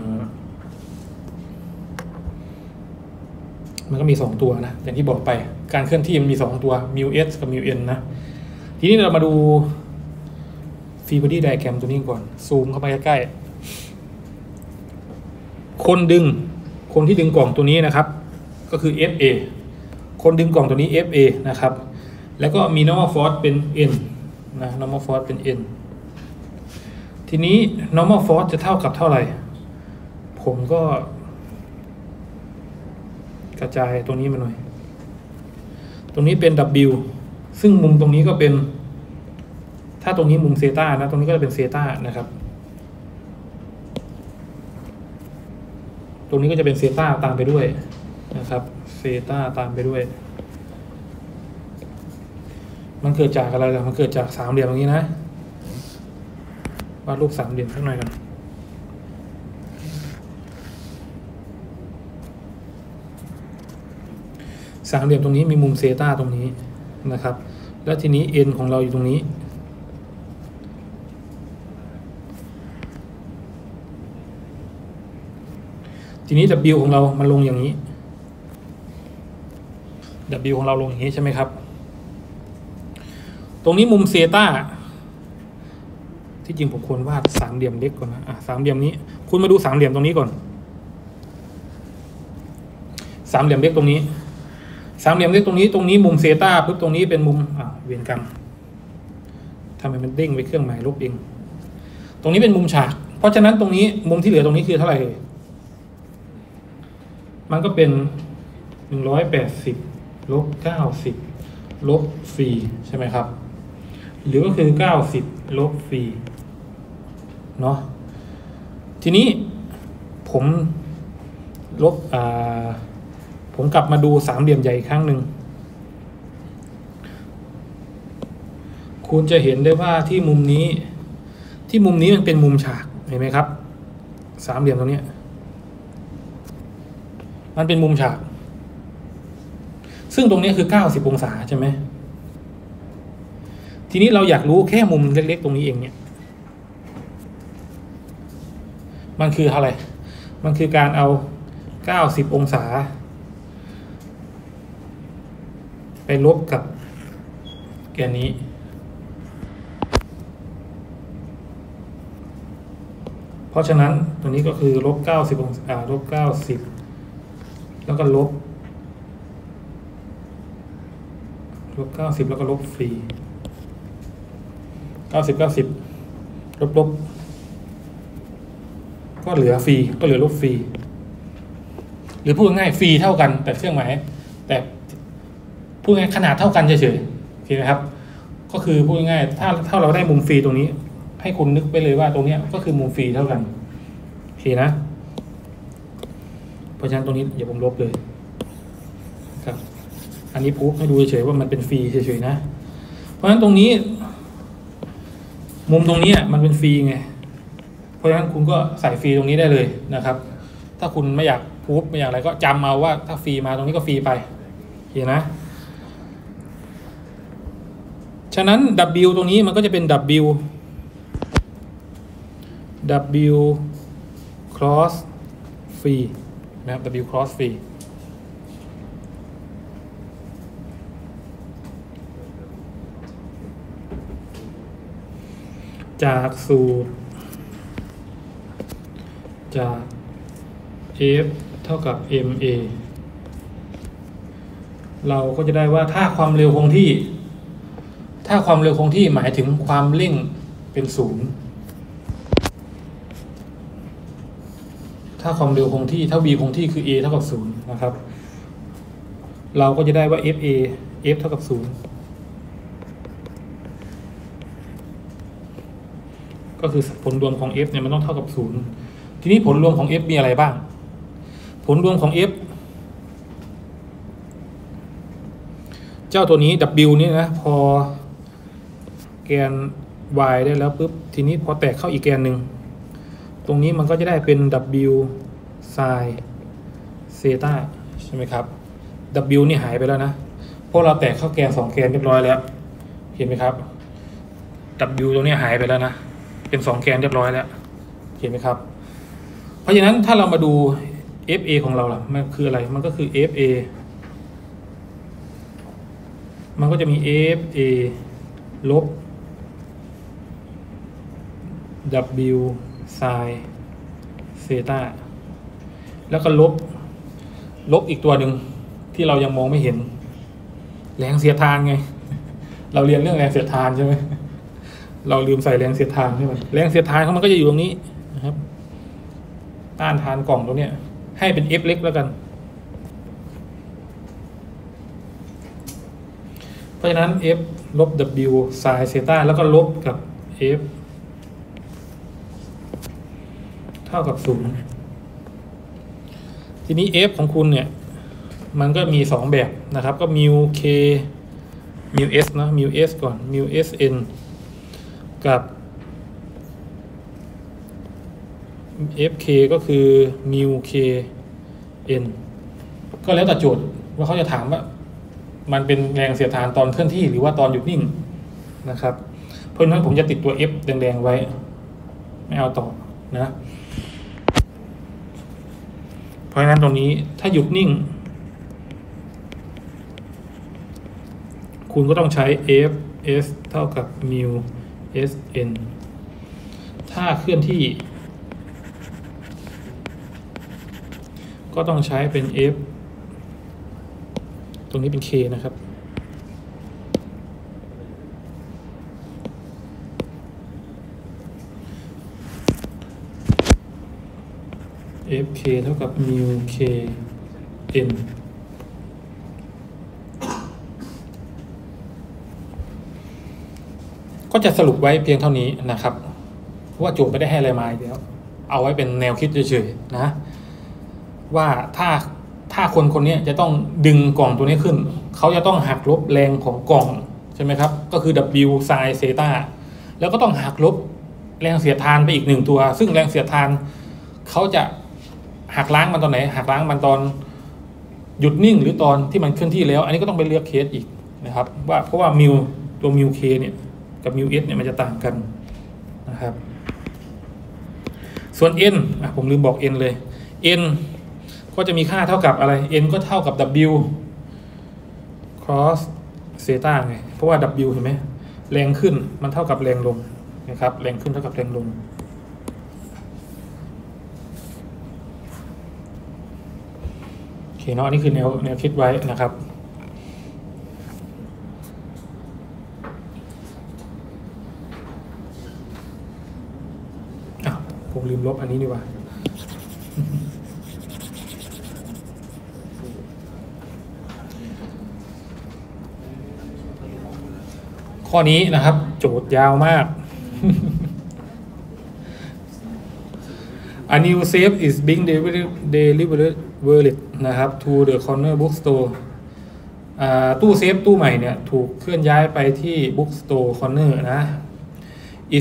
A: มันก็มี2ตัวนะอย่างที่บอกไปการเคลื่อนที่มันมี2ตัว μs กับ μn นะทีนี้เรามาดูฟรีบอดี้ไดอะแกรมตัวนี้ก่อนซูมเข้าไปใกล้ๆคนที่ดึงกล่องตัวนี้นะครับก็คือ FA คนดึงกล่องตัวนี้ FA นะครับแล้วก็มี normal force เป็น N นะ normal force เป็น N ทีนี้ normal force จะเท่ากับเท่าไหร่ผมก็กระจายตรงนี้มาหน่อยตรงนี้เป็น W ซึ่งมุมตรงนี้ก็เป็นถ้าตรงนี้มุมเซต้านะตรงนี้ก็จะเป็นเซต้านะครับตรงนี้ก็จะเป็นเซต้าตามไปด้วยนะครับเซต้าตามไปด้วยมันเกิดจากอะไรล่ะมันเกิดจากสามเหลี่ยมตรงนี้นะวาดรูปสามเหลี่ยมสักหน่อยกันสามเหลี่ยมตรงนี้มีมุมเซต้าตรงนี้นะครับแล้วทีนี้ n ของเราอยู่ตรงนี้ทีนี้ w ของเรามันลงอย่างนี้ w ของเราลงอย่างนี้ใช่ไหมครับตรงนี้มุมเซต้าที่จริงผมควรวาดสามเหลี่ยมเล็กก่อนนะสามเหลี่ยมนี้คุณมาดูสามเหลี่ยมตรงนี้ก่อนสามเหลี่ยมเล็กตรงนี้สามเหลี่ยมเล็กตรงนี้มุมเซต้าปุ๊บตรงนี้เป็นมุมเวียนกรรมทำไมมันเด้งไปเครื่องหมายลบเองตรงนี้เป็นมุมฉากเพราะฉะนั้นตรงนี้มุมที่เหลือตรงนี้คือเท่าไหร่เลยมันก็เป็น180ลบ90ลบ4ใช่ไหมครับหรือก็คือ90ลบ4เนาะทีนี้ผมลบผมกลับมาดูสามเหลี่ยมใหญ่อีกครั้งหนึ่งคุณจะเห็นได้ว่าที่มุมนี้มันเป็นมุมฉากเห็นไหมครับสามเหลี่ยมตรงนี้มันเป็นมุมฉากซึ่งตรงนี้คือ90องศาใช่ไหมทีนี้เราอยากรู้แค่มุมเล็กๆตรงนี้เองเนี่ยมันคืออะไรมันคือการเอา90องศาไปลบกับแกนนี้ราะฉะนั้นตัวนี้ก็คือลบ90องศาลบ90แล้วก็ลบ90แล้วก็ลบฟรี90ลบก็เหลือฟรีก็เหลือลบฟรีหรือพูดง่ายฟรีเท่ากันแต่เครื่องหมายแต่พูดง่ายขนาดเท่ากันเฉยๆโอเคไหมครับก็คือพูดง่ายถ้าเราได้มุมฟรีตรงนี้ให้คุณนึกไปเลยว่าตรงนี้ก็คือมุมฟรีเท่ากันโอเคนะเพราะฉะนั้นตรงนี้อย่าผมลบเลยครับอันนี้พูดให้ดูเฉยๆว่ามันเป็นฟรีเฉยๆนะเพราะฉะนั้นตรงนี้มุมตรงนี้มันเป็นฟรีไงเพราะฉะนั้นคุณก็ใส่ฟรีตรงนี้ได้เลยนะครับถ้าคุณไม่อยากพูดไม่อยากอะไรก็จำเอาว่าถ้าฟรีมาตรงนี้ก็ฟรีไปโอเคนะฉะนั้น W ตรงนี้มันก็จะเป็น W cross ฟรีนะครับ W cross ฟรีจากสูตรจาก F เท่ากับ ma เราก็จะได้ว่าถ้าความเร็วคงที่หมายถึงความเร่งเป็นศูนย์ถ้าความเร็วคงที่ถ้า v คงที่คือ a เท่ากับ0นะครับเราก็จะได้ว่า f เท่ากับ0ก็คือผลรวมของ f เนี่ยมันต้องเท่ากับ0ทีนี้ผลรวมของ f มีอะไรบ้างผลรวมของ f เจ้าตัวนี้ w นี่นะพอแกน y ได้แล้วปุ๊บทีนี้พอแตกเข้าอีกแกนหนึ่งตรงนี้มันก็จะได้เป็น w sin เซตาใช่ไหมครับ w นี่หายไปแล้วนะเพราะเราแตกเข้าแกน2แกนเรียบร้อยแล้วเห็นไหมครับ w ตรงนี้หายไปแล้วนะเป็น2แกนเรียบร้อยแล้วเห็นไหมครับเพราะฉะนั้นถ้าเรามาดู fa ของเราล่ะมันคืออะไรมันก็คือ fa มันก็จะมี fa ลบ w sin เซตาแล้วก็ลบอีกตัวหนึ่งที่เรายังมองไม่เห็นแรงเสียดทานไงเราเรียนเรื่องแรงเสียดทานใช่ไหมเราลืมใส่แรงเสียดทานใช่ไหมแรงเสียดทานของมันก็จะอยู่ตรงนี้นะครับต้านทานกล่องตรงเนี้ยให้เป็น f เล็กแล้วกันเพราะฉะนั้น f ลบ w sin เซตาแล้วก็ลบกับ f เท่ากับ0ทีนี้ f ของคุณเนี่ยมันก็มี2แบบนะครับก็ mu k mu s นะ mu s ก่อน mu sn กับ fk ก็คือ mu k n ก็แล้วแต่โจทย์ว่าเขาจะถามว่ามันเป็นแรงเสียดทานตอนเคลื่อนที่หรือว่าตอนหยุดนิ่งนะครับเพราะฉะนั้นผมจะติดตัว f แดงๆไว้ไม่เอาต่อนะเพราะฉะนั้นตรงนี้ถ้าหยุดนิ่งคุณก็ต้องใช้ fs เท่ากับ mu sn ถ้าเคลื่อนที่ก็ต้องใช้เป็น f ตรงนี้เป็น k นะครับ fk เท่ากับ mu k n ก็จะสรุปไว้เพียงเท่านี้นะครับเพราะว่าโจทย์ไม่ได้ให้อะไรมาเดียวเอาไว้เป็นแนวคิดเฉยๆนะว่าถ้าคนนี้จะต้องดึงกล่องตัวนี้ขึ้นเขาจะต้องหักลบแรงของกล่องใช่ไหมครับก็คือ w sin เซตาแล้วก็ต้องหักลบแรงเสียดทานไปอีก1ตัวซึ่งแรงเสียดทานเขาจะหักล้างมันตอนไหนหักล้างมันตอนหยุดนิ่งหรือตอนที่มันเคลื่อนที่แล้วอันนี้ก็ต้องไปเลือกเคสอีกนะครับว่าเพราะว่าตัว mu k เนี่ยกับ mu s เนี่ยมันจะต่างกันนะครับส่วน n ผมลืมบอก n เลย n ก็จะมีค่าเท่ากับอะไร n ก็เท่ากับ w cross เซตาไงเพราะว่า w เห็นไหมแรงขึ้นมันเท่ากับแรงลงนะครับแรงขึ้นเท่ากับแรงลงเนาะอันนี้คือแนวคิดไว้นะครับผมลืมลบอันนี้ดีกว่าข้อนี้นะครับโจทย์ยาวมาก A new safe is being delivered นะครับ to the corner bookstore ตู้เซฟตู้ใหม่เนี่ยถูกเคลื่อนย้ายไปที่ bookstore corner นะ it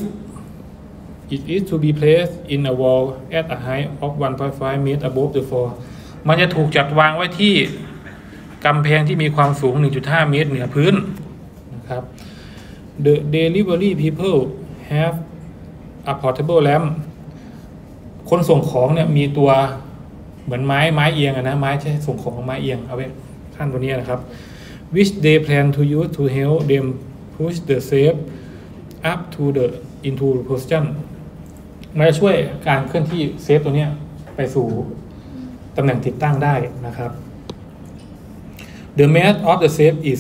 A: is to be placed in a wall at a height of 1.5 meter above the floor มันจะถูกจัดวางไว้ที่กำแพงที่มีความสูง 1.5 เมตรเหนือพื้นนะครับ The delivery people have a portable lamp คนส่งของเนี่ยมีตัวเหมือนไม้เอียงนะไม้ใช่ส่งของไม้เอียงเอาไว้ขั้นตัวนี้นะครับ which they plan to use to help them push the safe up to the into position มันจะช่วยการเคลื่อนที่เซฟตัวนี้ไปสู่ตำแหน่งติดตั้งได้นะครับ The mass of the safe is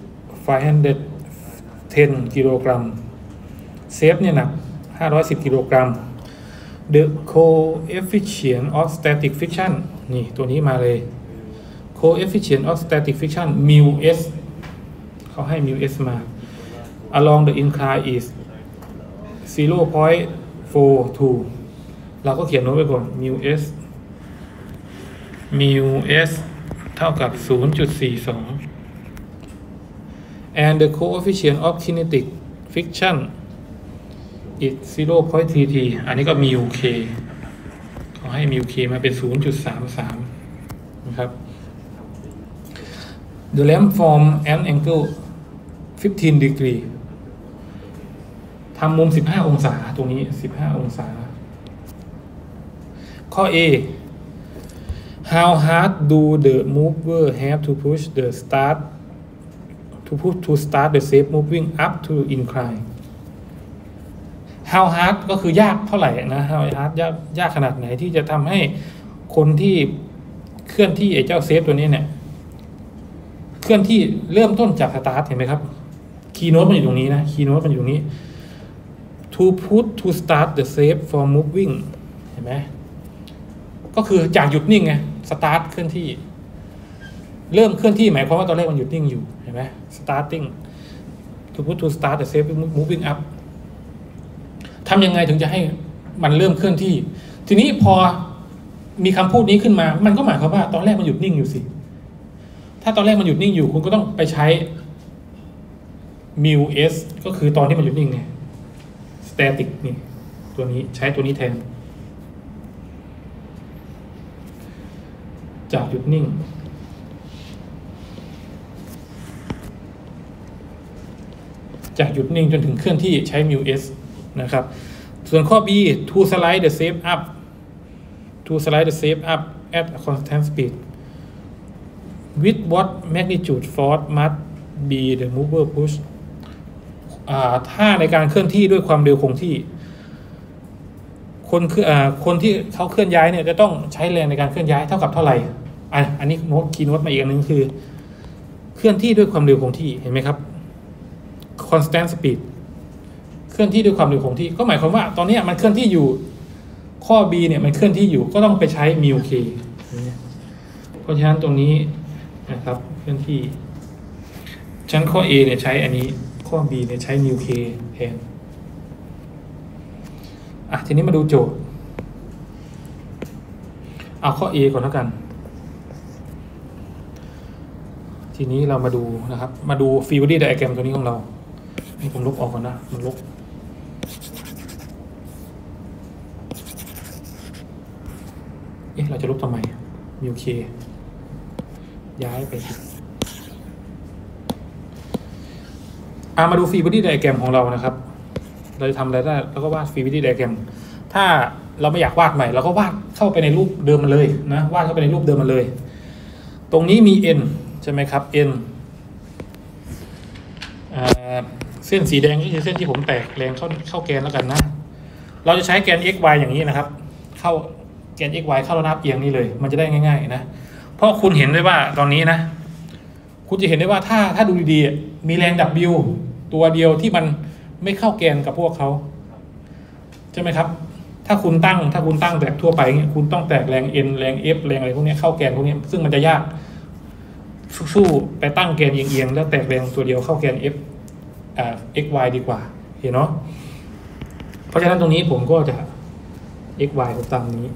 A: 510 กิโลกรัมเซฟเนี่ยหนัก510 กิโลกรัม The coefficient of static friction นี่ตัวนี้มาเลย coefficient of static friction mu s เขาให้ mu s มา along the incline is 0.42 เราก็เขียนโน้ตไว้ก่อน mu s เท่ากับ 0.42 and the coefficient of kinetic friction is 0.33 อันนี้ก็ mu k เขาให้ mu k มาเป็น 0.33 นะครับ The lamp form an angle 15 degree ทำมุม15 องศาตรงนี้15 องศาข้อ A How hard do the mover have to push the start the safe moving up to incline How hard ก็คือยากเท่าไหร่นะ How hard ยากขนาดไหนที่จะทำให้คนที่เคลื่อนที่ไอ้เจ้าเซฟตัวนี้เนี่ยเคลื่อนที่เริ่มต้นจากสตาร์ทเห็นไหมครับคีย์โน้ตมันอยู่ตรงนี้นะคีย์โน้ตมันอยู่ตรงนี้ to start the safe from moving เห็นไหมก็คือจากหยุดนิ่งไงสตาร์ทเคลื่อนที่เริ่มเคลื่อนที่หมายความว่าตอนแรกมันหยุดนิ่งอยู่เห็นไหม starting to start the safe moving up ทำยังไงถึงจะให้มันเริ่มเคลื่อนที่ทีนี้พอมีคำพูดนี้ขึ้นมามันก็หมายความว่าตอนแรกมันหยุดนิ่งอยู่สิถ้าตอนแรกมันหยุดนิ่งอยู่คุณก็ต้องไปใช้ mu s ก็คือตอนที่มันหยุดนิ่งไง static นี่ตัวนี้ใช้ตัวนี้แทนจากหยุดนิ่งจนถึงเคลื่อนที่ใช้ mu s นะครับส่วนข้อ B to slide the safe up at a constant speed with what magnitude force must be the mover push ถ้าในการเคลื่อนที่ด้วยความเร็วคงที่คนที่เขาเคลื่อนย้ายเนี่ยจะต้องใช้แรงในการเคลื่อนย้ายเท่ากับเท่าไหร่อันนี้โน้ตคีย์โน้ตมาอีกอันนึงคือเคลื่อนที่ด้วยความเร็วคงที่เห็นไหมครับ constant speed เคลื่อนที่ด้วยความเร็วคงที่ก็หมายความว่าตอนนี้มันเคลื่อนที่อยู่ข้อ B เนี่ยมันเคลื่อนที่อยู่ก็ต้องไปใช้ mu k เพราะฉะนั้นตรงนี้นะครับเคลื่อนที่ชั้นข้อ A เนี่ยใช้อันนี้ข้อ B เนี่ยใช้ mu k แทนทีนี้มาดูโจทย์เอาข้อ A ก่อนแล้วกันทีนี้เรามาดูนะครับมาดู Free-body diagram ตัวนี้ของเราให้ผมลบออกก่อนนะมันลบเราจะลบทำไม mu k ย้ายไปมาดู Free-body diagram ของเรานะครับเราจะทำอะไรได้แล้วก็วาด Free-body diagram ถ้าเราไม่อยากวาดใหม่เราก็วาดเข้าไปในรูปเดิมมันเลยนะวาดเข้าไปในรูปเดิมมันเลยตรงนี้มี n ใช่ไหมครับ n เส้นสีแดงก็คือเส้นที่ผมแตกแรงเข้าแกนแล้วกันนะเราจะใช้แกน x y อย่างนี้นะครับเข้าแกน x y เข้าระนาบเอียงนี่เลยมันจะได้ง่ายๆนะเพราะคุณเห็นได้ว่าตอนนี้นะคุณจะเห็นได้ว่าถ้าดูดีๆมีแรง W ตัวเดียวที่มันไม่เข้าแกนกับพวกเขาใช่ไหมครับถ้าคุณตั้งแตกทั่วไปเงี้ยคุณต้องแตกแรง N แรง F แรงอะไรพวกนี้เข้าแกนพวกนี้ซึ่งมันจะยากสู้ไปตั้งแกนเอียงๆแล้วแตกแรงตัวเดียวเข้าแกน F x y ดีกว่าเห็นเนาะเพราะฉะนั้นตรงนี้ผมก็จะ x y ตามนี้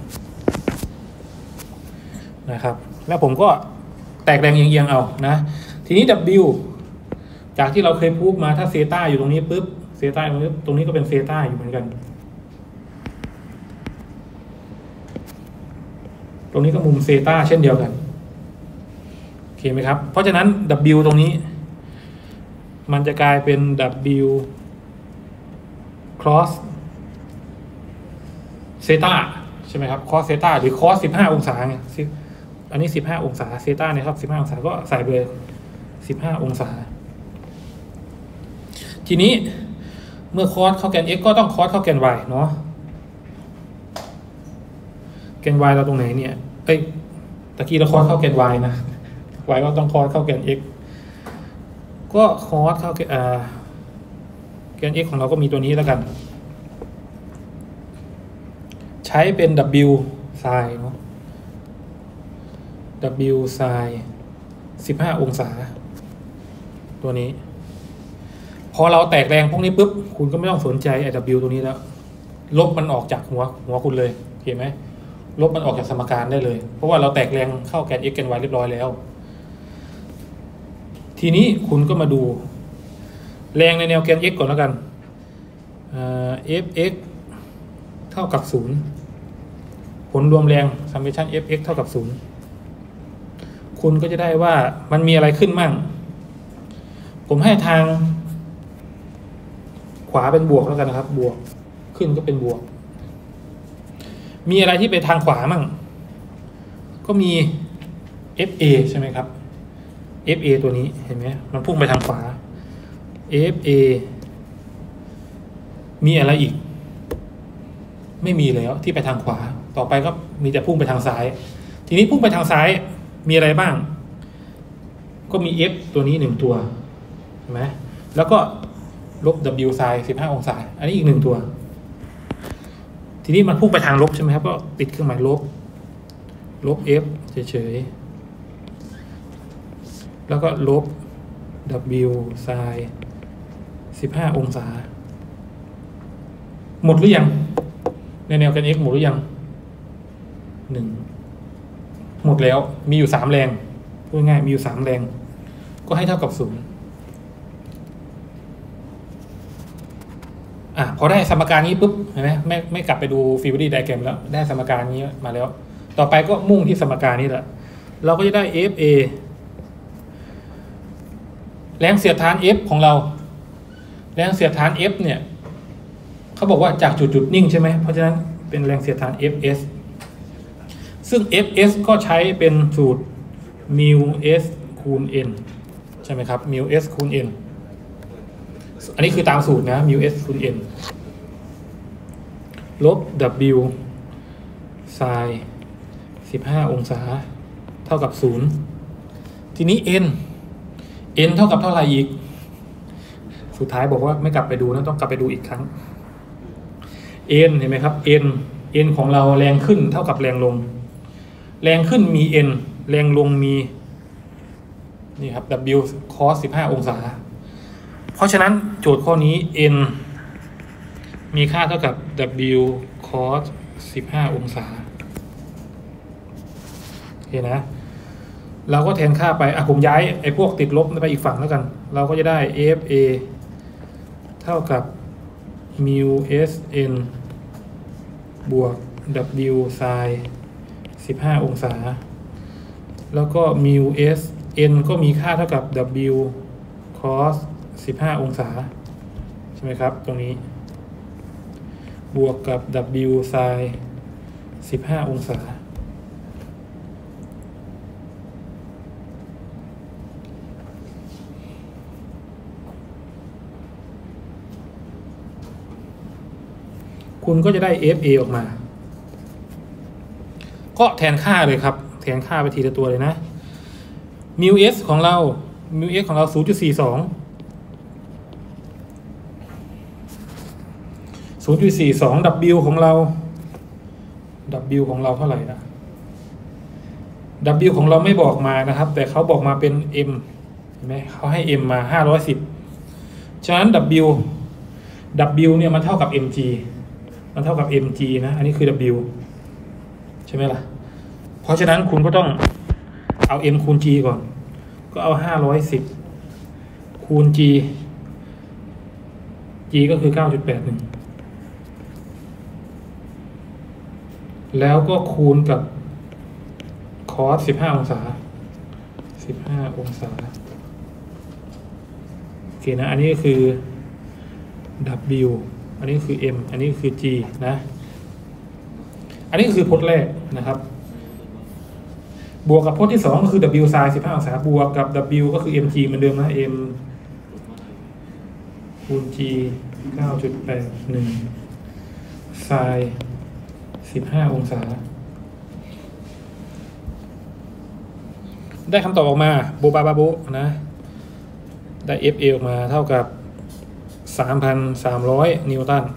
A: นะครับแล้วผมก็แตกแรงเอียงๆเอานะทีนี้ W จากที่เราเคยพูดมาถ้าเซต้าอยู่ตรงนี้ปุ๊บเซต้าตรงนี้ก็เป็นเซต้าอยู่เหมือนกันตรงนี้ก็มุมเซต้าเช่นเดียวกันโอเคไหมครับเพราะฉะนั้น W ตรงนี้มันจะกลายเป็น W cross เซต้าใช่ไหมครับ cross เซต้าหรือ cross 15 องศาไงอันนี้15 องศาเซต้าเนี่ยครับ15 องศาก็ใส่ไปเลย15 องศาทีนี้เมื่อ cross เข้าแกน x ก็ต้อง cross เข้าแกน y เนาะแกน y เราตรงไหนเนี่ยตะกี้เรา cross เข้าแกน y นะ y ก็ต้อง cross เข้าแกน x ก็คอสเข้าแกน x ของเราก็มีตัวนี้แล้วกันใช้เป็น w sin เนาะ w sin 15 องศาตัวนี้พอเราแตกแรงพวกนี้ปุ๊บคุณก็ไม่ต้องสนใจไอ้ w ตัวนี้แล้วลบมันออกจากหัวคุณเลยเห็นไหมลบมันออกจากสมการได้เลยเพราะว่าเราแตกแรงเข้าแกน x แกน y เรียบร้อยแล้วทีนี้คุณก็มาดูแรงในแนวแกน x ก่อนแล้วกัน fx เท่ากับ0ผลรวมแรง summation fx เท่ากับ0คุณก็จะได้ว่ามันมีอะไรขึ้นมั่งผมให้ทางขวาเป็นบวกแล้วกันนะครับบวกขึ้นก็เป็นบวกมีอะไรที่ไปทางขวามั่งก็มี fa ใช่ไหมครับFA ตัวนี้เห็นไหมมันพุ่งไปทางขวา FA มีอะไรอีกไม่มีแล้วที่ไปทางขวาต่อไปก็มีแต่พุ่งไปทางซ้ายทีนี้พุ่งไปทางซ้ายมีอะไรบ้างก็มี F ตัวนี้1ตัวเห็นไหมแล้วก็ลบ W sin 15 องศาอันนี้อีก1ตัวทีนี้มันพุ่งไปทางลบใช่ไหมครับก็ติดเครื่องหมายลบ F เฉยๆแล้วก็ลบ W sin 15 องศาหมดหรือยังในแนวแกน x หมดหรือยัง1หมดแล้วมีอยู่3แรงพูดง่ายมีอยู่3แรงก็ให้เท่ากับ0พอได้สมการนี้ปุ๊บเห็นไหมไม่กลับไปดูฟีเวอรี่ไดแกรมแล้วได้สมการนี้มาแล้วต่อไปก็มุ่งที่สมการนี้แหละเราก็จะได้ FAแรงเสียดทาน F ของเราแรงเสียดทาน F เนี่ยเขาบอกว่าจากจุดนิ่งใช่ไหมเพราะฉะนั้นเป็นแรงเสียดทาน Fs ซึ่ง Fs ก็ใช้เป็นสูตร μs คูณ n ใช่ไหมครับ μs คูณ n อันนี้คือตามสูตรนะ μs คูณ n ลบ w sin 15 องศาเท่ากับ0ทีนี้ n เท่ากับเท่าไหร่อีกสุดท้ายบอกว่าไม่กลับไปดูนะต้องกลับไปดูอีกครั้ง n เห็นไหมครับ n ของเราแรงขึ้นเท่ากับแรงลงแรงขึ้นมี n แรงลงมีนี่ครับ w cos 15 องศาเพราะฉะนั้นโจทย์ข้อนี้ n มีค่าเท่ากับ w cos 15 องศาโอเคนะเราก็แทนค่าไปผมย้ายไอ้พวกติดลบไปอีกฝั่งแล้วกันเราก็จะได้ FA เท่ากับ μsn บวก w sin 15 องศาแล้วก็ μsn ก็มีค่าเท่ากับ w cos 15 องศาใช่ไหมครับตรงนี้บวกกับ w sin 15 องศาคุณก็จะได้ FA ออกมาก็แทนค่าเลยครับแทนค่าไปทีละตัวเลยนะมิว s ของเรามิว s ของเรา 0.42 0.42 w ของเรา w ของเราเท่าไหร่นะ w ของเราไม่บอกมานะครับแต่เขาบอกมาเป็น m เห็นไหมเขาให้ m มา510ฉะนั้น w เนี่ยมันเท่ากับ mg มันเท่ากับ mg นะอันนี้คือ w ใช่ไหมล่ะเพราะฉะนั้นคุณก็ต้องเอา m คูณ g ก่อนก็เอา510คูณ g ก็คือ 9.81 แล้วก็คูณกับคอส15 องศา15 องศาโอเคนะอันนี้ก็คือ w อันนี้คือ m อันนี้คือ g นะอันนี้ก็คือพจน์แรกนะครับบวกกับพจน์ที่2ก็คือ w sin 15 องศาบวกกับ w ก็คือ mg เหมือนเดิมนะ m คูณ g 9.81 sin 15 องศาได้คำตอบออกมาโบบาบาโบนะได้ FA ออกมาเท่ากับ 3,300 นิวตัน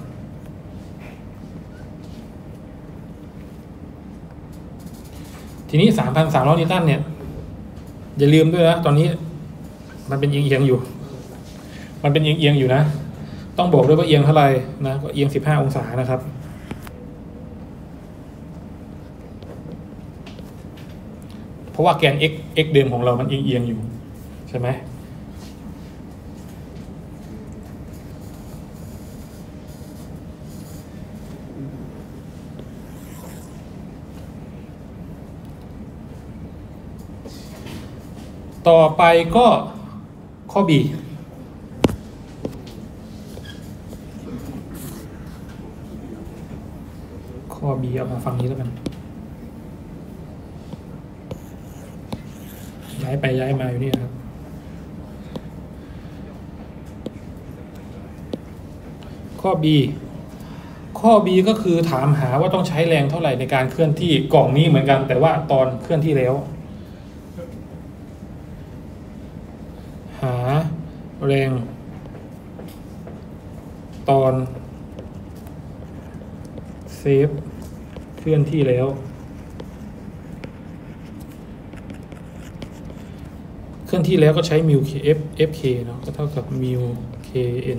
A: ทีนี้ 3,300 นิวตันเนี่ยอย่าลืมด้วยนะตอนนี้มันเป็นเอียงๆอยู่มันเป็นเอียงๆอยู่นะต้องบอกด้วยว่าเอียงเท่าไหร่นะก็เอียง15 องศานะครับเพราะว่าแกน x เดิมของเรามันเอียงอยู่ใช่ไหมต่อไปก็ข้อ B ข้อ B เอามาฟังนี้แล้วกันย้ายไปย้ายมาอยู่นี่ครับข้อ B ก็คือถามหาว่าต้องใช้แรงเท่าไหร่ในการเคลื่อนที่กล่องนี้เหมือนกันแต่ว่าตอนเคลื่อนที่แล้วหาแรงตอนเซฟเคลื่อนที่แล้วเคลื่อนที่แล้วก็ใช้มิว fk เนาะก็เท่ากับมิว kn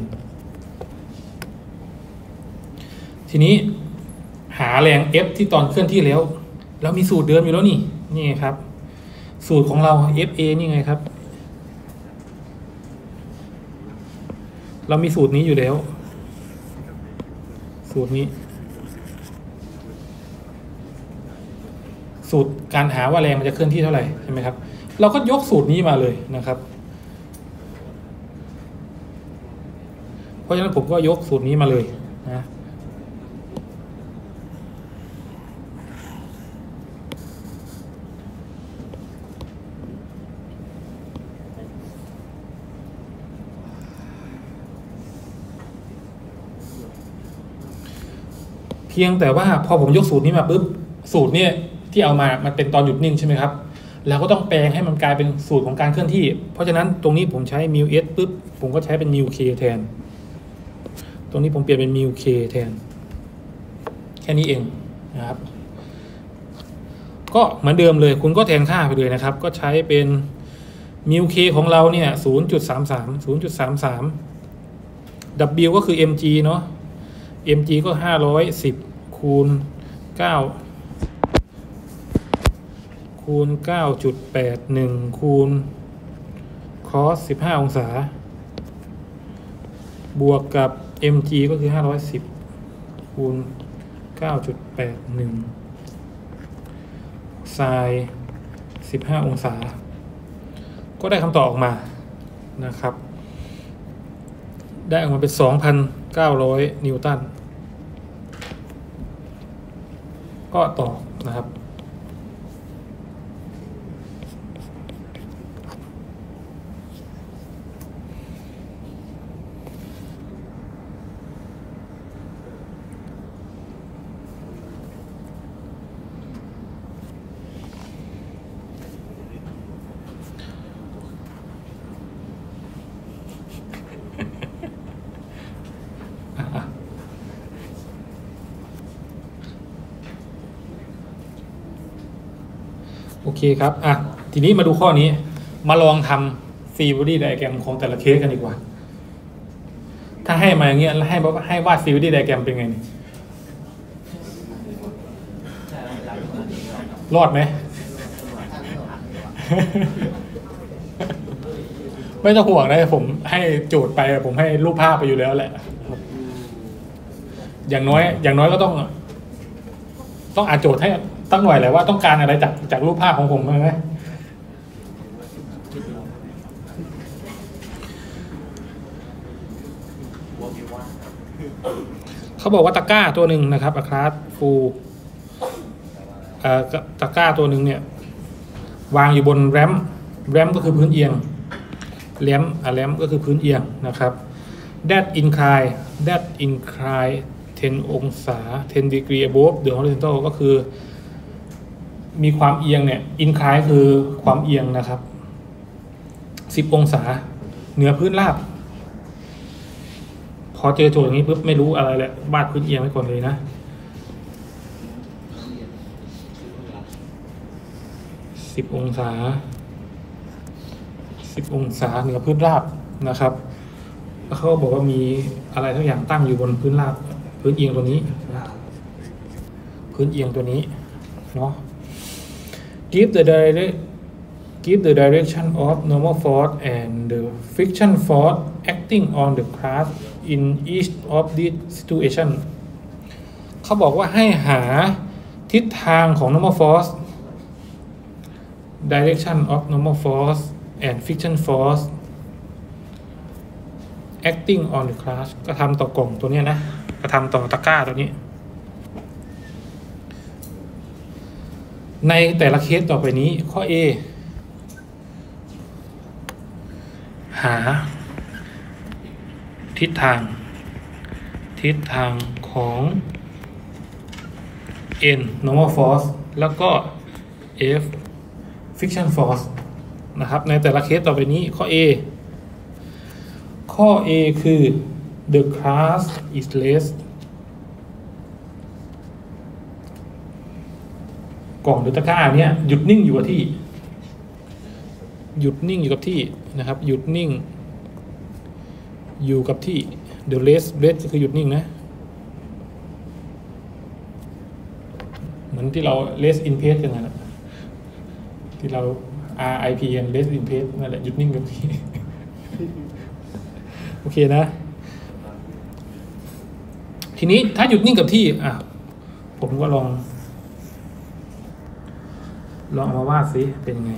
A: ทีนี้หาแรง f ที่ตอนเคลื่อนที่แล้วเรามีสูตรเดิมอยู่แล้วนี่ไงครับสูตรของเรา fa นี่ไงครับเรามีสูตรนี้อยู่แล้วสูตรนี้สูตรการหาว่าแรงมันจะเคลื่อนที่เท่าไหร่ใช่ไหมครับเราก็ยกสูตรนี้มาเลยนะครับเพราะฉะนั้นผมก็ยกสูตรนี้มาเลยนะเพียงแต่ว่าพอผมยกสูตรนี้มาปุ๊บสูตรเนี่ยที่เอามามันเป็นตอนหยุดนิ่งใช่ไหมครับแล้วก็ต้องแปลงให้มันกลายเป็นสูตรของการเคลื่อนที่เพราะฉะนั้นตรงนี้ผมใช้มิว s ปุ๊บผมก็ใช้เป็นมิว k แทนตรงนี้ผมเปลี่ยนเป็นมิว k แทนแค่นี้เองนะครับก็เหมือนเดิมเลยคุณก็แทนค่าไปเลยนะครับก็ใช้เป็นมิว k ของเราเนี่ย 0.33 w ก็คือ mg เนาะ mg ก็510คูณ9.81คูณ cos 15 องศาบวกกับ mg ก็คือ510คูณ 9.81 sin 15 องศาก็ได้คำตอบออกมานะครับได้ออกมาเป็น 2,900 นิวตันก็ตอบนะครับโอเคครับทีนี้มาดูข้อนี้มาลองทำ free body diagram ของแต่ละเคสกันดีกว่าถ้าให้มาอย่างเงี้ยแล้วให้วาด free body diagram เป็นไงนี่รอดไหม ไม่ต้องห่วงนะผมให้โจทย์ไปผมให้รูปภาพไปอยู่แล้วแหละอย่างน้อยก็ต้องอ่านโจทย์ให้ตั้งหน่อยแหละว่าต้องการอะไรจากรูปภาพของผมใช่ไหมเขาบอกว่าตะกร้าตัวหนึ่งนะครับคลาสฟูตะกร้าตัวหนึ่งเนี่ยวางอยู่บนแรมก็คือพื้นเอียงแรมก็คือพื้นเอียงนะครับ that incline 10 องศา 10 degree above the horizontal ก็คือมีความเอียงเนี่ย incline คือความเอียงนะครับ10 องศาเหนือพื้นราบพอเจอโจทย์อย่างนี้ปุ๊บไม่รู้อะไรแหละวาดพื้นเอียงไว้ก่อนเลยนะ10 องศาเหนือพื้นราบนะครับแล้วเขาบอกว่ามีอะไรทั้งอย่างตั้งอยู่บนพื้นราบพื้นเอียงตัวนี้พื้นเอียงตัวนี้เนาะ give the direction of normal force and the friction force acting on the craft in each of these situation เขาบอกว่าให้หาทิศทางของ normal force direction of normal force and friction force acting on the craft ก็ทำต่อกล่องตัวนี้นะก็ทำต่อตะกร้าตัวนี้ในแต่ละเคสต่อไปนี้ข้อ A หาทิศทางของ N normal force แล้วก็ F friction force นะครับในแต่ละเคสต่อไปนี้ข้อ A คือ the class is less กล่องหรือตะกร้าเนี่ยหยุดนิ่งอยู่กับที่นะครับหยุดนิ่งอยู่กับที่ the less ก็คือหยุดนิ่งนะเหมือนที่เรา less in pace กันนะที่เรา RIPM less in pace นั่นแหละหยุดนิ่งกับที่ โอเคนะทีนี้ถ้าหยุดนิ่งกับที่ผมก็ลองเอามาวาดสิเป็นไง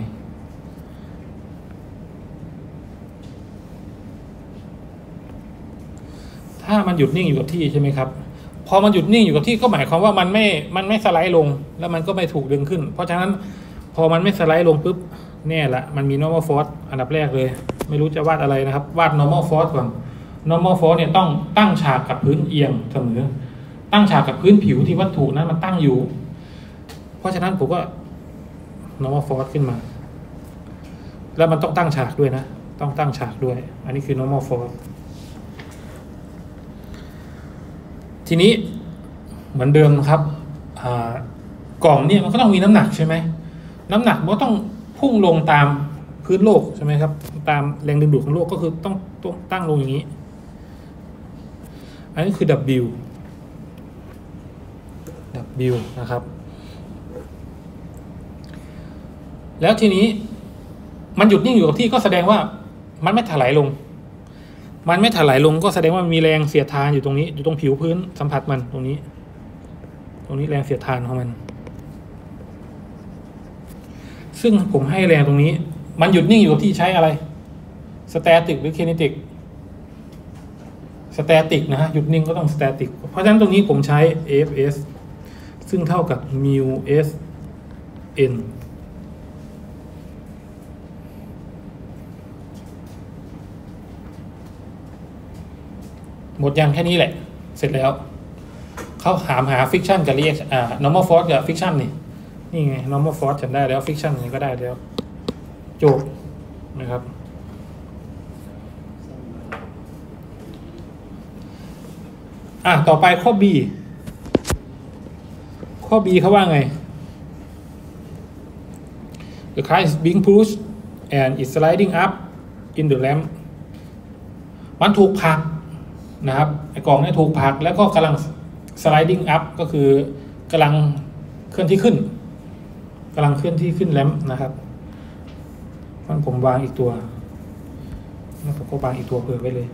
A: ถ้ามันหยุดนิ่งอยู่กับที่ใช่ไหมครับพอมันหยุดนิ่งอยู่กับที่ก็หมายความว่ามันไม่สไลด์ลงแล้วมันก็ไม่ถูกดึงขึ้นเพราะฉะนั้นพอมันไม่สไลด์ลงปุ๊บแน่ละมันมี normal force อันดับแรกเลยไม่รู้จะวาดอะไรนะครับวาด normal force ก่อน normal force เนี่ยต้องตั้งฉากกับพื้นเอียงเสมอตั้งฉากกับพื้นผิวที่วัตถุนั้นมันตั้งอยู่เพราะฉะนั้นผมก็ normal force ขึ้นมาแล้วมันต้องตั้งฉากด้วยนะต้องตั้งฉากด้วยอันนี้คือ normal force ทีนี้เหมือนเดิมครับกล่องเนี่ยมันก็ต้องมีน้ำหนักใช่ไหมน้ำหนักมันก็ต้องพุ่งลงตามพื้นโลกใช่ไหมครับตามแรงดึงดูดของโลกก็คือต้องตั้งลงอย่างนี้อันนี้คือ W นะครับแล้วทีนี้มันหยุดนิ่งอยู่กับที่ก็แสดงว่ามันไม่ถลายลงก็แสดงว่ามันมีแรงเสียดทานอยู่ตรงนี้อยู่ตรงผิวพื้นสัมผัสมันตรงนี้แรงเสียดทานของมันซึ่งผมให้แรงตรงนี้มันหยุดนิ่งอยู่กับที่ใช้อะไรสแตติกหรือเคเนติกสแตติกนะฮะหยุดนิ่งก็ต้องสแตติกเพราะฉะนั้นตรงนี้ผมใช้ Fs ซึ่งเท่ากับ mu s n หมดยังแค่นี้แหละเสร็จแล้วเขาหา friction กับ reaction normal force กับ friction นี่ไง normal force ฉันได้แล้ว friction นี่ก็ได้แล้วจบนะครับต่อไปข้อ B เขาว่าไง the car is being pushed and it's sliding up in the ramp มันถูกผลักนะครับไอ้กล่องนี้ถูกผลักแล้วก็กำลัง sliding up ก็คือกำลังเคลื่อนที่ขึ้นแรมป์นะครับมันผมวางอีกตัวผมก็วางอีกตัวเผื่อไว้เลย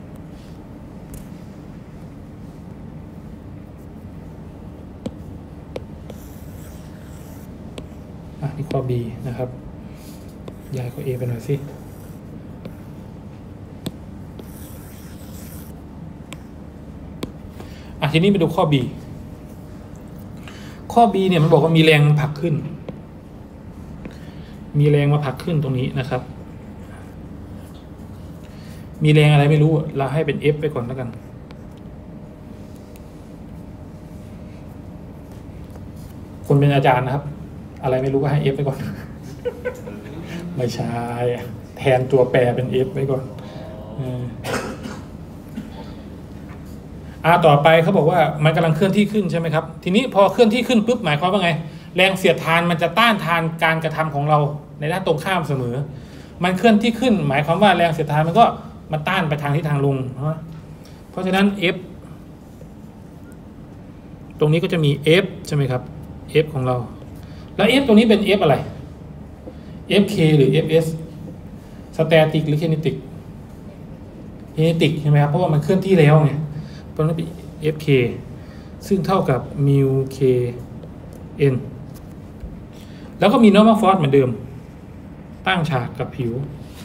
A: นี่ข้อ B นะครับย้ายข้อ A ไปหน่อยสิทีนี้ไปดูข้อ B ข้อ B เนี่ยมันบอกว่ามีแรงผลักขึ้นมีแรงมาผลักขึ้นตรงนี้นะครับมีแรงอะไรไม่รู้เราให้เป็น F ไปก่อนแล้วกันคนเป็นอาจารย์นะครับอะไรไม่รู้ก็ให้ F ไปก่อน ไม่ใช่แทนตัวแปรเป็น F ไปก่อนต่อไปเขาบอกว่ามันกำลังเคลื่อนที่ขึ้นใช่ไหมครับทีนี้พอเคลื่อนที่ขึ้นปุ๊บหมายความว่าไงแรงเสียดทานมันจะต้านทานการกระทำของเราในด้านตรงข้ามเสมอมันเคลื่อนที่ขึ้นหมายความว่าแรงเสียดทานมันก็มาต้านไปทางที่ทางลงเพราะฉะนั้น F ตรงนี้ก็จะมี F ใช่ไหมครับ F ของเราแล้ว F ตรงนี้เป็น F อะไร FK หรือ FS สแตติกหรือเคเนติกใช่ไหมครับเพราะว่ามันเคลื่อนที่แล้วไงเพราะนั้นเป็น FK ซึ่งเท่ากับ mu k n แล้วก็มี normal force เหมือนเดิมตั้งฉากกับผิว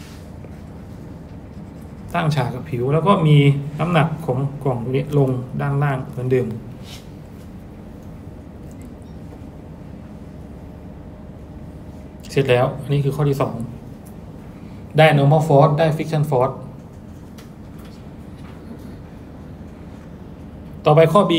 A: แล้วก็มีน้ำหนักของกล่องนี้ลงด้านล่างเหมือนเดิมเสร็จแล้วอันนี้คือข้อที่2ได้ normal force ได้ friction force ต่อไปข้อ B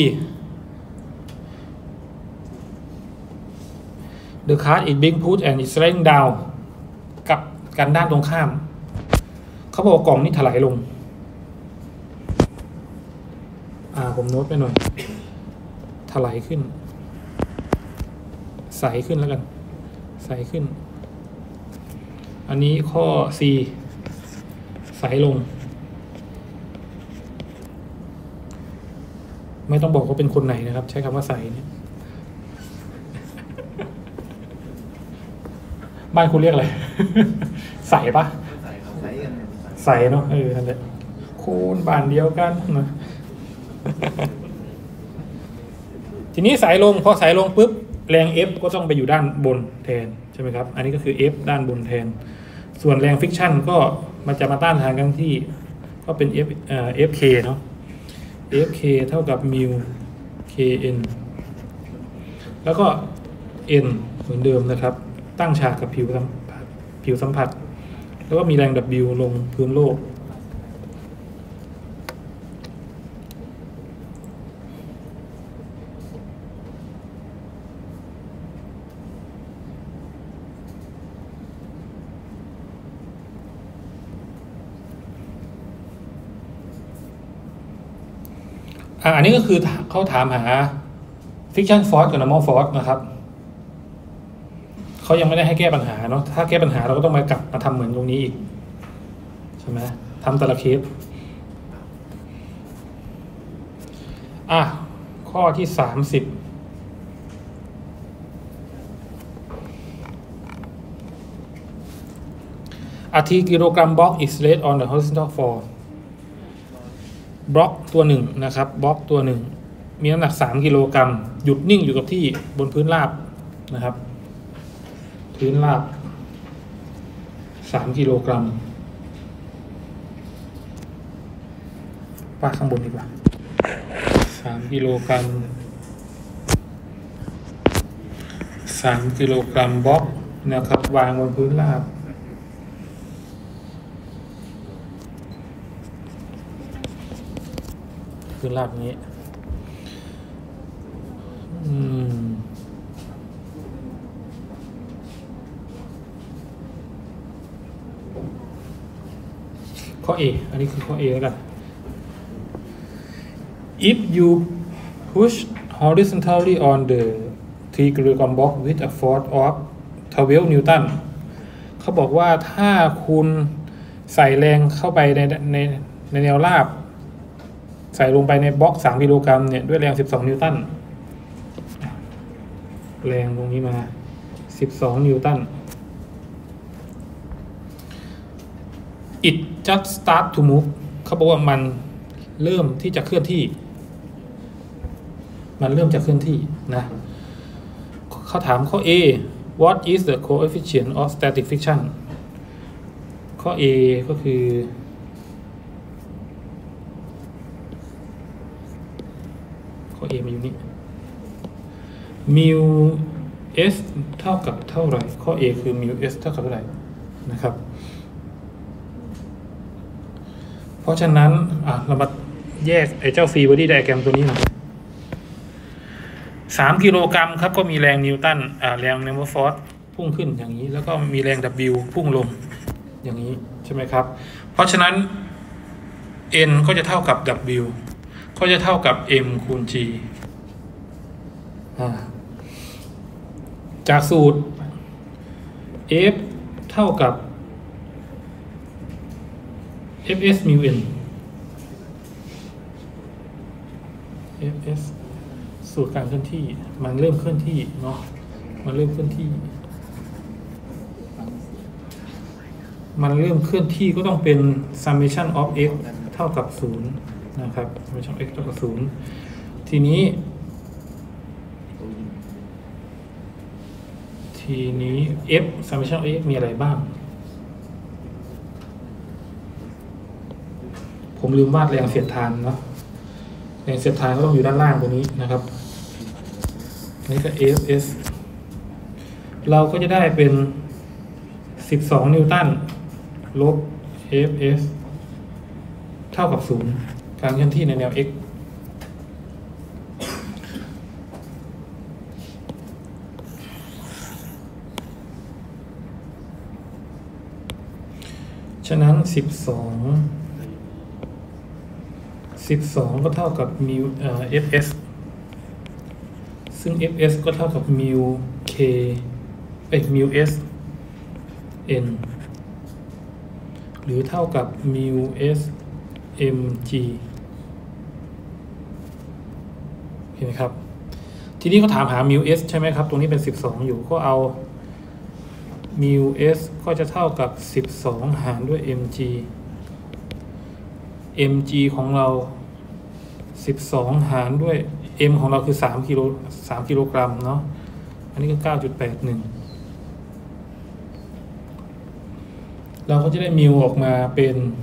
A: the car is being pushed and is sliding down กับกันด้านตรงข้ามเขาบอกกล่องนี้ถลายลงผมโน้ตไปหน่อยถลายขึ้นใสขึ้นแล้วกันใสขึ้นอันนี้ข้อ C ใสลงไม่ต้องบอกว่าเป็นคนไหนนะครับใช้คำว่าใสเนี่ยบ้านคุณเรียกอะไร ใสปะใสเนาะนั่นแหละคูณบ้านเดียวกันนะ ทีนี้สายลงพอสายลงปุ๊บแรง F ก็ต้องไปอยู่ด้านบนแทนใช่ไหมครับอันนี้ก็คือ F ด้านบนแทนส่วนแรงฟิกชันก็มันจะมาต้านทานกันที่ก็เป็น FK เนาะ FK เท่ากับ mu KN แล้วก็ N เหมือนเดิมนะครับตั้งฉากกับผิวสัมผัสแล้วก็มีแรง W ลงพื้นโลกอันนี้ก็คือเขาถามหา friction force กับ normal force นะครับเขายังไม่ได้ให้แก้ปัญหาเนาะถ้าแก้ปัญหาเราก็ต้องมากลับมาทำเหมือนตรงนี้อีกใช่ไหมทำแต่ละเคสข้อที่30 a 3 kilogram box is laid on the horizontal floor บล็อกตัวหนึ่งนะครับบล็อกตัวหนึ่งมีน้ำหนัก3 กิโลกรัมหยุดนิ่งอยู่กับที่บนพื้นราบนะครับพื้นราบ3 กิโลกรัมปาข้างบนดีกว่า3 กิโลกรัม3 กิโลกรัมบล็อกนะครับวางบนพื้นราบพื้นราบนี้ข้อ A อันนี้คือข้อ A แล้วกัน if you push horizontally on the 3 kilogram box with a force of 12 Newton เขาบอกว่าถ้าคุณใส่แรงเข้าไปในแนวราบใส่ลงไปในบล็อก3กิโลกรัมเนี่ยด้วยแรง12นิวตันแรงตรงนี้มา12นิวตัน it just start to move เขาบอกว่ามันเริ่มที่จะเคลื่อนที่นะเขาถามข้อ A what is the coefficient of static friction ข้อ A ก็คือข้อ A มาอยู่นี่ mu s เท่ากับเท่าไหร่ข้อ A คือ mu s เท่ากับเท่าไหร่นะครับเพราะฉะนั้นเรามาแยกไอ้เจ้า free body diagram ตัวนี้หน่อย3กิโลกรัมครับก็มีแรงนิวตันแรงนิวฟอร์สพุ่งขึ้นอย่างนี้แล้วก็มีแรง W พุ่งลงอย่างนี้ใช่ไหมครับเพราะฉะนั้น N ก็จะเท่ากับ W ก็จะเท่ากับ M คูณ G จากสูตร F เท่ากับ Fs mu n Fs สูตรการเคลื่อนที่มันเริ่มเคลื่อนที่เนาะมันเริ่มเคลื่อนที่ก็ต้องเป็น summation of x เท่ากับ0นะครับ summation of x เท่ากับ0ทีนี้ f summation of x มีอะไรบ้างผมลืมวาดแรงเสียดทานเนาะแรงเสียดทานก็ต้องอยู่ด้านล่างตรงนี้นะครับนี่ก็ Fs เราก็จะได้เป็น12นิวตันลบ Fs เท่ากับ0การเคลื่อนที่ในแนว x ฉะนั้น12ก็เท่ากับมิวFs ซึ่ง Fs ก็เท่ากับมิว k มิว s n หรือเท่ากับมิว s mg เห็นไหมครับทีนี้ก็ถามหามิว s ใช่ไหมครับตรงนี้เป็น12อยู่ก็เอามิว s ก็จะเท่ากับ12หารด้วย mg mg ของเรา12หารด้วย m ของเราคือ3กิโลกรัมเนาะอันนี้ก็ 9.81 เราก็จะได้มิวออกมาเป็น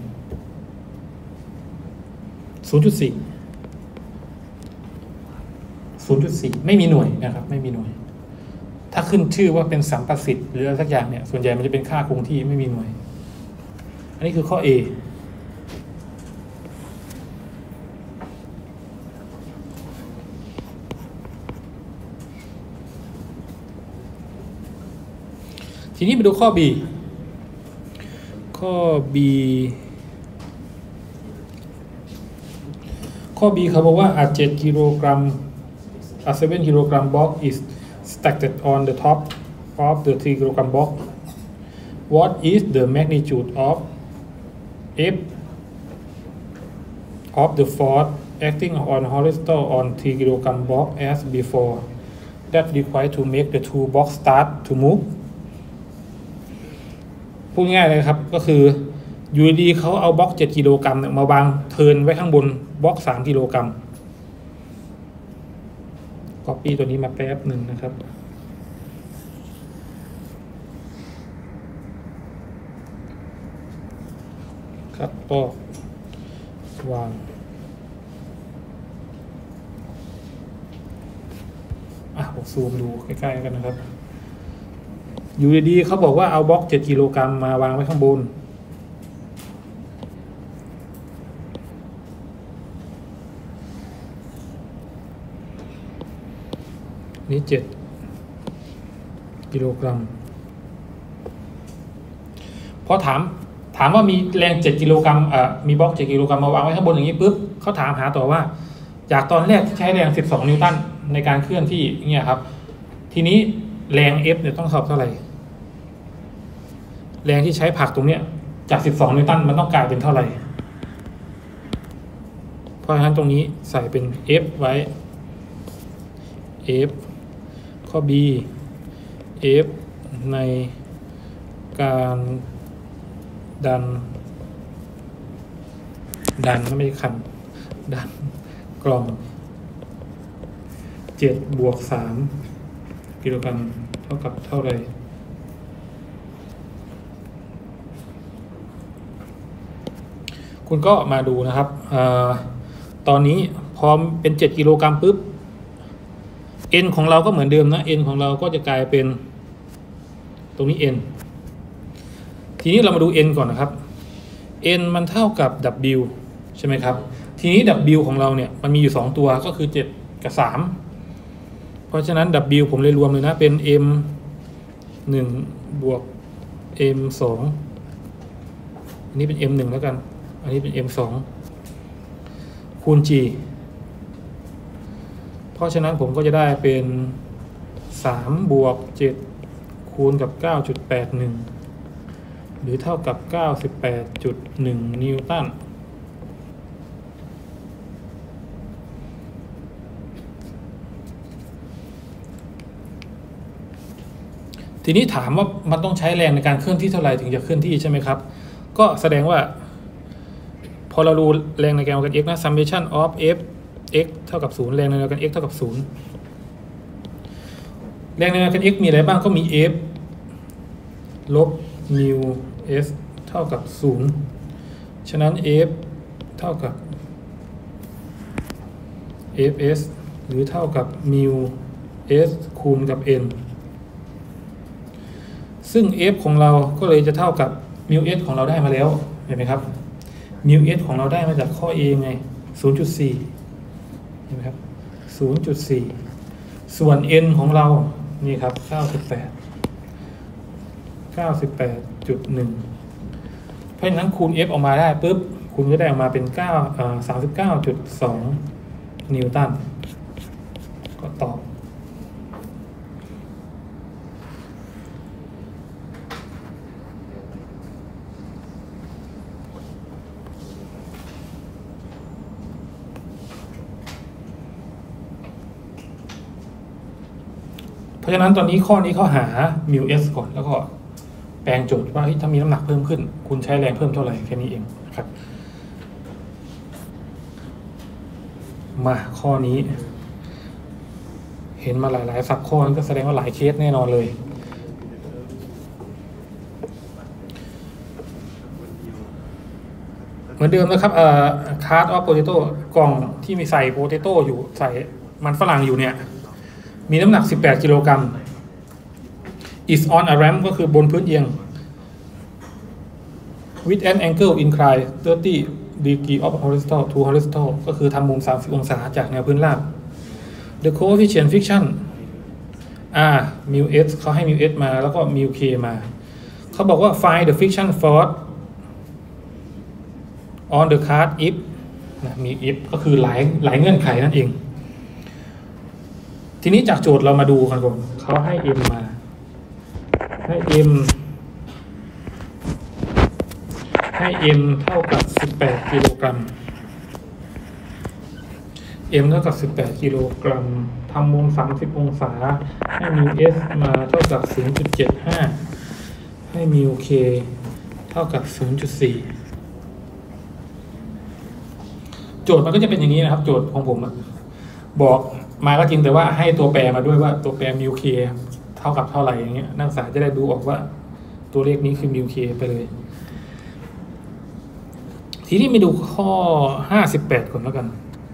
A: 0.4 ไม่มีหน่วยนะครับไม่มีหน่วยถ้าขึ้นชื่อว่าเป็นสัมประสิทธิ์หรืออะไรสักอย่างเนี่ยส่วนใหญ่มันจะเป็นค่าคงที่ไม่มีหน่วยอันนี้คือข้อ Aทีนี้มาดูข้อ B ข้อ B เขาบอกว่า7กิโลกรัม7 kilogram box is stacked on the top of the 3 kilogram box what is the magnitude of F of the force acting on horizontal on 3 kilogram box as before that required to make the two box start to moveพูดง่ายเลยครับก็คืออยู่ดีเขาเอาบล็อก7กิโลกรัมมาวางเทิร์นไว้ข้างบนบล็อก3กิโลกรัม copy ตัวนี้มาแป๊บหนึ่งนะครับครับก็วางผมซูมดูใกล้ๆกันนะครับอยู่ดีๆเขาบอกว่าเอาบล็อก7กิโลกรัมมาวางไว้ข้างบนนี่7กิโลกรัมพอถามว่ามีแรง7กิโลกรัมมีบล็อก7กิโลกรัมมาวางไว้ข้างบนอย่างนี้ปุ๊บเขาถามหาต่อว่าจากตอนแรกใช้แรง12นิวตันในการเคลื่อนที่เนี่ยครับทีนี้แรง F เนี่ยต้องเท่าไหร่แรงที่ใช้ผลักตรงเนี้ยจาก12 นิวตันมันต้องกลายเป็นเท่าไหร่เพราะฉะนั้นตรงนี้ใส่เป็น F ไว้ F ข้อ B F ในการดันไม่ใช่คันดันกล่อง7 บวก 3 กิโลกรัมเท่ากับเท่าไรคุณก็มาดูนะครับตอนนี้พอเป็น7 กิโลกรัมปุ๊บ N ของเราก็เหมือนเดิมนะ N ของเราก็จะกลายเป็นตรงนี้ N ทีนี้เรามาดู N ก่อนนะครับ N มันเท่ากับ W ใช่ไหมครับทีนี้ W ของเราเนี่ยมันมีอยู่2ตัวก็คือ7 กับ 3เพราะฉะนั้น W ผมเลยรวมเลยนะเป็น M 1 บวก M 2อันนี้เป็น M 1แล้วกันอันนี้เป็น M 2คูณ G เพราะฉะนั้นผมก็จะได้เป็น3 บวก 7 คูณกับ 9.81 หรือเท่ากับ 98.1 นิวตันทีนี้ถามว่ามันต้องใช้แรงในการเคลื่อนที่เท่าไหร่ถึงจะเคลื่อนที่ใช่ไหมครับก็แสดงว่าพอเราดูแรงในแกนกัน x นะ summation of f x เท่ากับ0แรงในแกน x เท่ากับ0แรงในแกน x มีอะไรบ้างก็มี f ลบ mu s เท่ากับ0ฉะนั้น f เท่ากับ fs หรือเท่ากับ mu s คูณกับ n ซึ่ง f ของเราก็เลยจะเท่ากับ mu s ของเราได้มาแล้วเห็นไหมครับ mu s ของเราได้มาจากข้อ a ไง 0.4 เห็นไหมครับ 0.4 ส่วน n ของเรานี่ครับ 98.1 เพราะฉะนั้นคูณ f ออกมาได้ปุ๊บคุณก็ได้ออกมาเป็น39.2 นิวตันก็ตอบเพราะฉะนั้นตอนนี้ข้อนี้เขาหา mu s ก่อนแล้วก็แปลงโจทย์ว่าถ้ามีน้ำหนักเพิ่มขึ้นคุณใช้แรงเพิ่มเท่าไหร่แค่นี้เองนะครับมาข้อนี้เห็นมาหลายๆสับข้อก็แสดงว่าหลายเคสแน่นอนเลยเหมือนเดิมนะครับcart of potato กล่องที่มีใส่โพเตโต้อยู่ใส่มันฝรั่งอยู่เนี่ยมีน้ำหนัก18 กิโลกรัม is on a ramp ก็คือบนพื้นเอียง with an angle incline 30 degree of horizontal to horizontal ก็คือทำมุม30 องศาจากแนวพื้นราบ the coefficient friction R mu s เขาให้ mu s มาแล้วก็ mu k มาเขาบอกว่า find the friction force on the cart if มี if ก็คือหลายเงื่อนไขนั่นเองทีนี้จากโจทย์เรามาดูกันก่อนเขาให้ m มาให้ m เท่ากับ18 กิโลกรัม m เท่ากับ18 กิโลกรัมทำมุม30 องศาให้ mu s มาเท่ากับ 0.75 ให้ mu k เท่ากับ 0.4 โจทย์มันก็จะเป็นอย่างนี้นะครับโจทย์ของผมบอกมาก็จริงแต่ว่าให้ตัวแปรมาด้วยว่าตัวแปร mu k เท่ากับเท่าไหร่อย่างเงี้ยนักศึกษาจะได้ดูออกว่าตัวเลขนี้คือ mu k ไปเลยทีนี้มาดูข้อ58ก่อนแล้วกัน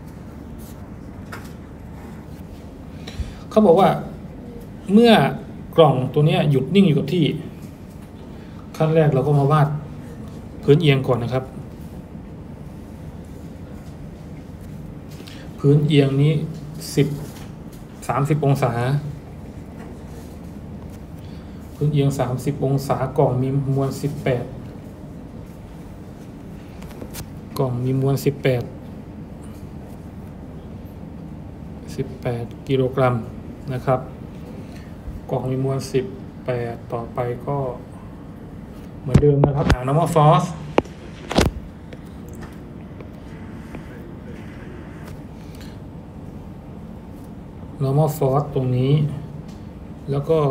A: เขาบอกว่าเมื่อกล่องตัวนี้หยุดนิ่งอยู่กับที่ขั้นแรกเราก็มาวาดพื้นเอียงก่อนนะครับพื้นเอียงนี้30 องศาพื้นเอียง30 องศากล่องมีมวล18กล่องมีมวล18 กิโลกรัมนะครับกล่องมีมวล18ต่อไปก็เหมือนเดิมนะครับหา normal force normal force ตรงนี้แล้วก็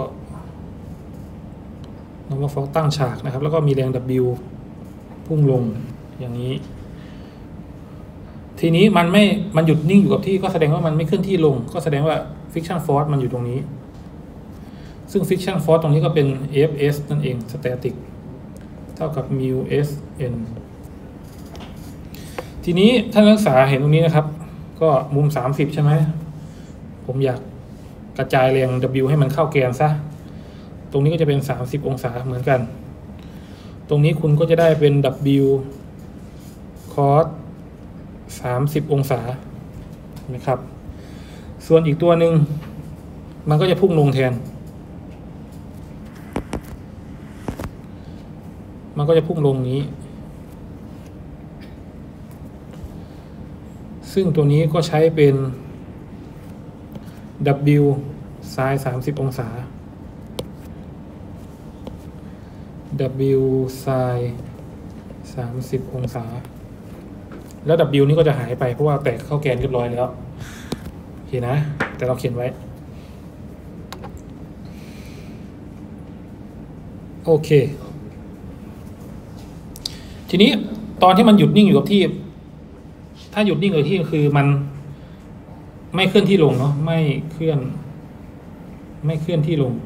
A: normal force ตั้งฉากนะครับแล้วก็มีแรง W พุ่งลงอย่างนี้ทีนี้มันหยุดนิ่งอยู่กับที่ก็แสดงว่ามันไม่เคลื่อนที่ลงก็แสดงว่า friction force มันอยู่ตรงนี้ซึ่ง friction force ตรงนี้ก็เป็น Fs นั่นเอง static เท่ากับ mu s n ทีนี้ท่านนักศึกษาเห็นตรงนี้นะครับก็มุม30ใช่ไหมผมอยากกระจายแรง W ให้มันเข้าแกนซะตรงนี้ก็จะเป็น30องศาเหมือนกันตรงนี้คุณก็จะได้เป็น W cos 30องศานะครับส่วนอีกตัวหนึ่งมันก็จะพุ่งลงแทนมันก็จะพุ่งลงนี้ซึ่งตัวนี้ก็ใช้เป็น W sin 30องศา W sin 30องศาแล้ว W นี้ก็จะหายไปเพราะว่าแตกเข้าแกนเรียบร้อยแล้วโอเคนะแต่เราเขียนไว้โอเคทีนี้ตอนที่มันหยุดนิ่งอยู่กับที่ถ้าหยุดนิ่งอยู่ที่คือมันไม่เคลื่อนที่ลงเนาะไม่เคลื่อนที่ลง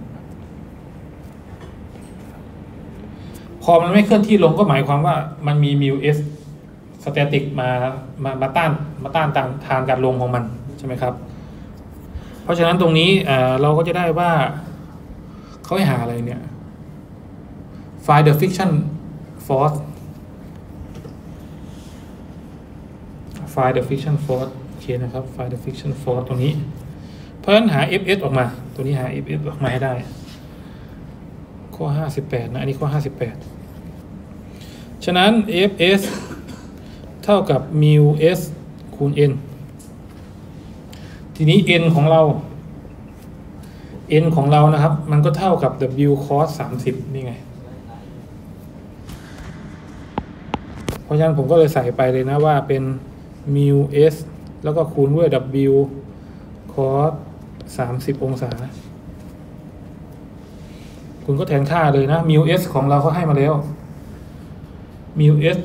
A: พอมันไม่เคลื่อนที่ลงก็หมายความว่ามันมี mu s static มาต้านทางการลงของมันใช่ไหมครับเพราะฉะนั้นตรงนี้เราก็จะได้ว่าเขาให้หาอะไรเนี่ย find the friction force find the friction force โอเคนะครับ find the friction force ตรงนี้เพราะฉะนั้นหา Fs ออกมาตัวนี้หา Fs ออกมาให้ได้ข้อ58นะอันนี้ข้อ58ฉะนั้น Fs เท่ากับ mu s คูณ n ทีนี้ n ของเรานะครับมันก็เท่ากับ w cos 30นี่ไงเพราะฉะนั้นผมก็เลยใส่ไปเลยนะว่าเป็น mu s แล้วก็คูณด้วย w cos 30องศาคุณก็แทนค่าเลยนะ mu s ของเราเขาให้มาแล้ว mu s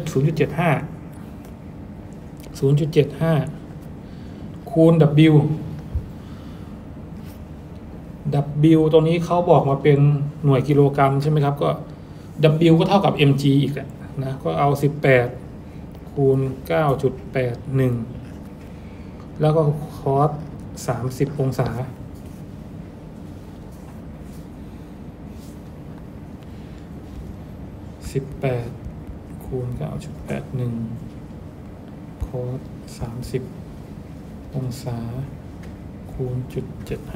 A: 0.75 คูณ w ตรงนี้เขาบอกมาเป็นหน่วยกิโลกรัมใช่ไหมครับก็ w ก็เท่ากับ mg อีกนะก็เอา18คูณ 9.81 แล้วก็ cos 30องศา18คูณ 9.81 cos 30องศาคูณ0.75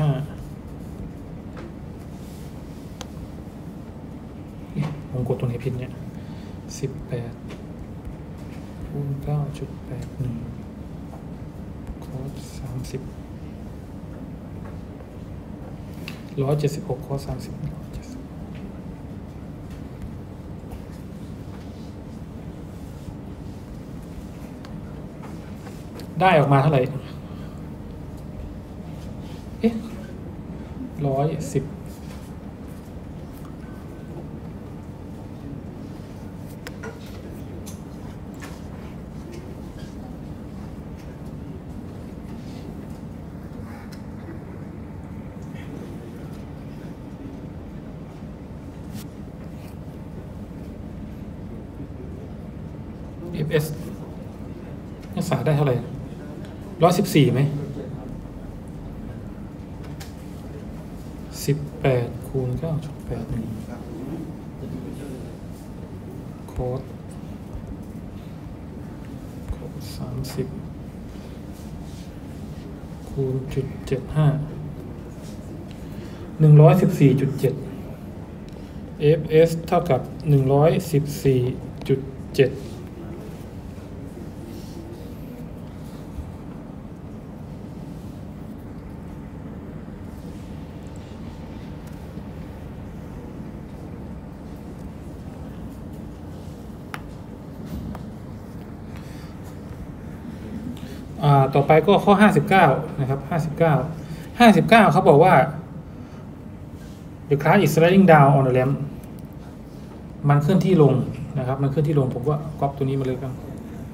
A: ผมกดตรงไหนผิดเนี่ย18คูณ 9.81 cos 30 176 cos 30ได้ออกมาเท่าไหร่110Fs นักศึกษาได้เท่าไหร่114ไหม18คูณ 9.81 โค้ด30คูณ0.75 114.7 Fs เท่ากับ 114.7 ต่อไปก็ข้อ59นะครับ59เขาบอกว่า the class is sliding down on the ramp มันเคลื่อนที่ลงนะครับมันเคลื่อนที่ลงผมก็ก๊อปตัวนี้มาเลยครับ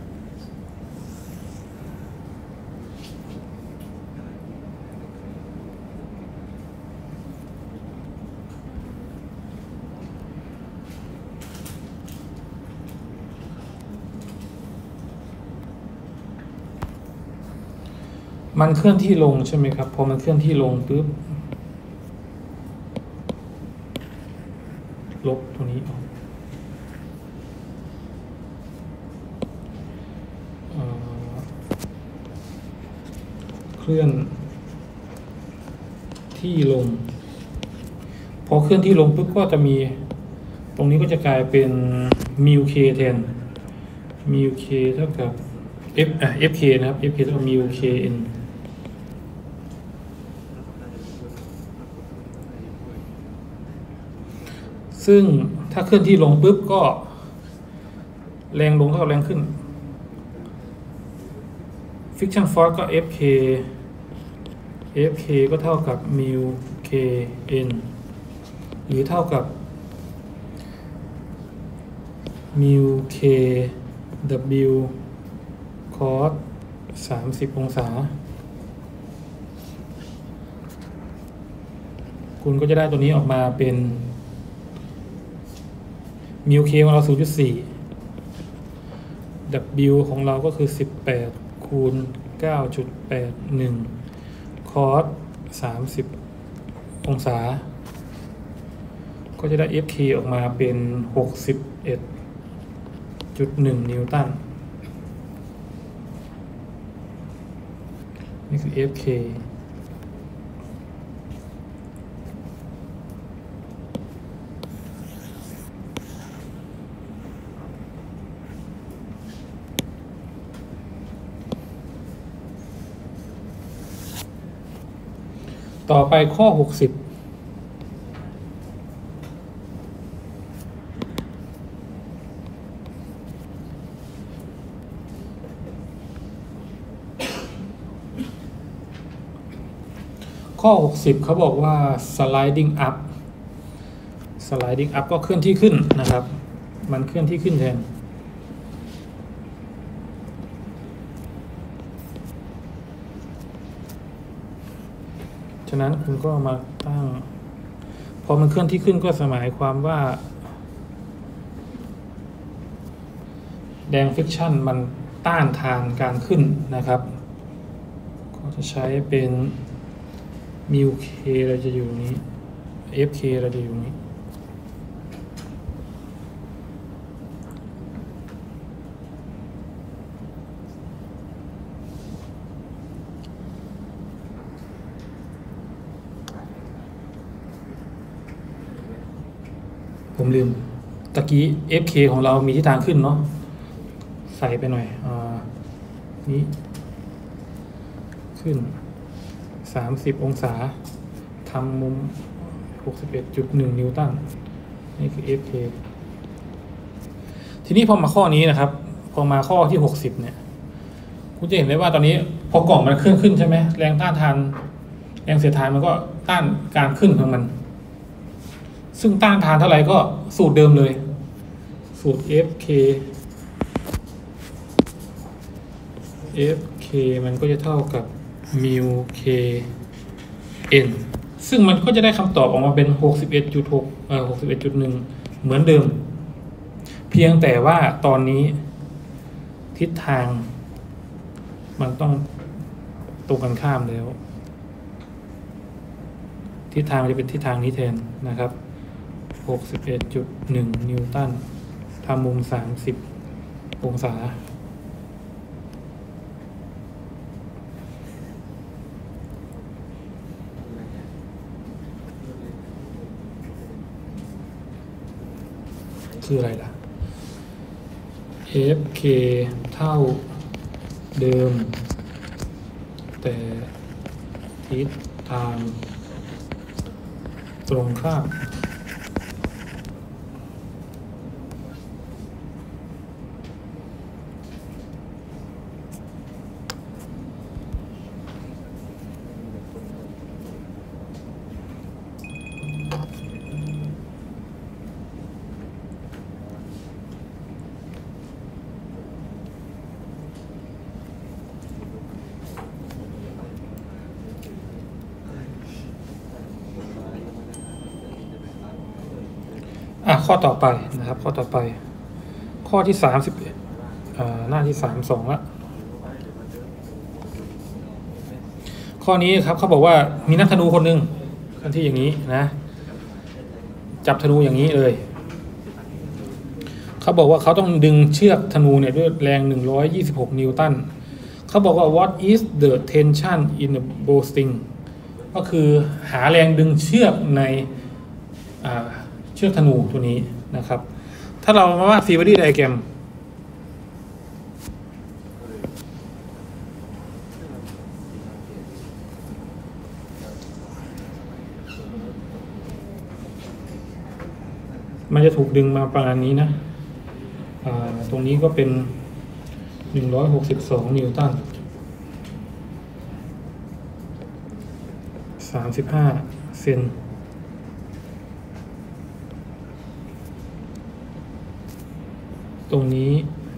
A: มันเคลื่อนที่ลงใช่ไหมครับพอมันเคลื่อนที่ลงปุ๊บลบตัวนี้ออกเคลื่อนที่ลงพอเคลื่อนที่ลงปุ๊บก็จะมีตรงนี้ก็จะกลายเป็นมิวเคแทนมิวเคเท่ากับfk นะครับ fk เท่ากับมิวเคเอ็นซึ่งถ้าเคลื่อนที่ลงปุ๊บก็แรงลงเท่ากับแรงขึ้น friction force ก็ fk ก็เท่ากับ mu k n หรือเท่ากับ mu k w cos 30 องศาคุณก็จะได้ตัวนี้ออกมาเป็นมิวเคของเรา 0.4 W ของเราก็คือ18คูณ 9.81 cos 30 องศาก็จะได้ FK ออกมาเป็น 61.1 นิวตันนี่คือ FKต่อไปข้อ60ข้อ60เขาบอกว่า sliding up ก็เคลื่อนที่ขึ้นนะครับมันเคลื่อนที่ขึ้นแทนฉะนั้นคุณก็มาตั้งพอมันเคลื่อนที่ขึ้นก็หมายความว่าแรงฟริกชันมันต้านทานการขึ้นนะครับก็จะใช้เป็นมิวเคเราจะอยู่นี้ fk เราจะอยู่นี้ผมลืมตะกี้ fk ของเรามีทิศทางขึ้นเนาะใส่ไปหน่อยนี้ขึ้น30 องศาทำมุม 61.1 นิวตันนี่คือ fk ทีนี้พอมาข้อนี้นะครับพอมาข้อที่60เนี่ยคุณจะเห็นได้ว่าตอนนี้พอกล่องมันเคลื่อนขึ้นใช่ไหมแรงต้านทานแรงเสียดทานมันก็ต้านการขึ้นของมันซึ่งต้านทานเท่าไหร่ก็สูตรเดิมเลยสูตร fk มันก็จะเท่ากับ mu k n ซึ่งมันก็จะได้คำตอบออกมาเป็น 61.1 เหมือนเดิมเพียงแต่ว่าตอนนี้ทิศทางมันต้องตรงกันข้ามแล้วทิศทางจะเป็นทิศทางนี้แทนนะครับ61.1 นิวตันทำมุม30 องศาคืออะไรล่ะ fk เท่าเดิมแต่ทิศทางตรงข้ามข้อต่อไปนะครับข้อต่อไปข้อที่31หน้าที่32ละข้อนี้ครับเขาบอกว่ามีนักธนูคนหนึ่งที่อย่างนี้นะจับธนูอย่างนี้เลยเขาบอกว่าเขาต้องดึงเชือกธนูเนี่ยด้วยแรง126 นิวตันเขาบอกว่า what is the tension in the bowstring ก็คือหาแรงดึงเชือกในเชือกธนูตัวนี้นะครับถ้าเรามาวาด free body diagram มันจะถูกดึงมาประมาณนี้นะตรงนี้ก็เป็น162 นิวตัน35 เซนตรงนี้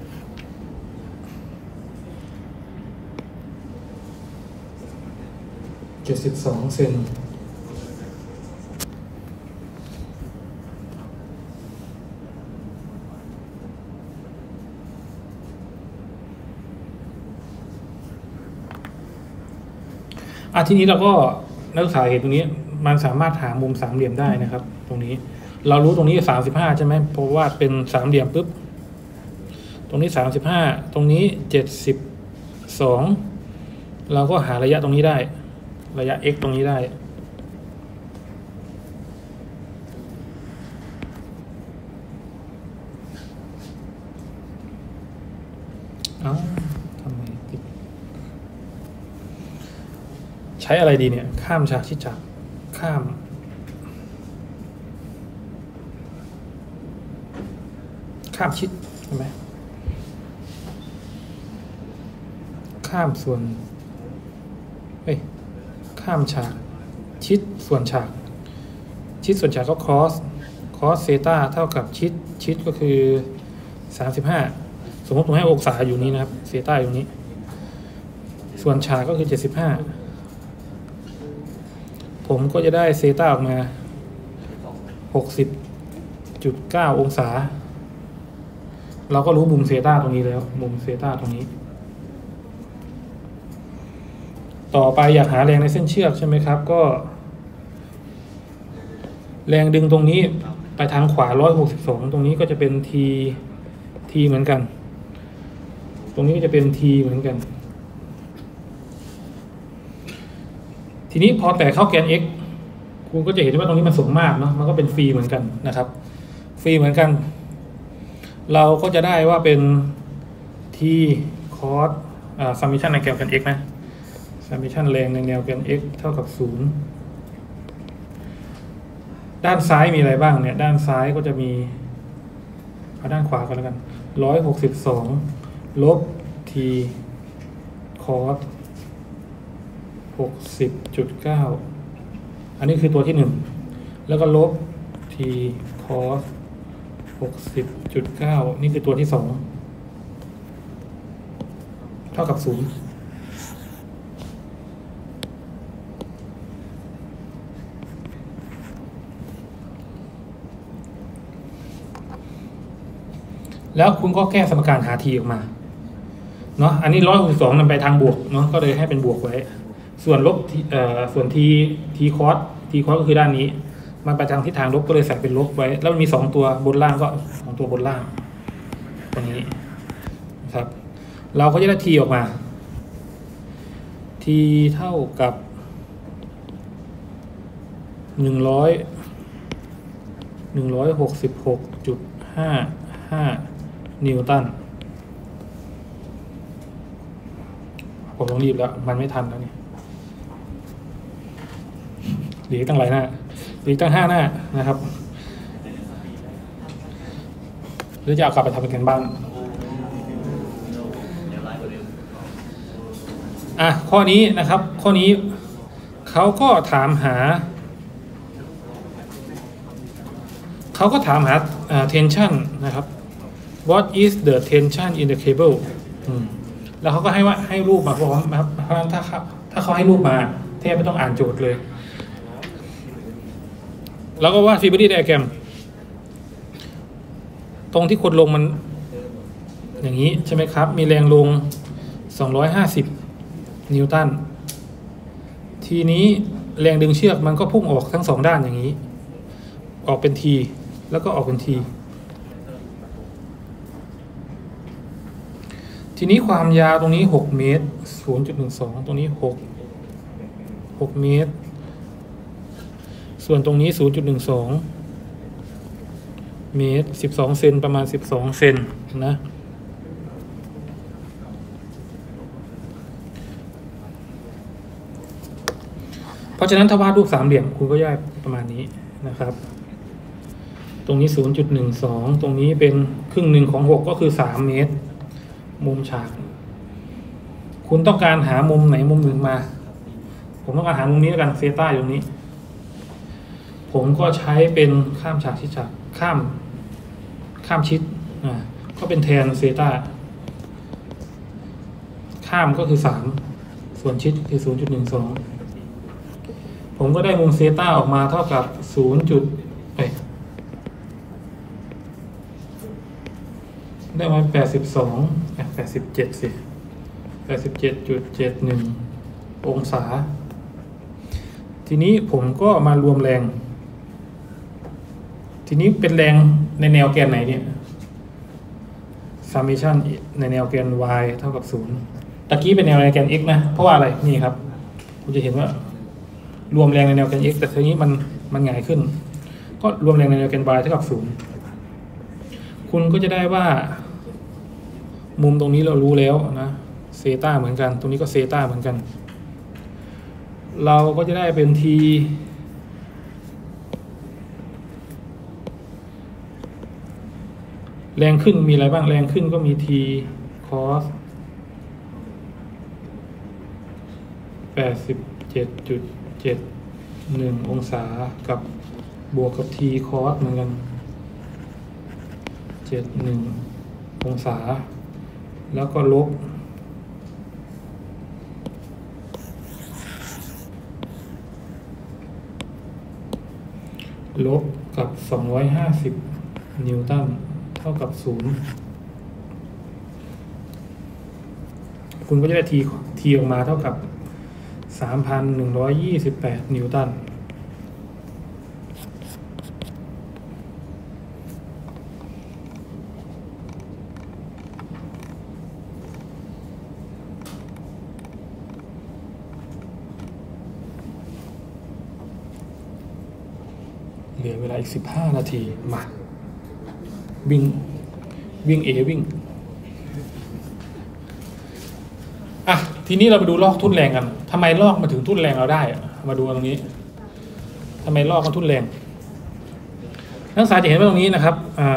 A: 72 เซนทีนี้เราก็นักศึกษาเห็นตรงนี้มันสามารถหามุมสามเหลี่ยมได้นะครับตรงนี้เรารู้ตรงนี้35ใช่ไหมเพราะว่าเป็นสามเหลี่ยมปุ๊บตรงนี้35ตรงนี้72เราก็หาระยะตรงนี้ได้ระยะ x ตรงนี้ได้ทำไมติดใช้อะไรดีเนี่ยข้ามฉากชิดฉากข้ามชิดใช่ไหมข้ามส่วนข้ามฉากชิดส่วนฉากก็ cos เซตาเท่ากับชิดก็คือ35สมมติผมให้องศาอยู่นี้นะครับเซตาอยู่นี้ส่วนฉากก็คือ75ผมก็จะได้เซตาออกมา 60.9 องศาเราก็รู้มุมเซตาตรงนี้แล้วมุมเซตาตรงนี้ต่อไปอยากหาแรงในเส้นเชือกใช่ไหมครับก็แรงดึงตรงนี้ไปทางขวา162ตรงนี้ก็จะเป็น t เหมือนกันตรงนี้ก็จะเป็น t เหมือนกันทีนี้พอแตะเข้าแกน x คุณก็จะเห็นว่าตรงนี้มันสูงมากเนาะมันก็เป็นฟรีเหมือนกันนะครับฟรีเหมือนกันเราก็จะได้ว่าเป็น t cos summation ในแกน x นะsummation แรงในแนวแกน x เท่ากับ0ด้านซ้ายมีอะไรบ้างเนี่ยด้านซ้ายก็จะมีเอาด้านขวาก่อนแล้วกัน162ลบ t cos 60.9 อันนี้คือตัวที่1แล้วก็ลบ t cos 60.9 นี่คือตัวที่2เท่ากับ0แล้วคุณก็แก้สมการหา t ออกมาเนาะอันนี้162นำไปทางบวกเนาะก็เลยให้เป็นบวกไว้ส่วนลบส่วน t cos ก็คือด้านนี้มันไปทางทิศทางลบก็เลยใส่เป็นลบไว้แล้วมันมี2ตัวบนล่างก็2ตัวบนล่างตรงนี้ครับเราก็จะได้ t ออกมา t เท่ากับ166.55 นิวตันผมต้องรีบแล้วมันไม่ทันแล้วนี่เหลือตั้งหลายหน้าเหลือตั้ง5 หน้านะครับหรือจะเอากลับไปทำเป็นกันบ้างข้อนี้นะครับข้อนี้เขาก็ถามหาtension นะครับ what is the tension in the cable แล้วเขาก็ให้รูปมาพร้อมนะครับเพราะฉะนั้นถ้าเขาให้รูปมาแทบไม่ต้องอ่านโจทย์เลยแล้วก็วาด free body diagram ตรงที่คนลงมันอย่างนี้ใช่ไหมครับมีแรงลง250นิวตันทีนี้แรงดึงเชือกมันก็พุ่งออกทั้ง2ด้านอย่างนี้ออกเป็นทีแล้วก็ออกเป็นทีทีนี้ความยาวตรงนี้6เมตร 0.12 ตรงนี้6เมตรส่วนตรงนี้ 0.12 เมตร12เซนประมาณ12เซนนะเพราะฉะนั้นถ้าวาดรูปสามเหลี่ยมคุณก็ย่อยประมาณนี้นะครับตรงนี้ 0.12 ตรงนี้เป็นครึ่งหนึ่งของ6ก็คือ3เมตรมุมฉากคุณต้องการหามุมไหนมุมหนึ่งมาผมต้องการหามุมนี้แล้วกันเซต้าอยู่ตรงนี้ผมก็ใช้เป็นข้ามฉากชิดฉากข้ามชิดก็เป็นแทนเซต้าข้ามก็คือ3ส่วนชิดคือ 0.12 ผมก็ได้มุมเซต้าออกมาเท่ากับได้มา87 สิ 87.71 องศาทีนี้ผมก็มารวมแรงทีนี้เป็นแรงในแนวแกนไหนเนี่ย summation ในแนวแกน y เท่ากับ0ตะกี้เป็นแนวแกน x นะเพราะว่าอะไรนี่ครับคุณจะเห็นว่ารวมแรงในแนวแกน x แต่ทีนี้มันหงายขึ้นก็รวมแรงในแนวแกน y เท่ากับ0คุณก็จะได้ว่ามุมตรงนี้เรารู้แล้วนะเซต้าเหมือนกันตรงนี้ก็เซต้าเหมือนกันเราก็จะได้เป็นทีแรงขึ้นมีอะไรบ้างแรงขึ้นก็มีทีคอส 87.71 องศากับบวกกับทีคอสเหมือนกัน71 องศาแล้วก็ลบกับ250นิวตันเท่ากับ0คุณก็จะได้ทีออกมาเท่ากับ 3,128 นิวตันเหลือเวลาอีก15 นาทีมาวิ่งอ่ะทีนี้เรามาดูลอกทุ่นแรงกันทำไมลอกมาถึงทุ่นแรงเราได้มาดูตรงนี้ทำไมลอกมาทุ่นแรงนักศึกษาจะเห็นว่าตรงนี้นะครับ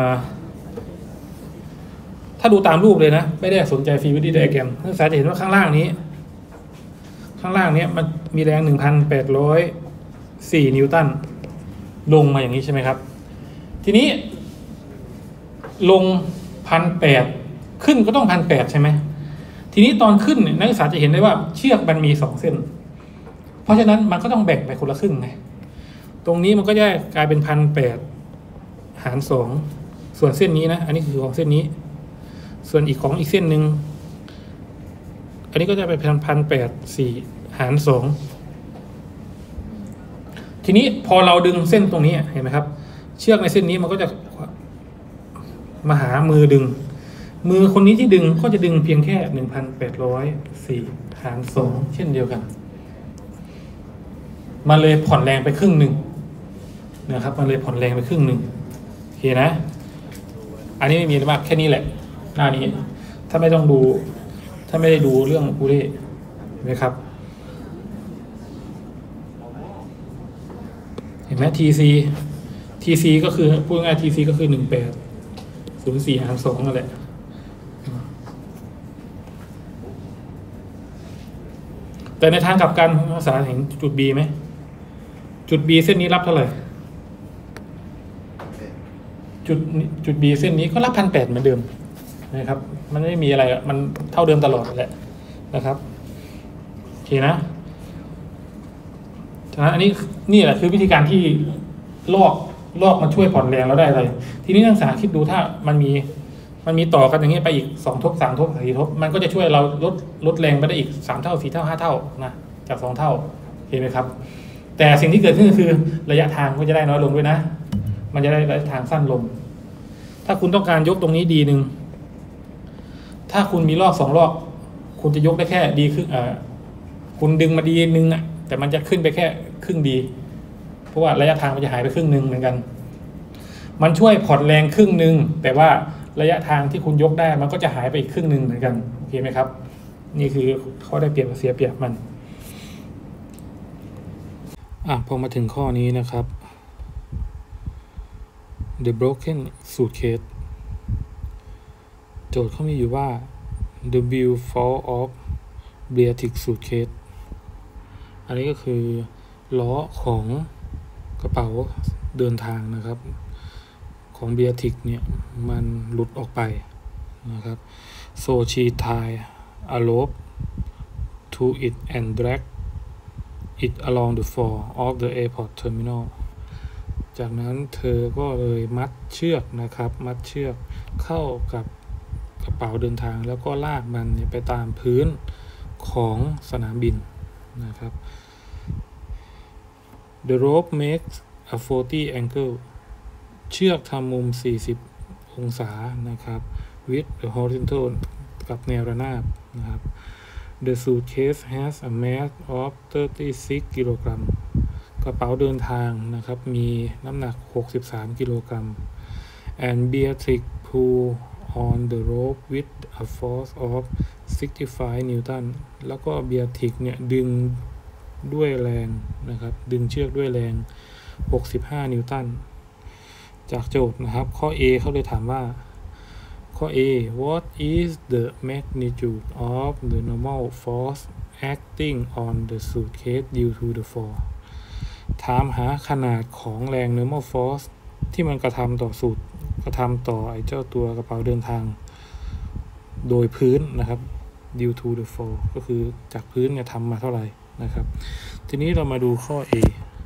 A: ถ้าดูตามรูปเลยนะไม่ได้สนใจฟรีวิดีไดอะแกรมนักศึกษาจะเห็นว่าข้างล่างนี้มันมีแรง 1,804 นิวตันลงมาอย่างนี้ใช่ไหมครับทีนี้ลง 1,800 ขึ้นก็ต้อง 1,800 ใช่ไหมทีนี้ตอนขึ้นนักศึกษาจะเห็นได้ว่าเชือกมันมี2เส้นเพราะฉะนั้นมันก็ต้องแบ่งไปคนละครึ่งไงตรงนี้มันก็จะกลายเป็น 1,800 หาร 2ส่วนเส้นนี้นะอันนี้คือของเส้นนี้ส่วนอีกของอีกเส้นหนึ่งอันนี้ก็จะเป็น 1,804 หาร 2ทีนี้พอเราดึงเส้นตรงนี้เห็นไหมครับเชือกในเส้นนี้มันก็จะมาหามือดึงมือคนนี้ที่ดึงก็จะดึงเพียงแค่ 1,804 หาร 2เช่นเดียวกันมันเลยผ่อนแรงไปครึ่งหนึ่งนะครับมันเลยผ่อนแรงไปครึ่งหนึ่งโอเคนะอันนี้ไม่มีอะไรมากแค่นี้แหละหน้านี้ถ้าไม่ต้องดูถ้าไม่ได้ดูเรื่องอูเร่เห็นไหมครับเห็นไหม TC ก็คือพูดง่าย TC ก็คือ 1804 หาร 2นั่นแหละแต่ในทางกลับกันภาษาเห็นจุด B ไหมจุด B เส้นนี้รับเท่าไหร่จุด B เส้นนี้ก็รับ 1,800 เหมือนเดิมนะครับมันไม่มีอะไรมันเท่าเดิมตลอดแหละนะครับโอเคนะฉะนั้นอันนี้นี่แหละคือวิธีการที่ลอกลอกมันช่วยผ่อนแรงเราได้เลยทีนี้นักศึกษาคิดดูถ้ามันมีต่อกันอย่างนี้ไปอีก2 ทบ 3 ทบ 4 ทบมันก็จะช่วยเราลดแรงไปได้อีก3 เท่า 4 เท่า 5 เท่านะจาก2 เท่าเห็นไหมครับแต่สิ่งที่เกิดขึ้นก็คือระยะทางก็จะได้น้อยลงด้วยนะมันจะได้ระยะทางสั้นลงถ้าคุณต้องการยกตรงนี้ดีหนึ่งถ้าคุณมีลอก2 ลอกคุณจะยกได้แค่ดีครึ่งคุณดึงมาดีนึงอ่ะแต่มันจะขึ้นไปแค่ครึ่งดีเพราะว่าระยะทางมันจะหายไปครึ่งนึงเหมือนกันมันช่วยผ่อนแรงครึ่งนึงแต่ว่าระยะทางที่คุณยกได้มันก็จะหายไปอีกครึ่งนึงเหมือนกันโอเคไหมครับนี่คือข้อได้เปรียบกับเสียเปรียบมันพอมาถึงข้อนี้นะครับ The Broken Suitcase โจทย์เขามีอยู่ว่า The wheel fall off Beatrix Suitcase อันนี้ก็คือล้อของกระเป๋าเดินทางนะครับของ Beatrix เนี่ยมันหลุดออกไปนะครับ so she tied a rope to it and dragged it along the floor of the airport terminal จากนั้นเธอก็เลยมัดเชือกนะครับมัดเชือกเข้ากับกระเป๋าเดินทางแล้วก็ลากมันไปตามพื้นของสนามบินนะครับ The rope makes a 40 angle เชือกทำมุม40 องศานะครับ with the horizontal กับแนวระนาบนะครับ The suitcase has a mass of 36 กิโลกรัมกระเป๋าเดินทางนะครับมีน้ำหนัก63 กิโลกรัม and Beatrix pull on the rope with a force of 65 นิวตันแล้วก็ Beatrix เนี่ยดึงด้วยแรงนะครับดึงเชือกด้วยแรง65 นิวตันจากโจทย์นะครับข้อ A เขาเลยถามว่าข้อ A what is the magnitude of the normal force acting on the suitcase due to the fall ถามหาขนาดของแรง normal force ที่มันกระทำต่อไอ้เจ้าตัวกระเป๋าเดินทางโดยพื้นนะครับ due to the fall ก็คือจากพื้นเนี่ยทำมาเท่าไหร่นะครับทีนี้เรามาดูข้อ A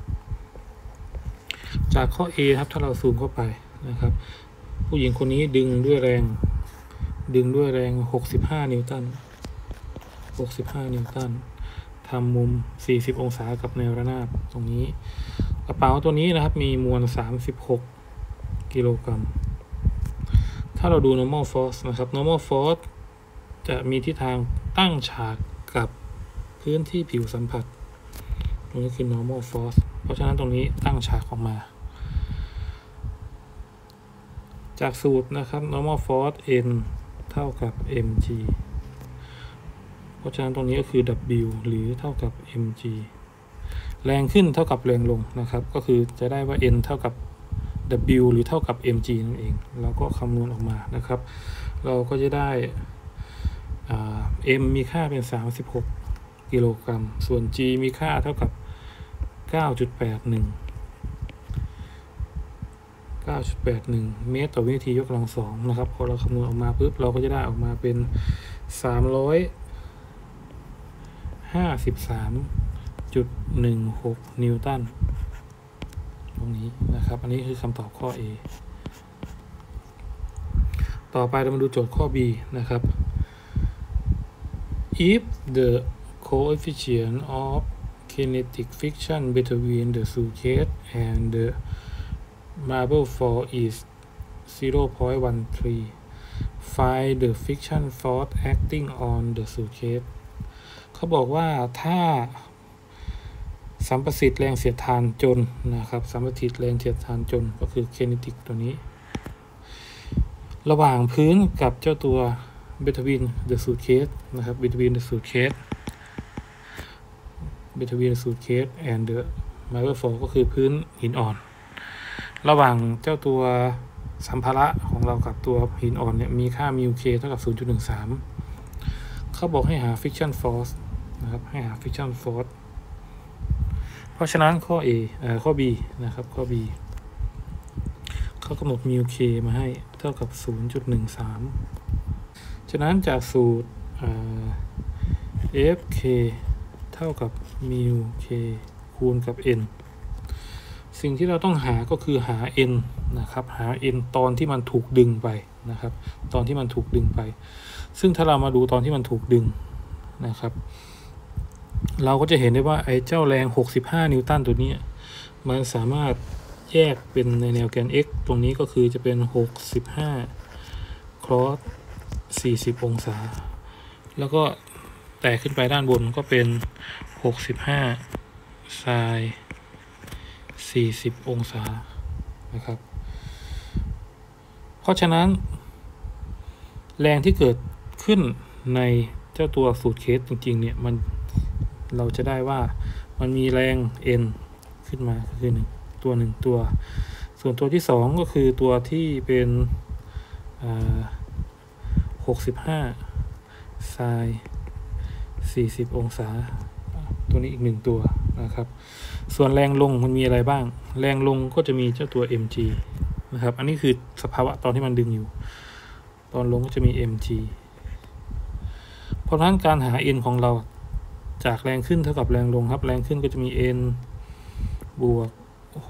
A: จากข้อ A ครับถ้าเราซูมเข้าไปนะครับผู้หญิงคนนี้ดึงด้วยแรง65 นิวตัน65 นิวตันทำมุม40 องศากับแนวระนาบตรงนี้กระเป๋าตัวนี้นะครับมีมวล36 กิโลกรัมถ้าเราดู normal force นะครับ normal force จะมีทิศทางตั้งฉากกับพื้นที่ผิวสัมผัสตรงนี้คือ normal force เพราะฉะนั้นตรงนี้ตั้งฉากออกมาจากสูตรนะครับ normal force N เท่ากับ mg เพราะฉะนั้นตรงนี้ก็คือ W หรือเท่ากับ mg แรงขึ้นเท่ากับแรงลงนะครับก็คือจะได้ว่า N เท่ากับ W หรือเท่ากับ mg นั่นเองเราก็คำนวณออกมานะครับเราก็จะได้m มีค่าเป็น36 กิโลกรัมส่วน g มีค่าเท่ากับ 9.81 เมตรต่อวินาทียกกำลังสองนะครับพอเราคำนวณออกมาปุ๊บเราก็จะได้ออกมาเป็น353.16 นิวตันตรงนี้นะครับอันนี้คือคำตอบข้อ A ต่อไปเรามาดูโจทย์ข้อ B นะครับ if the coefficient of kinetic friction between the suitcase and the marble floor is 0.13 find the friction force acting on the suitcase เขาบอกว่าถ้าสัมประสิทธิ์แรงเสียดทานจนนะครับสัมประสิทธิ์แรงเสียดทานจนก็คือ kinetic ตัวนี้ระหว่างพื้นกับเจ้าตัว between the suitcase นะครับ between the suitcase and the marble floor ก็คือพื้นหินอ่อนระหว่างเจ้าตัวสัมภาระของเรากับตัวหินอ่อนเนี่ยมีค่ามิวเคเท่ากับ 0.13 เขาบอกให้หา friction force นะครับให้หา friction force เพราะฉะนั้นข้อ A ข้อ B นะครับข้อ B เขากำหนดมิวเคมาให้เท่ากับ 0.13 ฉะนั้นจากสูตรFK เท่ากับมิวเคคูณกับ N สิ่งที่เราต้องหาก็คือหา n นะครับหา n ตอนที่มันถูกดึงไปนะครับตอนที่มันถูกดึงไปซึ่งถ้าเรามาดูตอนที่มันถูกดึงนะครับเราก็จะเห็นได้ว่าไอ้เจ้าแรง65นิวตันตัวนี้มันสามารถแยกเป็นในแนวแกน x ตรงนี้ก็คือจะเป็น65 cross 40 องศาแล้วก็แตกขึ้นไปด้านบนก็เป็น65 sin 40 องศานะครับเพราะฉะนั้นแรงที่เกิดขึ้นในเจ้าตัวสูตรเคสจริงๆเนี่ยเราจะได้ว่ามันมีแรง n ขึ้นมาคือ1ตัวส่วนตัวที่2ก็คือตัวที่เป็น65 sin 40 องศาตัวนี้อีก1ตัวนะครับส่วนแรงลงมันมีอะไรบ้างแรงลงก็จะมีเจ้าตัว mg นะครับอันนี้คือสภาวะตอนที่มันดึงอยู่ตอนลงก็จะมี mg เพราะฉะนั้นการหา n ของเราจากแรงขึ้นเท่ากับแรงลงครับแรงขึ้นก็จะมี n บวก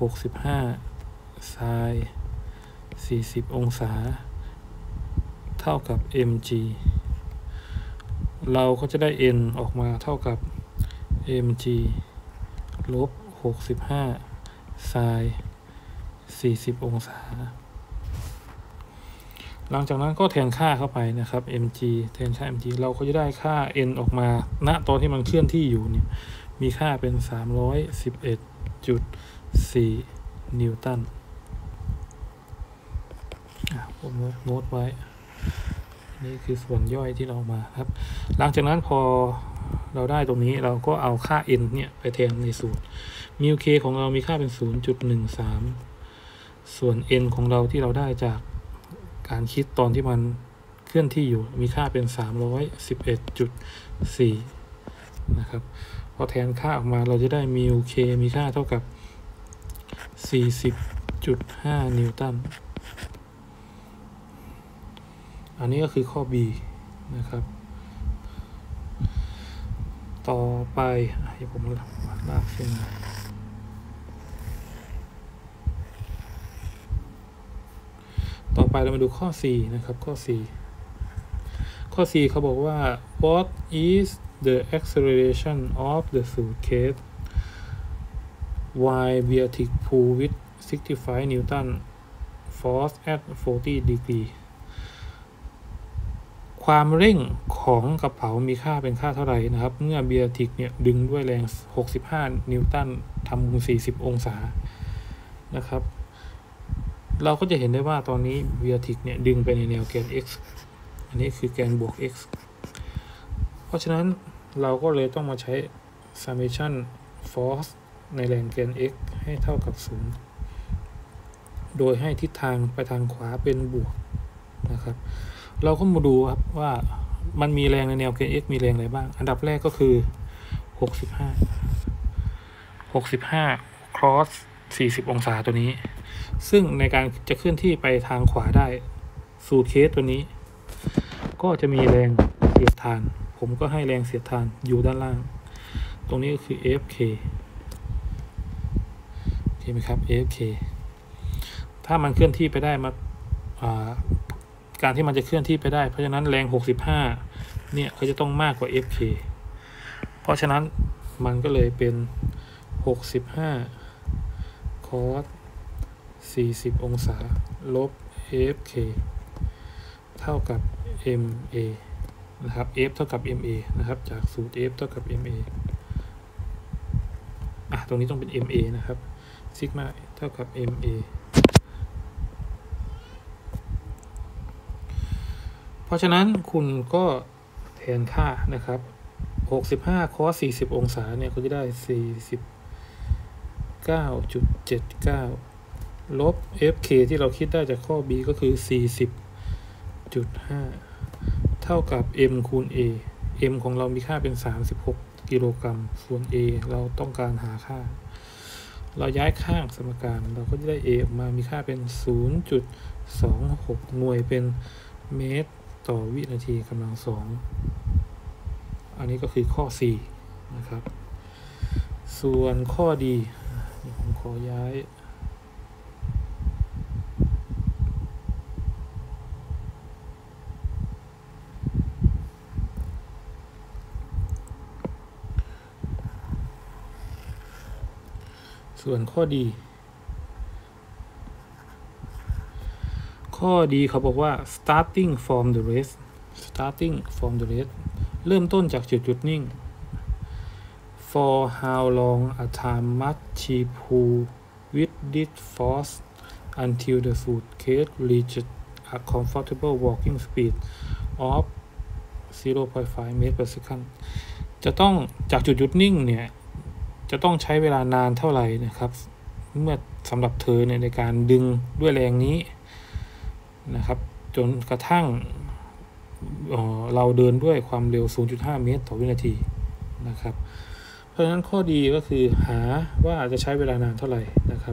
A: 65 sin 40 องศาเท่ากับ mg เราก็จะได้ n ออกมาเท่ากับ mg ลบ65 sin 40 องศาหลังจากนั้นก็แทนค่าเข้าไปนะครับ mg แทนค่า mg เราก็จะได้ค่า n ออกมาณตอนที่มันเคลื่อนที่อยู่เนี่ยมีค่าเป็น 311.4 นิวตันผมโน้ตไว้นี่คือส่วนย่อยที่เรามาครับหลังจากนั้นพอเราได้ตรงนี้เราก็เอาค่า n เนี่ยไปแทนในสูตรมิว k ของเรามีค่าเป็น 0.13 ส่วน n ของเราที่เราได้จากการคิดตอนที่มันเคลื่อนที่อยู่มีค่าเป็น 311.4 นะครับพอแทนค่าออกมาเราจะได้มิว k มีค่าเท่ากับ 40.5 นิวตันอันนี้ก็คือข้อ B นะครับต่อไปเดี๋ยวผมลากเส้นต่อไปเรามาดูข้อ 4 นะครับข้อ 4 เขาบอกว่า what is the acceleration of the suitcase while Beatrix pull with 65 Newton force at 40 degreeความเร่งของกระเป๋ามีค่าเป็นค่าเท่าไหร่นะครับเมื่อเบียร์ทิกเนี่ยดึงด้วยแรง65นิวตันทำมุม40องศานะครับเราก็จะเห็นได้ว่าตอนนี้เบียร์ทิกเนี่ยดึงไปในแนวแกน x อันนี้คือแกนบวก x เพราะฉะนั้นเราก็เลยต้องมาใช้ summation force ในแรงแกน x ให้เท่ากับ0โดยให้ทิศทางไปทางขวาเป็นบวกนะครับเราก็มาดูครับว่ามันมีแรงในแนวแกน x มีแรงอะไรบ้างอันดับแรกก็คือ65 cross 40 องศาตัวนี้ซึ่งในการจะเคลื่อนที่ไปทางขวาได้สูตรเคสตัวนี้ก็จะมีแรงเสียดทานผมก็ให้แรงเสียดทานอยู่ด้านล่างตรงนี้ก็คือ fk เห็นไหมครับ fk ถ้ามันเคลื่อนที่ไปได้มาการที่มันจะเคลื่อนที่ไปได้เพราะฉะนั้นแรง65เนี่ยเขาจะต้องมากกว่า fk เพราะฉะนั้นมันก็เลยเป็น65 cos 40 องศาลบ fk เท่ากับ ma นะครับ f เท่ากับ ma นะครับจากสูตร f เท่ากับ ma ตรงนี้ต้องเป็น ma นะครับซิกมาเท่ากับ maเพราะฉะนั้นคุณก็แทนค่านะครับ65 cos 40 องศาเนี่ยก็จะได้ 49.79 ลบ fk ที่เราคิดได้จากข้อ b ก็คือ 40.5 เท่ากับ m คูณ a m ของเรามีค่าเป็น36กิโลกรัมส่วน a เราต้องการหาค่าเราย้ายข้างสมการเราก็จะได้ a ออกมามีค่าเป็น 0.26 หน่วยเป็นเมตรต่อวินาทีกำลัง2อันนี้ก็คือข้อ 4 นะครับส่วนข้อดีผมขอย้ายส่วนข้อดีเขาบอกว่า starting from the rest เริ่มต้นจากจุดนิ่ง for how long a time must she pull with this force until the suitcase reaches a comfortable walking speed of 0.5 ms per second จะต้องจากจุดนิ่งเนี่ยจะต้องใช้เวลานานเท่าไหร่นะครับเมื่อสำหรับเธอเนี่ยในการดึงด้วยแรงนี้นะครับจนกระทั่งเราเดินด้วยความเร็ว 0.5 เมตรต่อวินาทีนะครับเพราะฉะนั้นข้อดีก็คือหาว่าจะใช้เวลานานเท่าไหร่นะครับ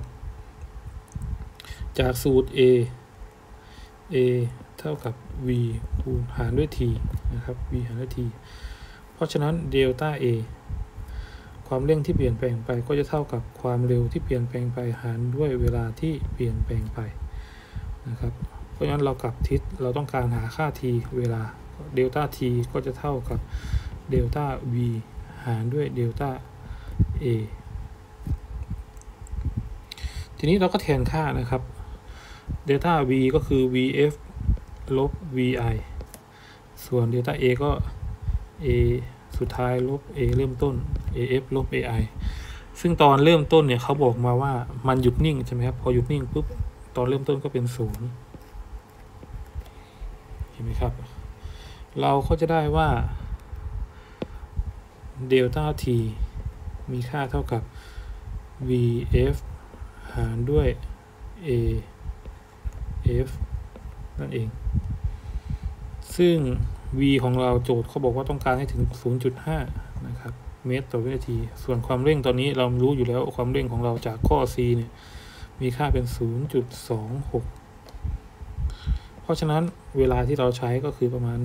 A: จากสูตร a เท่ากับ v คูณหารด้วย t นะครับ v หารด้วย t เพราะฉะนั้นเดลต้า a ความเร่งที่เปลี่ยนแปลงไปก็จะเท่ากับความเร็วที่เปลี่ยนแปลงไปหารด้วยเวลาที่เปลี่ยนแปลงไปนะครับเพราะฉะนั้นเรากลับทิศเราต้องการหาค่า t เวลาเดลต้า t ก็จะเท่ากับเดลต้า v หารด้วยเดลต้า a ทีนี้เราก็แทนค่านะครับเดลต้า v ก็คือ vf ลบ vi ส่วนเดลต้า a ก็ a สุดท้ายลบ a เริ่มต้น af ลบ ai ซึ่งตอนเริ่มต้นเนี่ยเขาบอกมาว่ามันหยุดนิ่งใช่ไหมครับพอหยุดนิ่งปุ๊บตอนเริ่มต้นก็เป็น0เห็นไหมครับเราก็จะได้ว่าเดลต้า t มีค่าเท่ากับ vf หารด้วย af นั่นเองซึ่ง v ของเราโจทย์เขาบอกว่าต้องการให้ถึง 0.5 นะครับเมตรต่อวินาทีส่วนความเร่งตอนนี้เรารู้อยู่แล้วความเร่งของเราจากข้อ c เนี่ยมีค่าเป็น 0.26 เพราะฉะนั้นเวลาที่เราใช้ก็คือประมาณ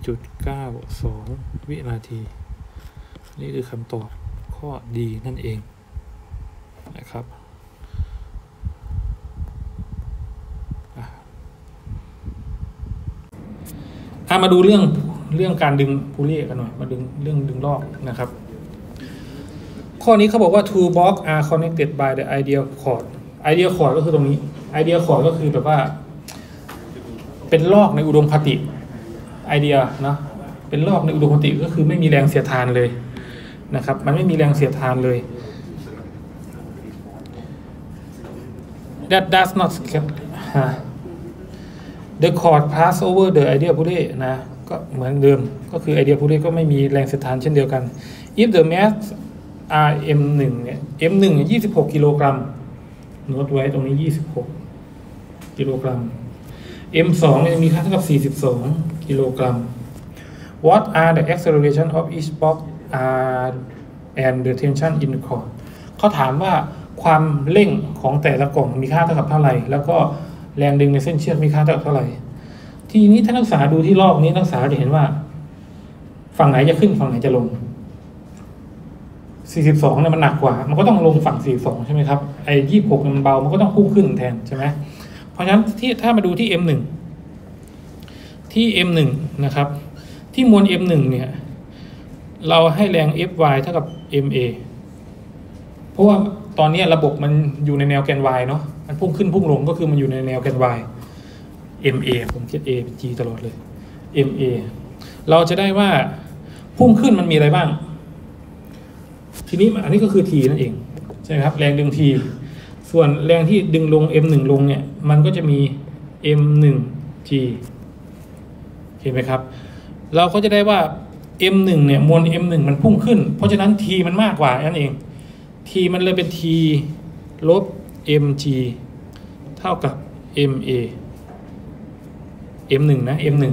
A: 1.92 วินาทีนี่คือคำตอบข้อดีนั่นเองนะครับมาดูเรื่องการดึงพูเล่กันหน่อยมาดึงลอกนะครับข้อนี้เขาบอกว่า two blocks are connected by the ideal chord ideal chord ก็คือตรงนี้ ideal chord ก็คือแบบว่าเป็นลอกในอุดมคติไอเดียนะเป็นลอกในอุดมคติก็คือไม่มีแรงเสียดทานเลยนะครับมันไม่มีแรงเสียดทานเลย that does not the chord pass over the ideal pulley นะก็เหมือนเดิมก็คือ ideal pulley ก็ไม่มีแรงเสียดทานเช่นเดียวกัน if the mass are m1 เนี่ย m1 เนี่ย26 กิโลกรัมโน้ตไว้ตรงนี้26 กิโลกรัม m2 เนี่ยมีค่าเท่ากับ42 กิโลกรัม what are the acceleration of each box and the tension in the chord เขาถามว่าความเร่งของแต่ละกล่องมีค่าเท่ากับเท่าไหร่แล้วก็แรงดึงในเส้นเชือกมีค่าเท่าไหร่ทีนี้ถ้านักศึกษาดูที่ลอกนี้นักศึกษาจะเห็นว่าฝั่งไหนจะขึ้นฝั่งไหนจะลง42เนี่ยมันหนักกว่ามันก็ต้องลงฝั่ง42ใช่ไหมครับไอ้26เนี่ยมันเบามันก็ต้องพุ่งขึ้นแทนใช่ไหมเพราะฉะนั้นถ้ามาดูที่ M1 นะครับที่มวล M1 เนี่ยเราให้แรง Fy เท่ากับ Ma เพราะว่าตอนนี้ระบบมันอยู่ในแนวแกน y เนาะมันพุ่งขึ้นพุ่งลงก็คือมันอยู่ในแนวแกน y ma ผมเขียน a เป็น g ตลอดเลย ma เราจะได้ว่าพุ่งขึ้นมันมีอะไรบ้างทีนี้อันนี้ก็คือ t นั่นเองใช่ไหมครับแรงดึง t ส่วนแรงที่ดึงลง m1 ลงเนี่ยมันก็จะมี m1g เห็นไหมครับเราก็จะได้ว่า m1 เนี่ยมวล m1 มันพุ่งขึ้นเพราะฉะนั้น t มันมากกว่านั่นเอง t มันเลยเป็น t ลบ mg เท่ากับ ma m1 นะ m1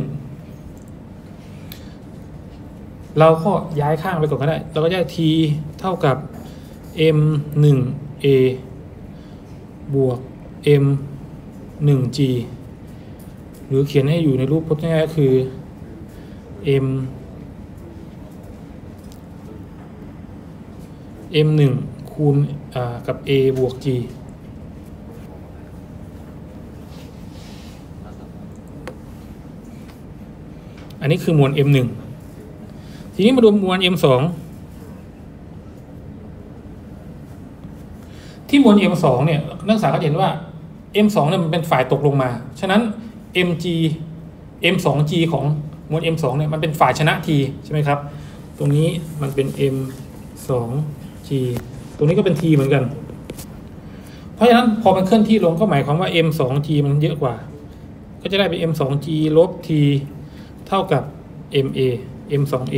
A: เราก็ย้ายข้างไปก่อนก็ได้เราก็ได้ t เท่ากับ m1a บวก m1g หรือเขียนให้อยู่ในรูปพจน์ง่ายๆก็คือ m1 คูณกับ a บวก g อันนี้คือมวล m1 ทีนี้มาดูมวล m2 ที่มวล m2 เนี่ยนักศึกษาก็เห็นว่า m2 เนี่ยมันเป็นฝ่ายตกลงมาฉะนั้น m2g ของมวล m2 เนี่ยมันเป็นฝ่ายชนะ t ใช่ไหมครับตรงนี้มันเป็น m2g ตรงนี้ก็เป็น t เหมือนกันเพราะฉะนั้นพอมันเคลื่อนที่ลงก็หมายความว่า m2g มันเยอะกว่าก็จะได้เป็น m2g ลบ t เท่ากับ m2a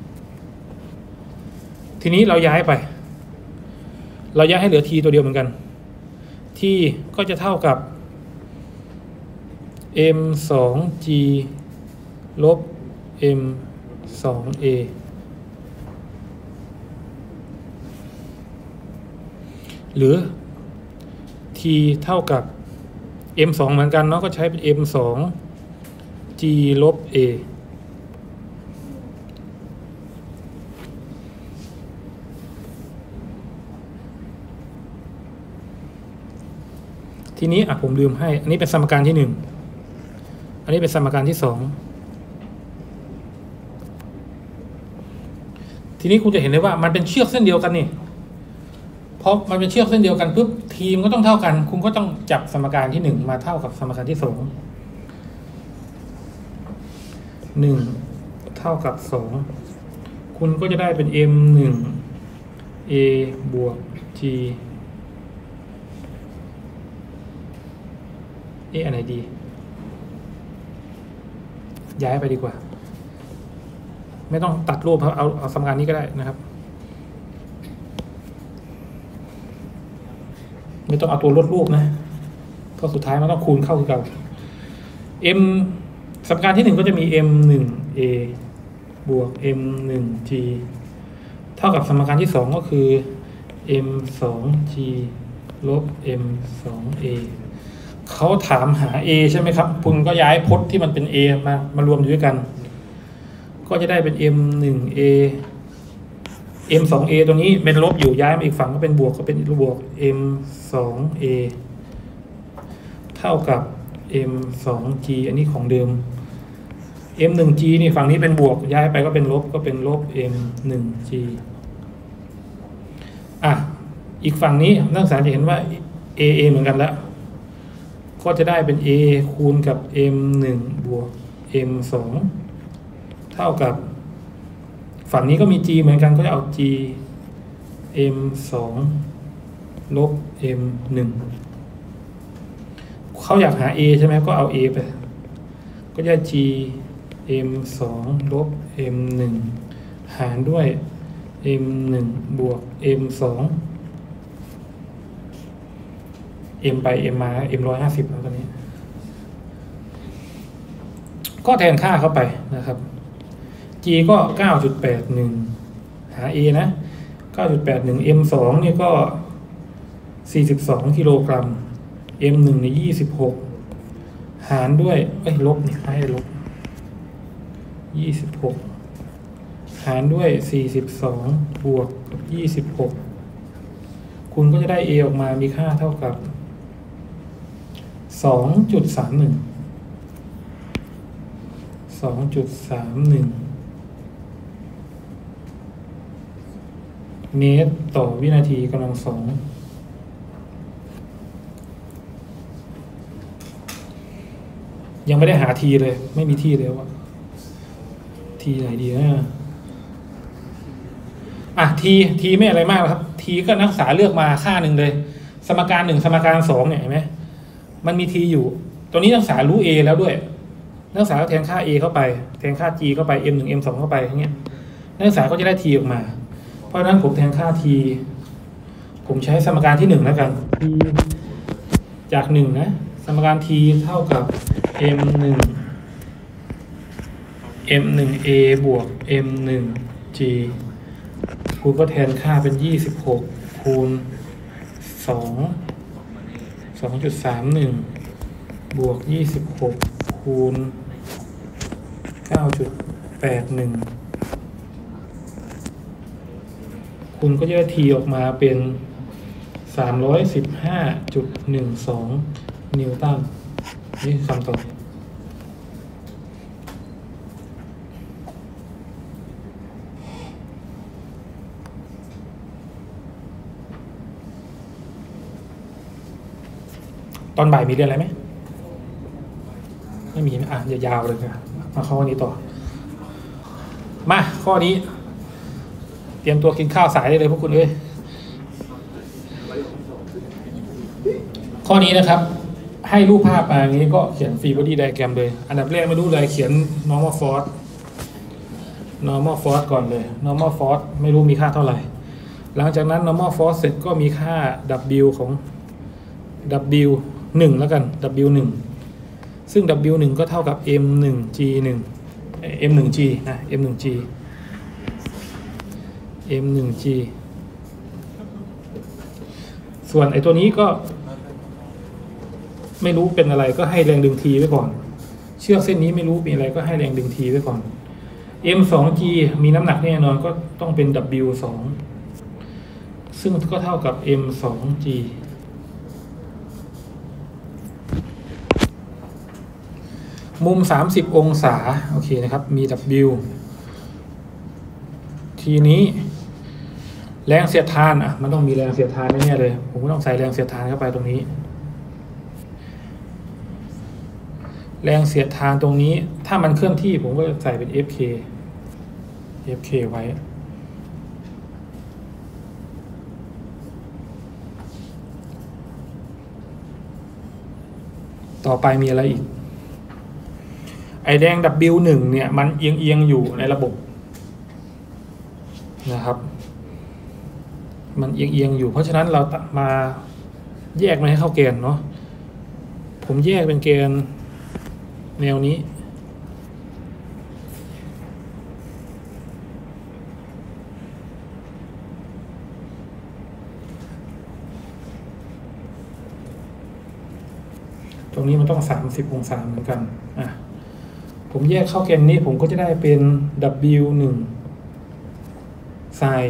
A: ทีนี้เราย้ายให้เหลือ t ตัวเดียวเหมือนกัน t ก็จะเท่ากับ m2g ลบ m2a หรือ t เท่ากับ m2 เหมือนกันเนาะก็ใช้เป็น m2g ลบ aทีนี้ผมลืมให้อันนี้เป็นสมการที่1อันนี้เป็นสมการที่2ทีนี้คุณจะเห็นได้ว่ามันเป็นเชือกเส้นเดียวกันนี่เพราะมันเป็นเชือกเส้นเดียวกันปุ๊บทีมก็ต้องเท่ากันคุณก็ต้องจับสมการที่1มาเท่ากับสมการที่2 1เท่ากับ2คุณก็จะได้เป็น m1a บวก gอันไหนดีย้ายไปดีกว่าไม่ต้องตัดรูปครับเอาสมการนี้ก็ได้นะครับไม่ต้องเอาตัวลดรูปนะเพราะสุดท้ายมันต้องคูณเข้าคือเก่า m สมการที่1ก็จะมี m1a บวก m1g เท่ากับสมการที่2ก็คือ m2g ลบ m2a เขาถามหา a ใช่ไหมครับคุณก็ย้ายพจน์ที่มันเป็น a มารวมอยู่ด้วยกันก็จะได้เป็น m1a m2a ตรงนี้เป็นลบอยู่ย้ายมาอีกฝั่งก็เป็นบวกก็เป็นบวก m2a เท่ากับ m2g อันนี้ของเดิม m1g นี่ฝั่งนี้เป็นบวกย้ายไปก็เป็นลบก็เป็นลบ m1g อีกฝั่งนี้นักศึกษาจะเห็นว่า a เหมือนกันแล้วก็จะได้เป็น a คูณกับ m1 บวก m2 เท่ากับฝั่งนี้ก็มี g เหมือนกันก็จะเอา g m2 ลบ m1 เขาอยากหา a ใช่ไหมก็เอา a ไปก็จะ g m2 ลบ m1 หารด้วย m1 บวก m2 m ไป m มา m 150แล้วตอนนี้ก็แทนค่าเข้าไปนะครับ g ก็ 9.81 หา a นะ 9.81 m 2นี่ก็42กิโลกรัม m 1ใน26หารด้วยลบนี่ให้ลบ26หารด้วย42บวกกับ26คุณก็จะได้ a ออกมามีค่าเท่ากับ 2.31 เมตรต่อวินาทีกำลัง2ยังไม่ได้หาทีเลยไม่มีทีเลยว่ะทีไหนดีนะทีไม่อะไรมากครับทีก็นักศึกษาเลือกมาค่าหนึ่งเลยสมการ1สมการ2เนี่ยเห็นไหมมันมีทีอยู่ตัวนี้นักศึกษารู้ a แล้วด้วยนักศึกษาก็แทนค่า a เข้าไปแทนค่า g เข้าไป m1 m2 เข้าไปอย่างเงี้ยนักศึกษาก็จะได้ t ออกมาเพราะฉะนั้นผมแทนค่า t ผมใช้สมการที่1แล้วกัน t จาก1นะสมการ t เท่ากับ m1a บวก m1g คุณก็แทนค่าเป็น26คูณ2.31 บวก26คูณ 9.81 คูคุณก็จะได้ T ออกมาเป็น 315.12 นิวตันนี่คือคำตอบตอนบ่ายมีเรียนอะไรไหมไม่มีอ่ะยาวๆเลยนะมาข้อนี้ต่อมาข้อนี้เตรียมตัวกินข้าวสายได้เลยพวกคุณข้อนี้นะครับให้รูปภาพมาอย่างนี้ก็เขียนฟรีบอดี้ไดอะแกรมเลยอันดับแรกไม่รู้เลยเขียน normal force ก่อนเลย normal force ไม่รู้มีค่าเท่าไหร่หลังจากนั้น normal force เสร็จก็มีค่า W ของ W 1แล้วกัน W 1ซึ่ง W 1ก็เท่ากับ M 1 G 1 M 1 G นะ M 1 G M 1 G ส่วนไอ้ตัวนี้ก็ไม่รู้เป็นอะไรก็ให้แรงดึง T ไว้ก่อนเชือกเส้นนี้ไม่รู้มีอะไรก็ให้แรงดึง T ไว้ก่อน M 2 G มีน้ำหนักแน่นอนก็ต้องเป็น W 2ซึ่งก็เท่ากับ M 2 Gมุม30องศาโอเคนะครับมี W ทีนี้แรงเสียดทานมันต้องมีแรงเสียดทานแน่ๆเลยผมก็ต้องใส่แรงเสียดทานเข้าไปตรงนี้แรงเสียดทานตรงนี้ถ้ามันเคลื่อนที่ผมก็ใส่เป็น FK ไว้ต่อไปมีอะไรอีกไอแดง W1 เนี่ยมันเอียงอยู่ในระบบนะครับมันเอียงอยู่เพราะฉะนั้นเรามาแยกมันให้เข้าแกนเนาะผมแยกเป็นแกนแนวนี้ตรงนี้มันต้อง30องศาเหมือนกันผมแยกเข้าแกนนี้ผมก็จะได้เป็น W1 sin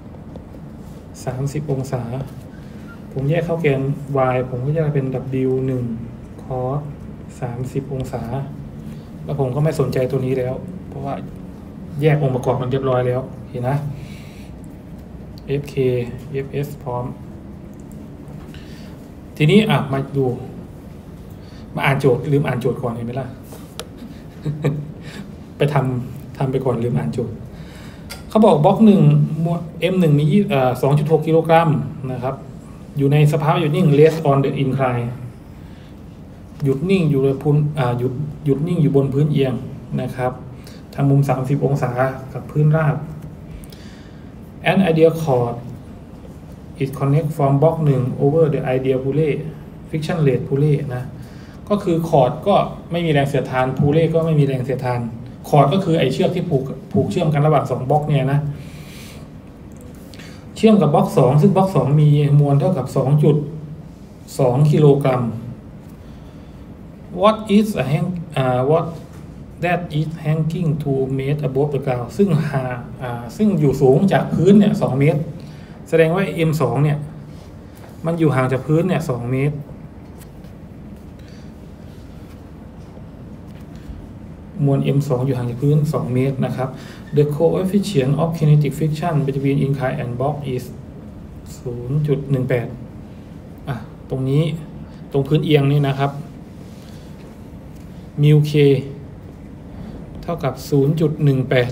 A: 30องศาผมแยกเข้าแกน Y ผมก็จะได้เป็น W1 cos 30องศาแล้วผมก็ไม่สนใจตัวนี้แล้วเพราะว่าแยกองค์ประกอบมันเรียบร้อยแล้วเห็นนะ FK FS พร้อมทีนี้มาดูมาอ่านโจทย์ลืมอ่านโจทย์ก่อนเห็นไหมล่ะ ไปทำไปก่อนลืมอ่านโจทย์เขาบอกบล็อก1 M1 มี2.6 กิโลกรัมนะครับอยู่ในสภาพหยุดนิ่ง rest on the incline หยุดนิ่งอยู่บนพื้นหยุดนิ่งอยู่บนพื้นเอียงนะครับทำมุม30องศากับพื้นราบ an ideal chord it connect from block 1 over the ideal pulley friction rate pulley นะก็คือคอร์ดก็ไม่มีแรงเสียดทานพูเล่ก็ไม่มีแรงเสียดทานคอร์ดก็คือไอเชือกที่ผูกเชื่อมกันระหว่าง2บล็อกเนี่ยนะเชื่อมกับบล็อก2ซึ่งบล็อก2มีมวลเท่ากับ 2.2 กิโลกรัม what that is hanging 2 mt above the ground ซึ่งอยู่สูงจากพื้นเนี่ย2 เมตรแสดงว่า M2 เนี่ยมันอยู่ห่างจากพื้นเนี่ย2 เมตรมวล M2 อยู่ห่างจากพื้น2 เมตรนะครับ The coefficient of kinetic friction between incline and block is 0.18 ตรงนี้ตรงพื้นเอียงนี่นะครับ mu k เท่ากับ 0.18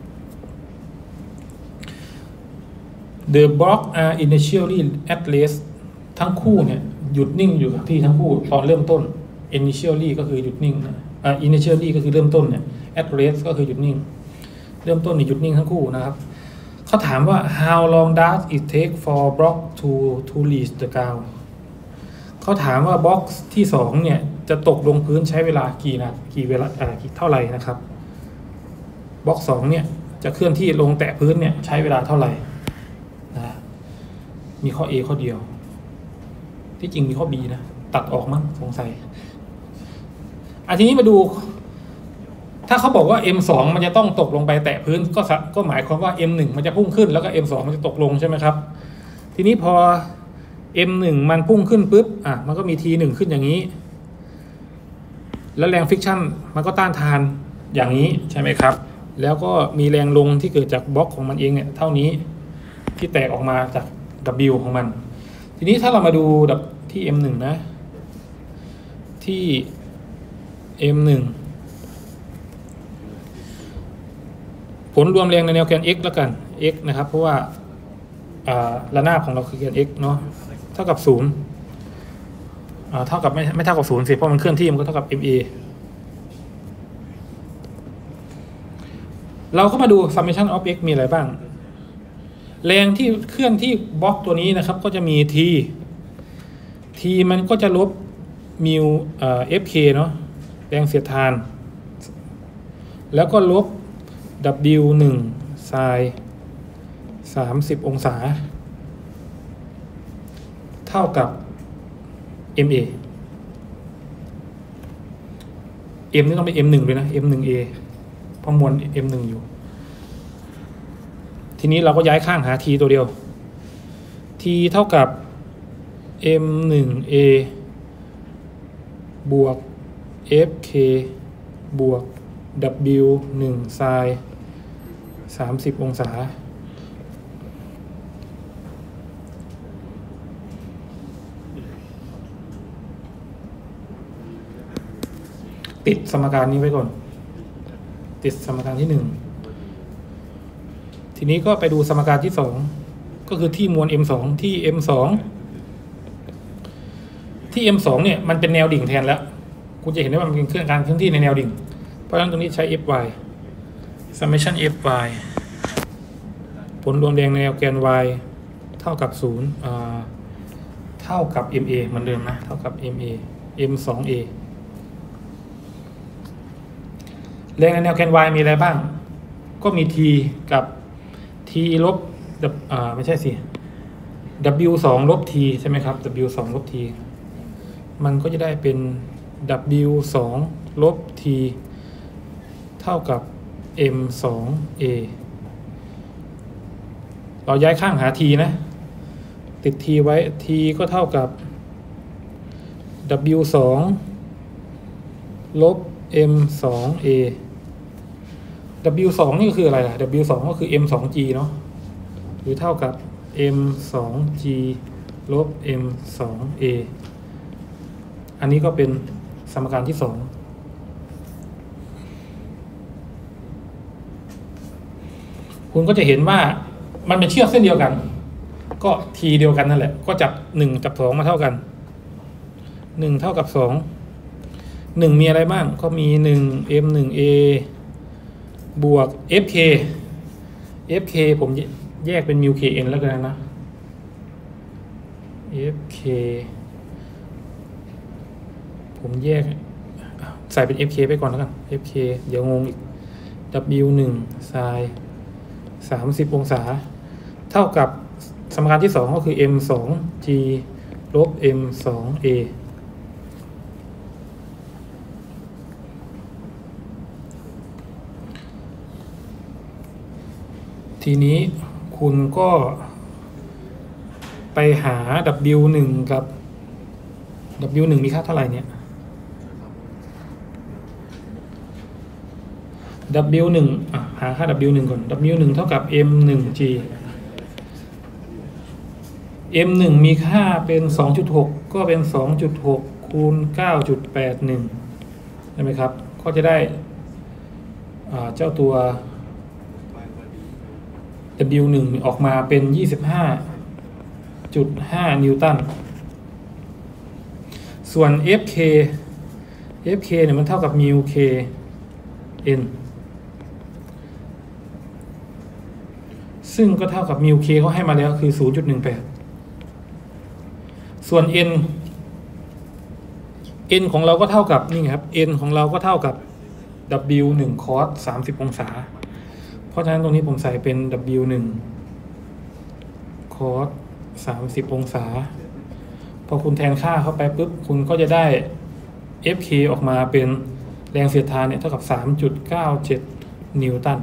A: The block are initially at rest ทั้งคู่เนี่ยหยุดนิ่งอยู่กับที่ทั้งคู่ตอนเริ่มต้น initially ก็คือหยุดนิ่งinitially ก็คือเริ่มต้นเนี่ย at rest ก็คือหยุดนิ่งเริ่มต้นเนี่ยหยุดนิ่งทั้งคู่นะครับเขาถามว่า how long does it take for block to reach the ground เขาถามว่าบล็อกที่2เนี่ยจะตกลงพื้นใช้เวลากี่เวลาเท่าไหร่นะครับบล็อก2เนี่ยจะเคลื่อนที่ลงแตะพื้นเนี่ยใช้เวลาเท่าไหร่นะมีข้อ A ข้อเดียวที่จริงมีข้อ B นะตัดออกมั้งสงสัยทีนี้มาดูถ้าเขาบอกว่า M2 มันจะต้องตกลงไปแตะพื้นก็หมายความว่า M1 มันจะพุ่งขึ้นแล้วก็ M2 มันจะตกลงใช่ไหมครับทีนี้พอ M1 มันพุ่งขึ้นปุ๊บมันก็มี T1 ขึ้นอย่างนี้แล้วแรงฟริกชันมันก็ต้านทานอย่างนี้ใช่ไหมครับแล้วก็มีแรงลงที่เกิดจากบล็อกของมันเองเนี่ยเท่านี้ที่แตกออกมาจาก W ของมันทีนี้ถ้าเรามาดูที่ M1 นะที่ M1 ผลรวมแรงในแนวแกน x แล้วกัน x นะครับเพราะว่าระนาบของเราคือแกน x เนาะเท่ากับ0เท่ากับไม่เท่ากับ0สิเพราะมันเคลื่อนที่มันก็เท่ากับ ma เราก็มาดู summation of x มีอะไรบ้างแรงที่เคลื่อนที่บล็อกตัวนี้นะครับก็จะมี t มันก็จะลบมิวfk เนาะแรงเสียดทานแล้วก็ลบ w1 ไซน์30 องศาเท่ากับ ma m นี่ต้องเป็น m1 เลยนะ m1a เพราะมวล m1 อยู่ทีนี้เราก็ย้ายข้างหา t ตัวเดียว t เท่ากับ m1a บวก fk บวก w1 ไซน์30 องศาติดสมการนี้ไว้ก่อนติดสมการที่1ทีนี้ก็ไปดูสมการที่2ก็คือที่มวล m2 ที่ m2 เนี่ยมันเป็นแนวดิ่งแทนแล้วคุณจะเห็นได้ว่ามันเป็นการเคลื่อนที่ในแนวดิ่งเพราะฉะนั้นตรงนี้ใช้ fy summation fy ผลรวมแรงในแนวแกน y เท่ากับ0เท่ากับ ma เหมือนเดิมนะเท่ากับ ma m2a แรงในแนวแกน y มีอะไรบ้างก็มี t กับ t ลบไม่ใช่สิ w2 ลบ t ใช่ไหมครับ w2 ลบ t มันก็จะได้เป็น w2 ลบ t เท่ากับ m2a เราย้ายข้างหา t นะติด t ไว้ t ก็เท่ากับ w2 ลบ m2a w2 นี่คืออะไรล่ะ w2 ก็คือ m2g เนาะหรือเท่ากับ m2g ลบ m2a อันนี้ก็เป็นสมการที่2คุณก็จะเห็นว่ามันเป็นเชือกเส้นเดียวกันก็ทีเดียวกันนั่นแหละก็จับ1จับ2มาเท่ากัน1เท่ากับ2 1มีอะไรบ้างก็มี1 m1a บวก fk ผมแยกเป็นมิว kn แล้วกันนะ fk ผมแยกใส่เป็น fk ไปก่อนแล้วกัน fk เดี๋ยวงงอีก w1 ไซน์30 องศาเท่ากับสมการที่2ก็คือ m2g ลบ m2a ทีนี้คุณก็ไปหา w1 กับ w1 มีค่าเท่าไหร่เนี่ย w1 หาค่า w1 ก่อน w1 เท่ากับ m1g m1 มีค่าเป็น 2.6 ก็เป็น 2.6 คูณ 9.81 ใช่ไหมครับก็จะได้เจ้าตัว w1 ออกมาเป็น 25.5 นิวตันส่วน fk เนี่ยมันเท่ากับมิว kn ซึ่งก็เท่ากับมิว k เขาให้มาแล้วคือ 0.18 ส่วน n ของเราก็เท่ากับนี่ครับ n ของเราก็เท่ากับ w1 cos 30 องศาเพราะฉะนั้นตรงนี้ผมใส่เป็น w1 cos 30 องศาพอคุณแทนค่าเข้าไปปุ๊บคุณก็จะได้ fk ออกมาเป็นแรงเสียดทานเนี่ยเท่ากับ 3.97 นิวตัน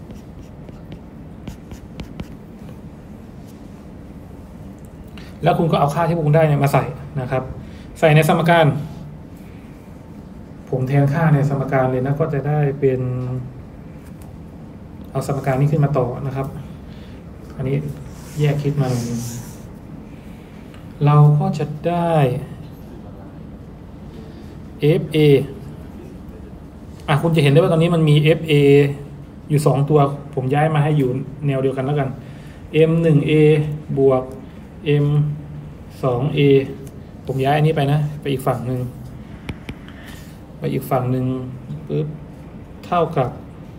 A: แล้วคุณก็เอาค่าที่คุณได้เนี่ยมาใส่นะครับใส่ในสมการผมแทนค่าในสมการเลยนะก็จะได้เป็นเอาสมการนี้ขึ้นมาต่อนะครับอันนี้แยกคิดมาหนึ่งเราก็จะได้ FA คุณจะเห็นได้ว่าตอนนี้มันมี FA อยู่2ตัวผมย้ายมาให้อยู่แนวเดียวกันแล้วกัน M1A บวก M2A ผมย้ายอันนี้ไปนะไปอีกฝั่งหนึ่งปึ๊บเท่ากับ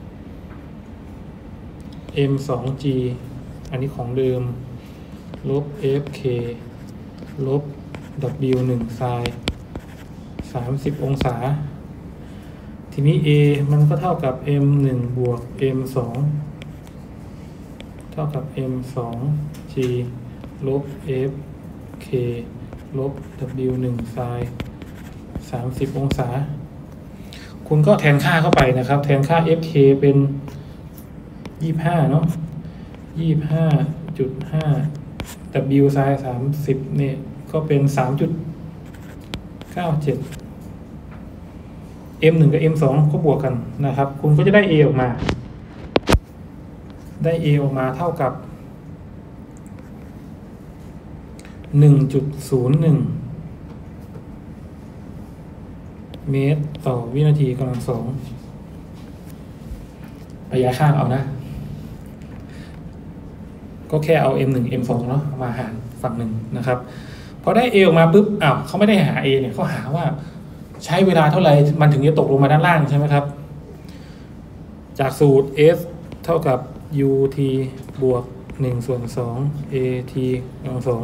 A: M2G อันนี้ของเดิมลบ FK ลบ W1 ไซน์30 องศาทีนี้ A มันก็เท่ากับ M1 บวก M2 เท่ากับ M2G ลบ FK ลบ W1 ไซน์30 องศาคุณก็แทนค่าเข้าไปนะครับแทนค่า FK เป็น25เนาะ 25.5 W ไซน์30เนี่ยก็เป็น 3.97 M1 กับ M2 ก็บวกกันนะครับคุณก็จะได้ A ออกมาเท่ากับ 1.01 เมตรต่อวินาทีกำลังสองระยะข้างเอานะก็แค่เอา M1 M2 เนาะมาหารฝั่งหนึ่งนะครับพอได้ A ออกมาปุ๊บเขาไม่ได้หา A เนี่ยเขาหาว่าใช้เวลาเท่าไหร่มันถึงจะตกลงมาด้านล่างใช่ไหมครับจากสูตร S เท่ากับ UT บวก1/2 AT กำลังสอง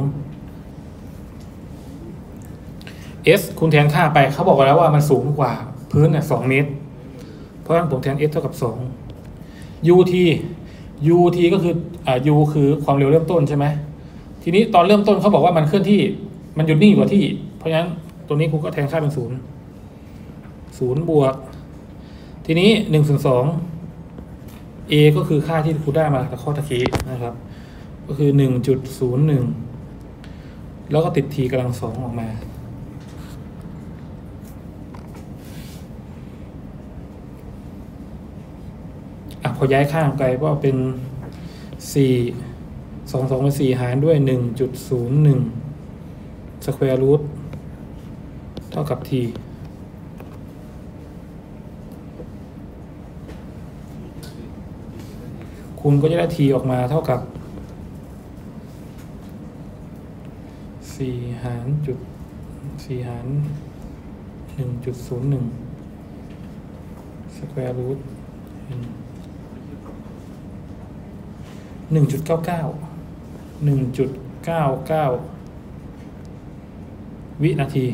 A: S คุณแทนค่าไปเขาบอกแล้วว่ามันสูงกว่าพื้นเนี่ย2 เมตรเพราะฉะนั้นผมแทน S เท่ากับ2 UT ก็คือU คือความเร็วเริ่มต้นใช่ไหมทีนี้ตอนเริ่มต้นเขาบอกว่ามันเคลื่อนที่มันหยุดนิ่งอยู่กับที่เพราะฉะนั้นตัวนี้คุณก็แทนค่าเป็น0บวกทีนี้1/2 A ก็คือค่าที่คุณได้มาจากข้อตะกี้นะครับก็คือ 1.01 แล้วก็ติด T กำลังสองออกมาพอย้ายข้างไกลก็เป็น2 เป็น4หารด้วย 1.01 สแควร์รูทเท่ากับ T คุณก็จะได้ T ออกมาเท่ากับ4 หาร 1.01 สแควร์รูท1.99 วินาที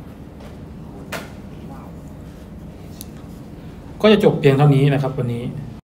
A: ก็จะจบเพียงเท่านี้นะครับวันนี้